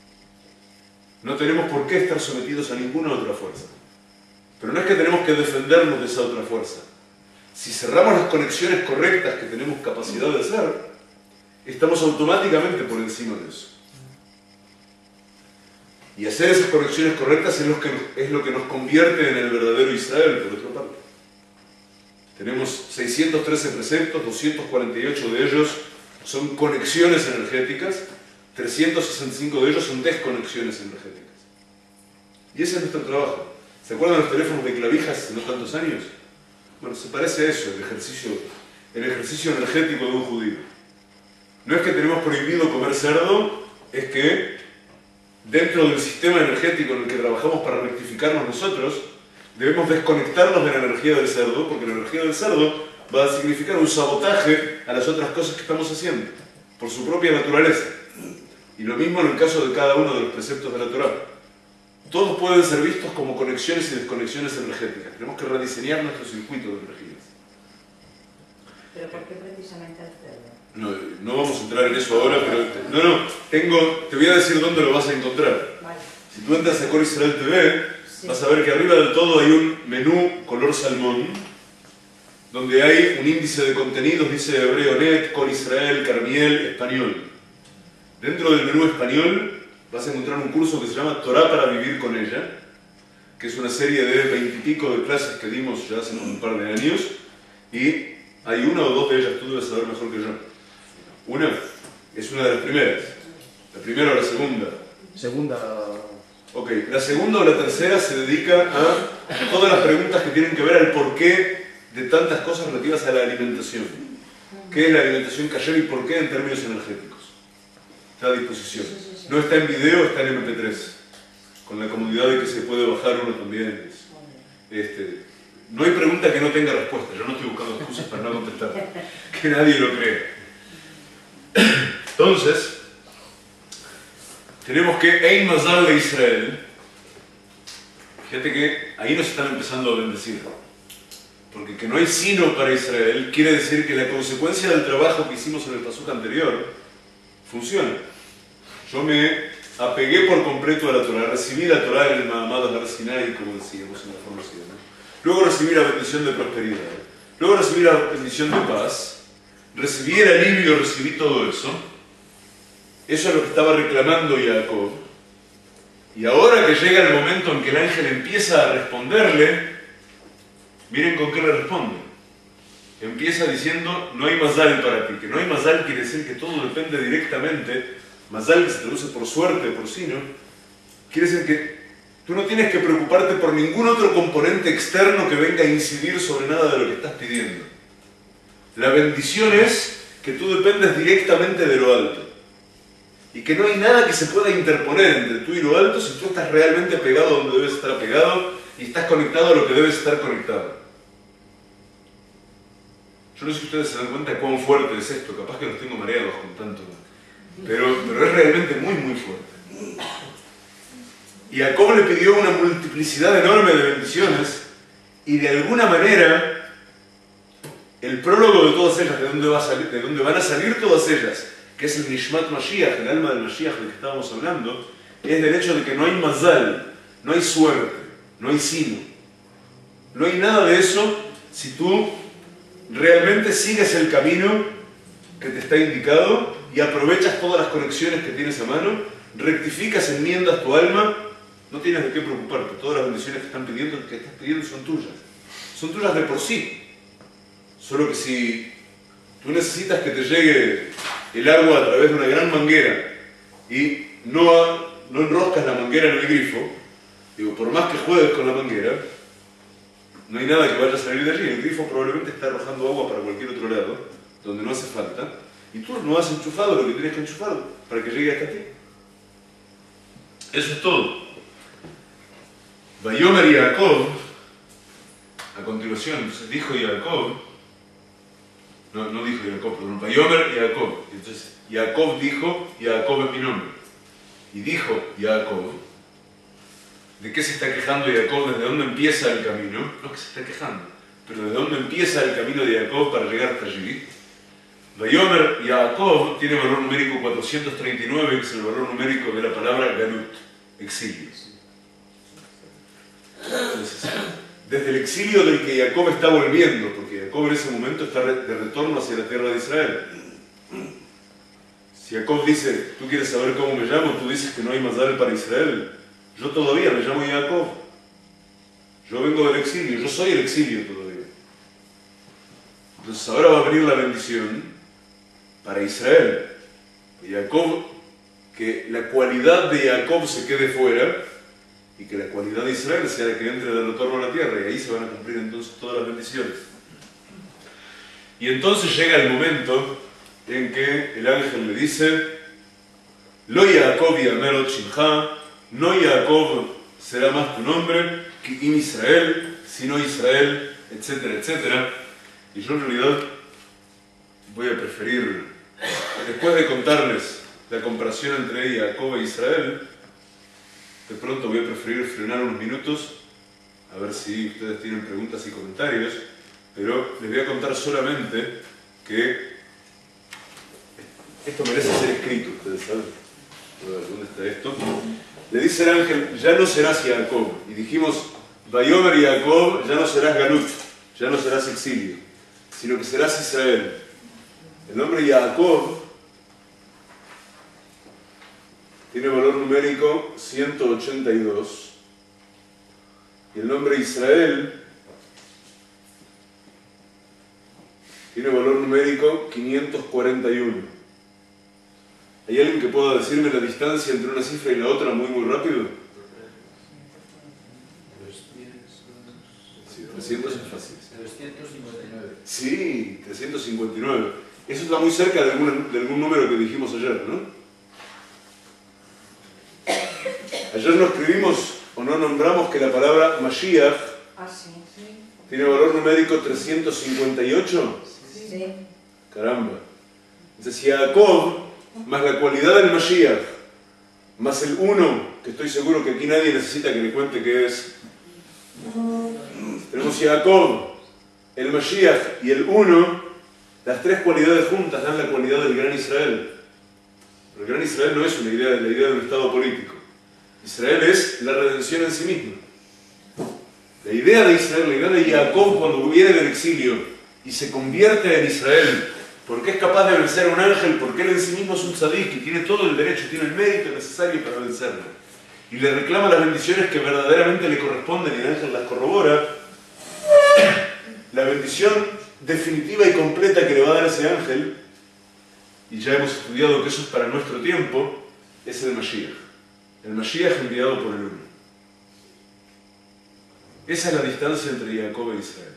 Speaker 1: No tenemos por qué estar sometidos a ninguna otra fuerza. Pero no es que tenemos que defendernos de esa otra fuerza. Si cerramos las conexiones correctas que tenemos capacidad de hacer, estamos automáticamente por encima de eso. Y hacer esas conexiones correctas es lo que, es lo que nos convierte en el verdadero Israel, por otra parte. Tenemos seiscientos trece preceptos, doscientos cuarenta y ocho de ellos son conexiones energéticas, trescientos sesenta y cinco de ellos son desconexiones energéticas. Y ese es nuestro trabajo. ¿Se acuerdan los teléfonos de clavijas hace no tantos años? Bueno, se parece a eso, el ejercicio, el ejercicio energético de un judío. No es que tenemos prohibido comer cerdo, es que dentro del sistema energético en el que trabajamos para rectificarnos nosotros, debemos desconectarnos de la energía del cerdo, porque la energía del cerdo va a significar un sabotaje a las otras cosas que estamos haciendo, por su propia naturaleza. Y lo mismo en el caso de cada uno de los preceptos de la Torá. Todos pueden ser vistos como conexiones y desconexiones energéticas. Tenemos que rediseñar nuestro circuito de energías.
Speaker 3: ¿Pero por qué precisamente el cerdo?
Speaker 1: No, no vamos a entrar en eso ahora, pero... No, no, tengo, te voy a decir dónde lo vas a encontrar.
Speaker 3: Vale.
Speaker 1: Si tú entras a Cor Israel T V,
Speaker 3: Sí.
Speaker 1: vas a ver que arriba del todo hay un menú color salmón, donde hay un índice de contenidos, dice Hebreo Net, Col Israel, Carmiel, español. Dentro del menú español vas a encontrar un curso que se llama Torá para vivir con ella, que es una serie de veintipico de clases que dimos ya hace un par de años, y hay una o dos de ellas, tú debes saber mejor que yo. Una es una de las primeras, la primera o la segunda.
Speaker 5: Segunda.
Speaker 1: Ok, la segunda o la tercera se dedica a todas las preguntas que tienen que ver al porqué de tantas cosas relativas a la alimentación. ¿Qué es la alimentación kasher y por qué en términos energéticos? Está a disposición. No está en video, está en eme pe tres. Con la comodidad de que se puede bajar uno también. Este, no hay pregunta que no tenga respuesta. Yo no estoy buscando excusas para no contestar. Que nadie lo cree. Entonces, tenemos que Ein Mazal de Israel. Fíjate que ahí nos están empezando a bendecir. Porque que no hay sino para Israel quiere decir que la consecuencia del trabajo que hicimos en el pasuk anterior funciona. Yo me apegué por completo a la Torah, recibí la Torah en el Mahamad Har Sinai, como decíamos en la formación. Luego recibí la bendición de prosperidad. Luego recibí la bendición de paz. Recibí el alivio, recibí todo eso. Eso es lo que estaba reclamando Jacob. Y ahora que llega el momento en que el ángel empieza a responderle, miren con qué le responde. Empieza diciendo, no hay mazal para ti. Que no hay mazal quiere decir que todo depende directamente. Mazal, que se traduce por suerte, por sino, quiere decir que tú no tienes que preocuparte por ningún otro componente externo que venga a incidir sobre nada de lo que estás pidiendo. La bendición es que tú dependes directamente de lo alto. Y que no hay nada que se pueda interponer entre tú y lo alto si tú estás realmente pegado donde debes estar pegado y estás conectado a lo que debes estar conectado. Yo no sé si ustedes se dan cuenta cuán fuerte es esto, capaz que los tengo mareados con tanto, pero, pero es realmente muy muy fuerte. Y Jacob le pidió una multiplicidad enorme de bendiciones y de alguna manera el prólogo de todas ellas, de dónde, va a salir, de dónde van a salir todas ellas, que es el Nishmat Mashiach, el alma del Mashiach del que estábamos hablando, es del hecho de que no hay mazal, no hay suerte, no hay sino. No hay nada de eso si tú realmente sigues el camino que te está indicado y aprovechas todas las conexiones que tienes a mano, rectificas, enmiendas tu alma, no tienes de qué preocuparte. Todas las bendiciones que, están pidiendo, que estás pidiendo son tuyas. Son tuyas de por sí. Solo que si tú necesitas que te llegue el agua a través de una gran manguera y no, no enroscas la manguera en el grifo, digo, por más que juegues con la manguera, no hay nada que vaya a salir de allí. El grifo probablemente está arrojando agua para cualquier otro lado, donde no hace falta, y tú no has enchufado lo que tienes que enchufar para que llegue hasta ti. Eso es todo. Vayomer y Jacob, a continuación, entonces dijo Jacob, no, no dijo Jacob, perdón, Vayomer y Jacob. Entonces Jacob dijo, Jacob es mi nombre. Y dijo Jacob, ¿de qué se está quejando Jacob? ¿Desde dónde empieza el camino? No es que se está quejando, pero ¿desde dónde empieza el camino de Jacob para llegar hasta allí? Vayomer y Jacob tiene valor numérico cuatrocientos treinta y nueve, que es el valor numérico de la palabra Galut, exilio. Entonces, desde el exilio del que Jacob está volviendo, porque Jacob en ese momento está de retorno hacia la tierra de Israel. Si Jacob dice, tú quieres saber cómo me llamo, tú dices que no hay mazal para Israel, yo todavía me llamo Jacob. Yo vengo del exilio, yo soy el exilio todavía. Entonces ahora va a venir la bendición para Israel. Jacob, que la cualidad de Jacob se quede fuera y que la cualidad de Israel sea la que entre de retorno a la tierra, y ahí se van a cumplir entonces todas las bendiciones. Y entonces llega el momento en que el ángel le dice, Lo Jacob yamerot shimcha, no Jacob será más tu nombre, que im Israel, sino Israel, etcétera, etcétera. Y yo en realidad voy a preferir, después de contarles la comparación entre Jacob e Israel, de pronto voy a preferir frenar unos minutos, a ver si ustedes tienen preguntas y comentarios, pero les voy a contar solamente que esto merece ser escrito, ustedes saben. ¿Dónde está esto? Le dice el ángel, ya no serás Jacob. Y dijimos, Vayomer y Jacob, ya no serás Galut, ya no serás exilio. sino que serás Israel. El nombre Jacob tiene valor numérico ciento ochenta y dos y el nombre Israel tiene valor numérico quinientos cuarenta y uno. ¿Hay alguien que pueda decirme la distancia entre una cifra y la otra muy muy rápido? Sí, trescientos es fácil.
Speaker 2: trescientos cincuenta y nueve.
Speaker 1: Sí, trescientos cincuenta y nueve. Eso está muy cerca de algún, de algún número que dijimos ayer, ¿no? Ayer no escribimos o no nombramos que la palabra Mashiach
Speaker 3: Ah, sí, sí.
Speaker 1: tiene valor numérico trescientos cincuenta y ocho.
Speaker 3: Sí.
Speaker 1: Caramba. Entonces, si Jacob, más la cualidad del Mashiach, más el uno, que estoy seguro que aquí nadie necesita que le cuente qué es. Tenemos Jacob, el Mashiach y el uno, las tres cualidades juntas dan la cualidad del Gran Israel. Pero el Gran Israel no es una idea, la idea de un Estado político. Israel es la redención en sí misma. La idea de Israel, la idea de Jacob cuando viene del exilio y se convierte en Israel, porque es capaz de vencer a un ángel, porque él en sí mismo es un tzadik y tiene todo el derecho, tiene el mérito necesario para vencerlo. Y le reclama las bendiciones que verdaderamente le corresponden y el ángel las corrobora. La bendición definitiva y completa que le va a dar ese ángel, y ya hemos estudiado que eso es para nuestro tiempo, es el Mashiach. El Mashiach enviado por el uno. Esa es la distancia entre Jacob e Israel.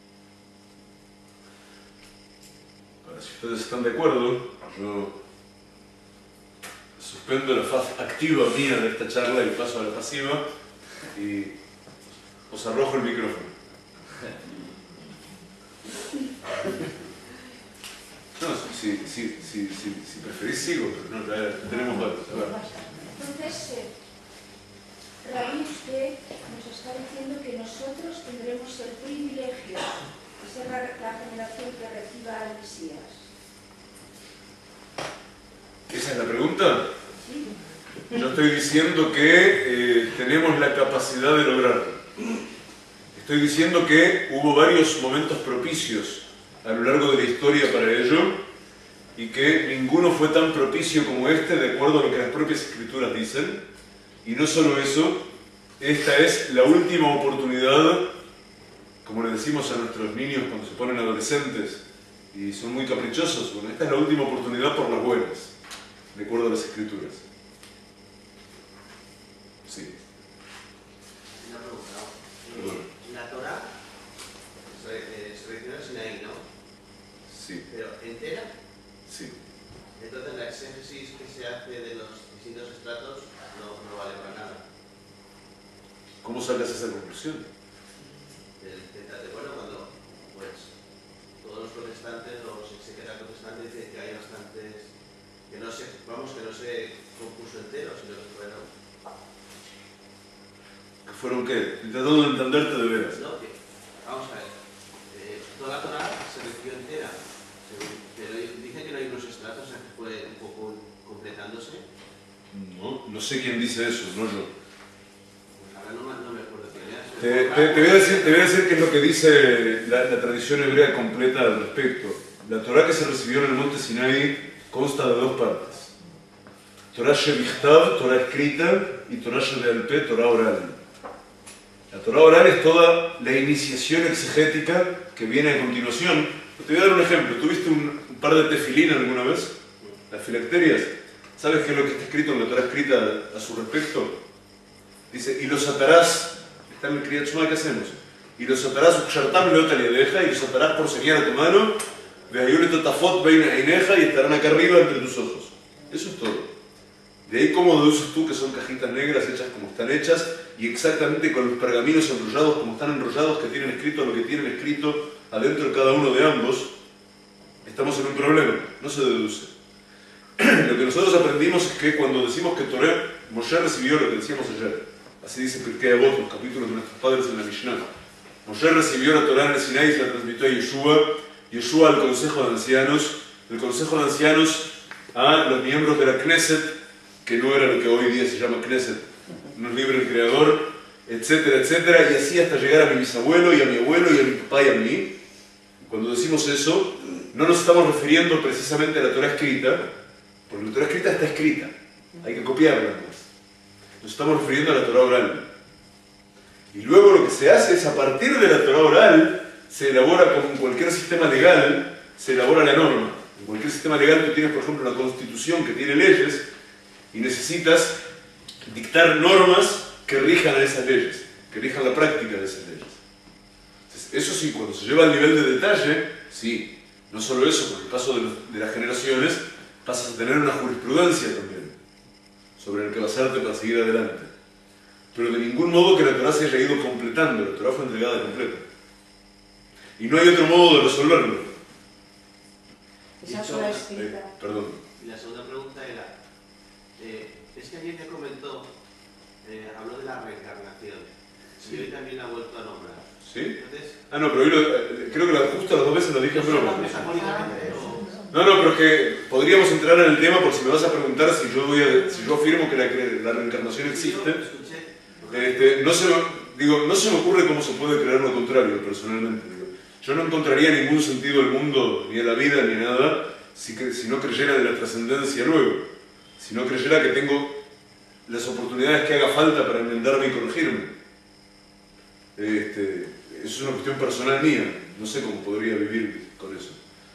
Speaker 1: Ahora, si ustedes están de acuerdo, yo suspendo la faz activa mía de esta charla y paso a la pasiva y os arrojo el micrófono. No, si, si, si, si, si preferís sigo, pero no, ya tenemos datos. A ver.
Speaker 6: Entonces, eh, Rabí, usted nos está diciendo que nosotros tendremos el privilegio de ser la, la generación que reciba al Mesías.
Speaker 1: ¿Esa es la pregunta?
Speaker 6: Sí.
Speaker 1: Yo estoy diciendo que eh, tenemos la capacidad de lograrlo. Estoy diciendo que hubo varios momentos propicios a lo largo de la historia para ello y que ninguno fue tan propicio como este, de acuerdo a lo que las propias escrituras dicen. Y no solo eso, esta es la última oportunidad, como le decimos a nuestros niños cuando se ponen adolescentes y son muy caprichosos, bueno, esta es la última oportunidad por las buenas, de acuerdo a las escrituras. Sí.
Speaker 7: Una pregunta.
Speaker 1: Perdón.
Speaker 7: La Torah se, eh, se menciona en Sinaí, ¿no?
Speaker 1: Sí,
Speaker 7: Pero entera.
Speaker 1: sí.
Speaker 7: Entonces la exégesis que se hace de los distintos estratos no, no vale para nada.
Speaker 1: ¿Cómo sacas esa conclusión?
Speaker 7: El, de, bueno, cuando pues todos los protestantes, los exegetas protestantes dicen que hay bastantes, que no se, vamos, que no se compuso entero, sino que fueron.
Speaker 1: ¿Que fueron qué? Tratando de entenderte de veras.
Speaker 7: No, que, vamos a ver, eh, toda la Torah se recibió entera, pero dicen que no hay unos estratos, o sea, que fue un poco completándose.
Speaker 1: No, no sé quién dice eso, no yo.
Speaker 7: Pues ahora no, no me acuerdo quién es.
Speaker 1: Te, te, te, voy a decir, te voy a decir qué es lo que dice la, la tradición hebrea completa al respecto. La Torah que se recibió en el monte Sinaí consta de dos partes. Torah Shevichtav, Torah escrita, y Torah Shebealpé, Torah oral. La Torah oral es toda la iniciación exegética que viene a continuación. Te voy a dar un ejemplo. ¿Tuviste un, un par de tefilín alguna vez? Las filacterias. ¿Sabes qué es lo que está escrito en la Torah escrita a, a su respecto? Dice, y los atarás, está en el Kriyat Shema que hacemos, y los atarás ukshartam leot al yadeja, y los atarás por señal a tu mano, veayulet totafot beina eineja, y estarán acá arriba entre tus ojos. Eso es todo. De ahí cómo deduces tú que son cajitas negras hechas como están hechas, y exactamente con los pergaminos enrollados como están enrollados, que tienen escrito lo que tienen escrito adentro de cada uno de ambos. Estamos en un problema, no se deduce. Lo que nosotros aprendimos es que cuando decimos que Torah, Moshe recibió lo que decíamos ayer, así dice Pirkei Avot, los capítulos de nuestros padres en la Mishnah. Moshe recibió la Torah en el Sinai y se la transmitió a Yeshua, Yeshua al Consejo de Ancianos, el Consejo de Ancianos a los miembros de la Knesset, que no era lo que hoy día se llama Knesset, nos libre el Creador, etcétera, etcétera, y así hasta llegar a mi bisabuelo y a mi abuelo y a mi papá y a mí. cuando decimos eso, no nos estamos refiriendo precisamente a la Torá escrita, porque la Torá escrita está escrita, hay que copiarla. Nos estamos refiriendo a la Torá oral. Y luego lo que se hace es, a partir de la Torá oral, se elabora como en cualquier sistema legal, se elabora la norma. En cualquier sistema legal tú tienes, por ejemplo, una constitución que tiene leyes y necesitas dictar normas que rijan a esas leyes, que rijan la práctica de esas leyes. Entonces, eso sí, cuando se lleva al nivel de detalle, sí. No solo eso, con el paso de, los, de las generaciones, pasas a tener una jurisprudencia también, sobre el que basarte para seguir adelante. Pero de ningún modo que la Torá se haya ido completando, la Torá fue entregada completa. Y no hay otro modo de resolverlo.
Speaker 3: Esa
Speaker 7: Dicho-
Speaker 3: Torá
Speaker 1: Eh,
Speaker 3: escrita.
Speaker 1: perdón.
Speaker 7: Y la segunda pregunta era, eh, es que alguien te comentó, eh, habló de la reencarnación, y hoy también la ha vuelto a nombrar.
Speaker 1: ¿Sí?
Speaker 7: Entonces,
Speaker 1: Ah, no, pero hoy lo- eh, creo que la, justo las dos veces lo dije en broma.
Speaker 7: metafóricamente, o-
Speaker 1: No, no, pero es que podríamos entrar en el tema por si me vas a preguntar si yo, voy a- si yo afirmo que la, que la reencarnación
Speaker 7: Sí, yo
Speaker 1: existe.
Speaker 7: escuché.
Speaker 1: Este, no, se me, digo, no se me ocurre cómo se puede creer lo contrario, personalmente. Digo. Yo no encontraría ningún sentido al mundo, ni a la vida, ni a nada, si, que, si no creyera en la trascendencia luego. Si no creyera que tengo las oportunidades que haga falta para enmendarme y corregirme. Este, es una cuestión personal mía, no sé cómo podría vivir con eso.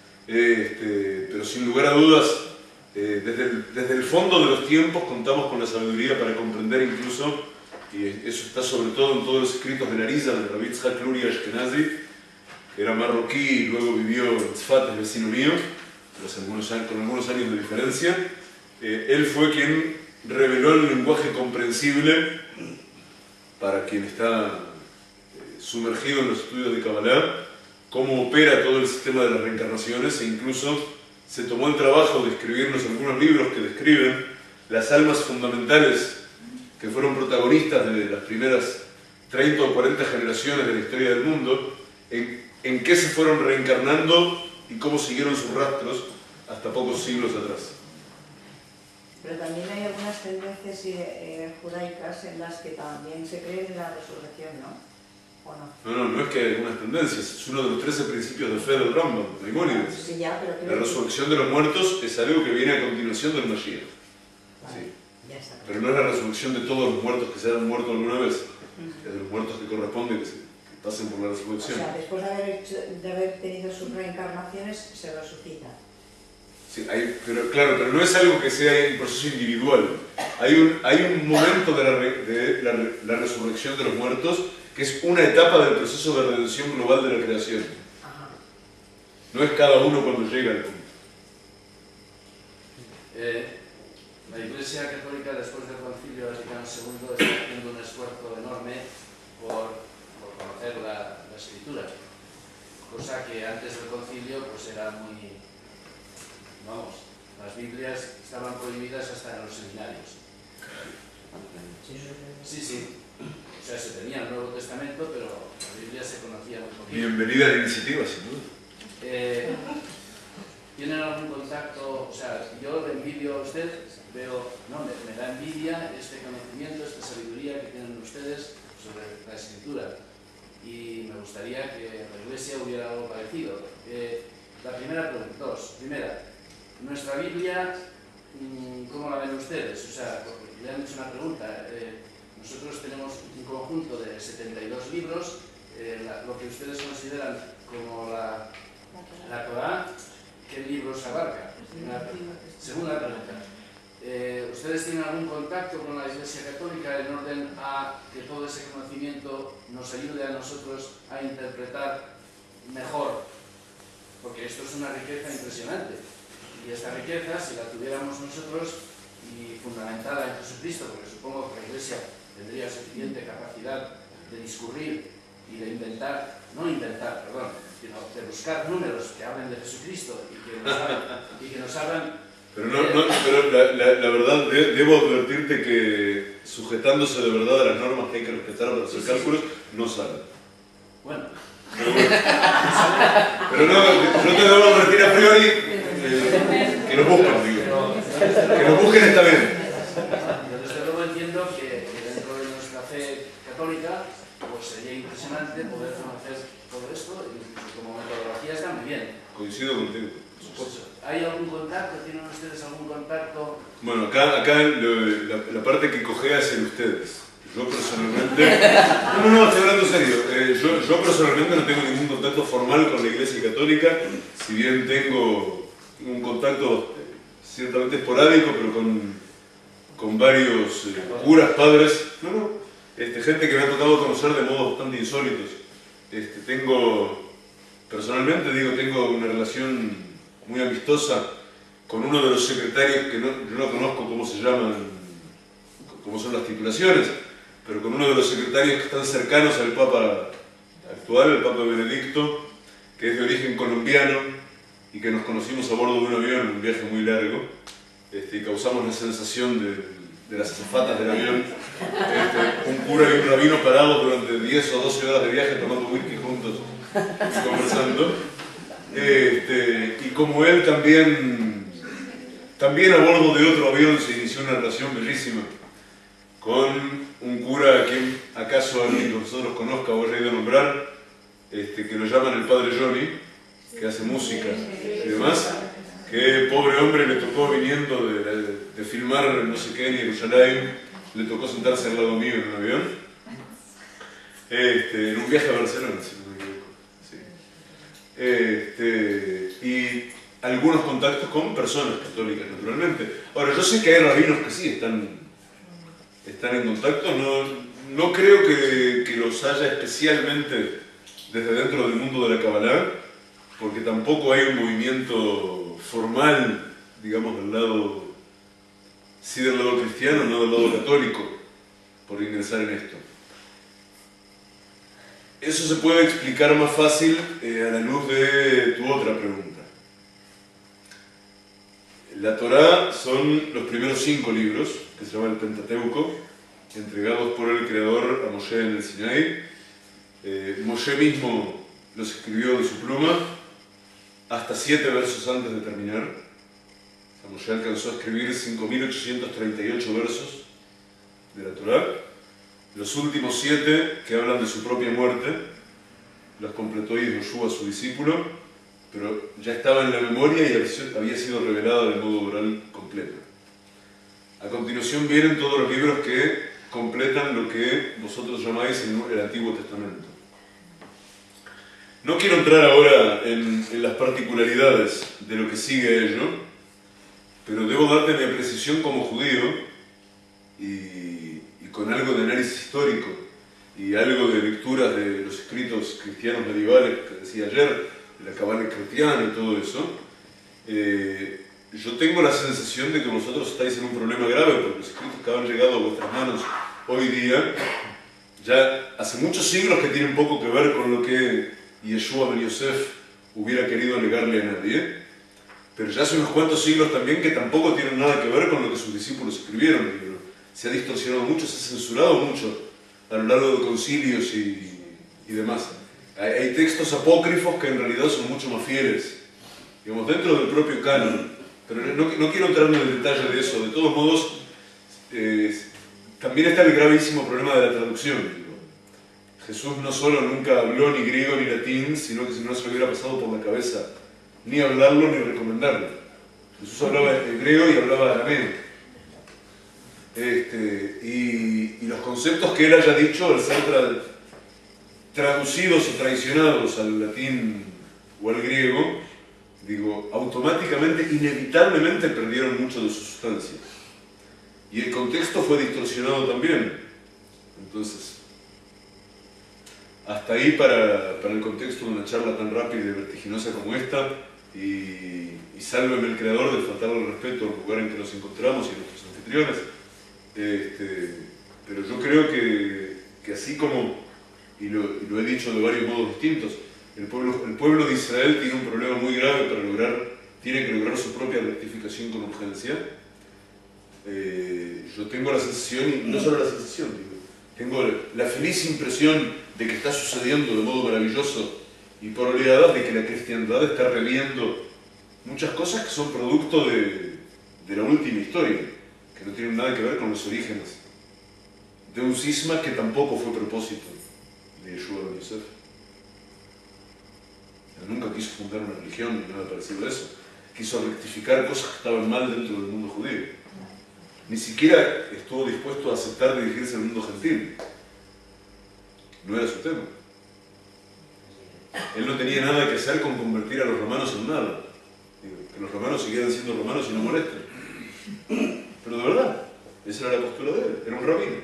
Speaker 1: Este, pero sin lugar a dudas, eh, desde, el, desde el fondo de los tiempos contamos con la sabiduría para comprender incluso, y eso está sobre todo en todos los escritos de Nariza, de Rabbi Tzchak Luria Ashkenazi, que era marroquí y luego vivió en Tzfat, el vecino mío, pues algunos años, con algunos años de diferencia. Eh, él fue quien reveló el lenguaje comprensible para quien está eh, sumergido en los estudios de Kabbalah, cómo opera todo el sistema de las reencarnaciones, e incluso se tomó el trabajo de escribirnos algunos libros que describen las almas fundamentales que fueron protagonistas de las primeras treinta o cuarenta generaciones de la historia del mundo, en, en qué se fueron reencarnando y cómo siguieron sus rastros hasta pocos siglos atrás.
Speaker 3: Pero también hay algunas tendencias eh, judaicas en las que también se cree en la resurrección, ¿no? ¿O no?
Speaker 1: No, no, no es que hay algunas tendencias, es uno de los trece principios de fe del Rambam, de Maimónides.
Speaker 3: Sí, ya, pero
Speaker 1: La
Speaker 3: creo que-
Speaker 1: resurrección de los muertos es algo que viene a continuación del Mashiach.
Speaker 3: Vale,
Speaker 1: Sí.
Speaker 3: ya está.
Speaker 1: Pero no es la resurrección de todos los muertos que se hayan muerto alguna vez, es de los muertos que corresponde que, se, que pasen por la
Speaker 3: O
Speaker 1: resurrección.
Speaker 3: sea, después de haber, hecho, de haber tenido sus reencarnaciones, se resucita.
Speaker 1: Sí, hay, pero, claro, pero no es algo que sea un proceso individual. Hay un, hay un momento de, la, re- de la, re- la resurrección de los muertos que es una etapa del proceso de redención global de la creación.
Speaker 3: Ajá.
Speaker 1: No es cada uno cuando llega al punto.
Speaker 2: Eh, la Iglesia Católica, después del Concilio Vaticano segundo, está haciendo un esfuerzo enorme por, por conocer la, la Escritura, cosa que antes del Concilio pues era muy, vamos, las Biblias estaban prohibidas hasta en los seminarios. Sí, sí, o sea, se tenía el Nuevo Testamento, pero la Biblia se conocía muy poquito.
Speaker 1: Bienvenida a la iniciativa, sin duda.
Speaker 2: Eh, ¿Tienen algún contacto? O sea, yo le envidio a usted, veo, no, me, me da envidia este conocimiento, esta sabiduría que tienen ustedes sobre la Escritura. Y me gustaría que en la Iglesia hubiera algo parecido. Eh, la primera pregunta, dos. Primera, nuestra Biblia, ¿cómo la ven ustedes? O sea, porque le han hecho una pregunta. Eh, nosotros tenemos un conjunto de setenta y dos libros, eh, la, lo que ustedes consideran como la, la Torá, ¿qué libros abarca? Una, segunda pregunta. Eh, ¿Ustedes tienen algún contacto con la Iglesia Católica en orden a que todo ese conocimiento nos ayude a nosotros a interpretar mejor? Porque esto es una riqueza impresionante. Y esta riqueza, si la tuviéramos nosotros y fundamentada en Jesucristo, porque supongo que la Iglesia tendría suficiente capacidad de discurrir y de inventar, no inventar, perdón, sino de buscar números que hablen de Jesucristo y que nos hagan, y que nos hagan
Speaker 1: Pero, no, no, pero la, la, la verdad, de, debo advertirte que sujetándose de verdad a las normas que hay que respetar para hacer
Speaker 2: Sí, sí,
Speaker 1: cálculos, no sale.
Speaker 2: bueno,
Speaker 1: Pero, bueno. Pero no, no te debo advertir a priori eh, que lo busquen, digo.
Speaker 2: pero
Speaker 1: Que lo busquen está bien.
Speaker 2: yo desde luego entiendo que, que dentro de nuestra fe católica pues sería impresionante poder conocer todo esto, incluso como metodología está muy bien.
Speaker 1: Coincido contigo.
Speaker 2: Pues, ¿hay algún contacto? ¿Tienen ustedes algún contacto?
Speaker 1: Bueno, acá, acá lo, la, la parte que cojea es en ustedes. Yo personalmente... No, no, no, estoy hablando en serio. Eh, yo, yo personalmente no tengo ningún contacto formal con la Iglesia Católica, si bien tengo un contacto eh, ciertamente esporádico, pero con, con varios eh, curas, padres, no, no, este, gente que me ha tocado conocer de modos bastante insólitos. Este, tengo, personalmente digo, tengo una relación muy amistosa con uno de los secretarios, que no, yo no conozco cómo se llaman, cómo son las titulaciones, pero con uno de los secretarios que están cercanos al Papa actual, el Papa Benedicto, que es de origen colombiano y que nos conocimos a bordo de un avión en un viaje muy largo, este, y causamos la sensación de, de las azafatas del avión, este, un cura y un rabino parados durante diez o doce horas de viaje tomando whisky juntos y conversando. Este, y como él también, también a bordo de otro avión se inició una relación bellísima con un cura a quien acaso alguien de nosotros conozca o haya ido a nombrar, este, que lo llaman el Padre Johnny, que hace música y demás, que pobre hombre le tocó viniendo de, de, de filmar no sé qué en Jerusalén, le tocó sentarse al lado mío en un avión, este, en un viaje a Barcelona, si no me equivoco. Sí. Este, y algunos contactos con personas católicas, naturalmente. Ahora, yo sé que hay rabinos que sí están están en contacto, no, no creo que, que los haya especialmente desde dentro del mundo de la Kabbalah, porque tampoco hay un movimiento formal, digamos, del lado, sí del lado cristiano, no del lado católico, por ingresar en esto. Eso se puede explicar más fácil eh, a la luz de tu otra pregunta. La Torá son los primeros cinco libros, que se llaman el Pentateuco, entregados por el Creador a Moshe en el Sinaí. Eh, Moshe mismo los escribió de su pluma hasta siete versos antes de terminar. O sea, Moshe alcanzó a escribir cinco mil ochocientos treinta y ocho versos de la Torá. Los últimos siete, que hablan de su propia muerte, los completó Yoshua, su discípulo, pero ya estaba en la memoria y había sido revelada de modo oral completo. A continuación vienen todos los libros que completan lo que vosotros llamáis el Antiguo Testamento. No quiero entrar ahora en, en las particularidades de lo que sigue ello, pero debo darte mi apreciación como judío y, y con algo de análisis histórico y algo de lecturas de los escritos cristianos medievales que decía ayer, de la Kabbalah cristiana y todo eso. Eh, yo tengo la sensación de que vosotros estáis en un problema grave porque los escritos que han llegado a vuestras manos hoy día, ya hace muchos siglos que tienen poco que ver con lo que Yeshua ben Yosef hubiera querido negarle a nadie, pero ya hace unos cuantos siglos también que tampoco tienen nada que ver con lo que sus discípulos escribieron. Se ha distorsionado mucho, se ha censurado mucho a lo largo de concilios y, y demás. Hay, hay textos apócrifos que en realidad son mucho más fieles, digamos, dentro del propio canon, pero no, no quiero entrar en el detalle de eso. De todos modos, eh, también está el gravísimo problema de la traducción. Digo. Jesús no solo nunca habló ni griego ni latín, sino que si no se le hubiera pasado por la cabeza ni hablarlo ni recomendarlo. Jesús hablaba hebreo y hablaba arameo. Este, y, y los conceptos que él haya dicho, al ser tra traducidos o traicionados al latín o al griego, digo, automáticamente, inevitablemente perdieron mucho de su sustancia. Y el contexto fue distorsionado también. Entonces, hasta ahí para, para el contexto de una charla tan rápida y vertiginosa como esta, y, y sálveme el Creador de faltarle el respeto al lugar en que nos encontramos y a nuestros anfitriones. Este, pero yo creo que, que así como, y lo, y lo he dicho de varios modos distintos, el pueblo, el pueblo de Israel tiene un problema muy grave para lograr, tiene que lograr su propia rectificación con urgencia. Eh, yo tengo la sensación, y no solo la sensación, digo, tengo la feliz impresión de que está sucediendo de modo maravilloso y por oleadas de que la cristiandad está reviendo muchas cosas que son producto de, de la última historia, que no tienen nada que ver con los orígenes de un cisma que tampoco fue propósito de Yeshua ben Yosef. Él nunca quiso fundar una religión ni nada parecido a eso. Quiso rectificar cosas que estaban mal dentro del mundo judío. Ni siquiera estuvo dispuesto a aceptar dirigirse al mundo gentil. No era su tema. Él no tenía nada que hacer con convertir a los romanos en nada. Que los romanos siguieran siendo romanos y no molesten. Pero de verdad, esa era la postura de él. Era un rabino.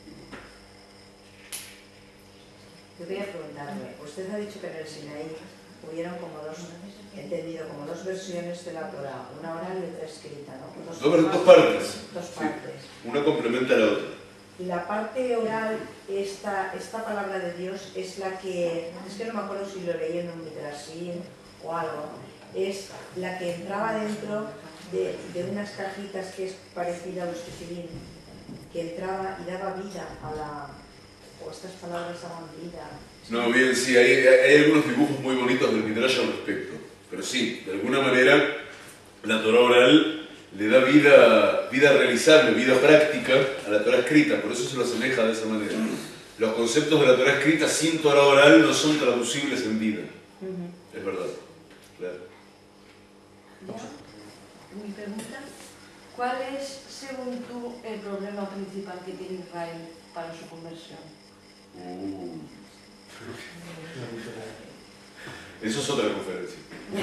Speaker 3: Yo quería preguntarle, usted ha dicho que en el Sinaí hubieron como dos, entendido como dos versiones de la Torá, una oral y otra escrita, ¿no? Dos,
Speaker 1: Dos, dos partes.
Speaker 3: Dos partes.
Speaker 1: Sí. Una complementa a la otra.
Speaker 3: Y la parte oral, esta, esta palabra de Dios es la que, es que no me acuerdo si lo leí en un midrashim o algo, es la que entraba dentro de, de unas cajitas que es parecida a los tefilín, que entraba y daba vida a la, o estas palabras daban vida.
Speaker 1: No, bien, sí, hay, hay algunos dibujos muy bonitos del Midrash al respecto. Pero sí, de alguna manera, la Torá oral le da vida, vida realizable, vida práctica a la Torá escrita, por eso se lo asemeja de esa manera. Los conceptos de la Torá escrita sin Torá oral no son traducibles en vida. Uh-huh. Es verdad, claro.
Speaker 8: ¿Ya? Mi pregunta, ¿cuál es, según tú, el problema principal que tiene Israel para su conversión?
Speaker 1: Uh. Eso es otra conferencia.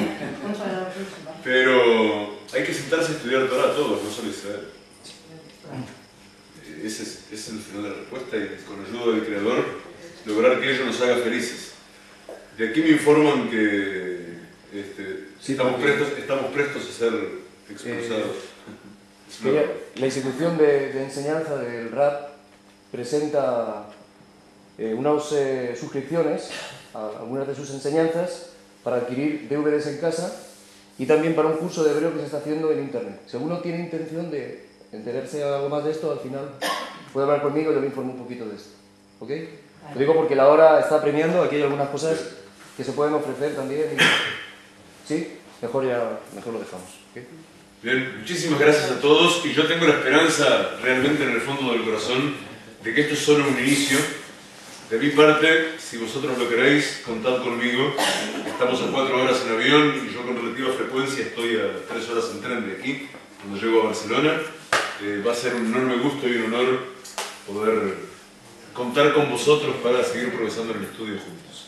Speaker 1: Pero hay que sentarse a estudiar Torah todos, no solo Israel. Ese es, ese es el final de la respuesta y con ayuda del Creador lograr que ello nos haga felices. De aquí me informan que este,
Speaker 5: sí,
Speaker 1: estamos,
Speaker 5: porque,
Speaker 1: prestos, estamos prestos a ser expulsados.
Speaker 5: Eh, la institución de, de enseñanza del R A P presenta eh, unas eh, suscripciones a algunas de sus enseñanzas para adquirir D V Ds en casa y también para un curso de hebreo que se está haciendo en internet. Si alguno tiene intención de enterarse algo más de esto, al final puede hablar conmigo y yo le informo un poquito de esto. ¿Ok? Lo digo porque la hora está premiando, aquí hay algunas cosas que se pueden ofrecer también. Y... ¿Sí? Mejor ya mejor lo dejamos. ¿Okay?
Speaker 1: Bien, muchísimas gracias a todos y yo tengo la esperanza realmente en el fondo del corazón de que esto es solo un inicio. De mi parte, si vosotros lo queréis, contad conmigo. Estamos a cuatro horas en avión y yo con relativa frecuencia estoy a tres horas en tren de aquí, cuando llego a Barcelona. Eh, va a ser un enorme gusto y un honor poder contar con vosotros para seguir progresando en el estudio juntos.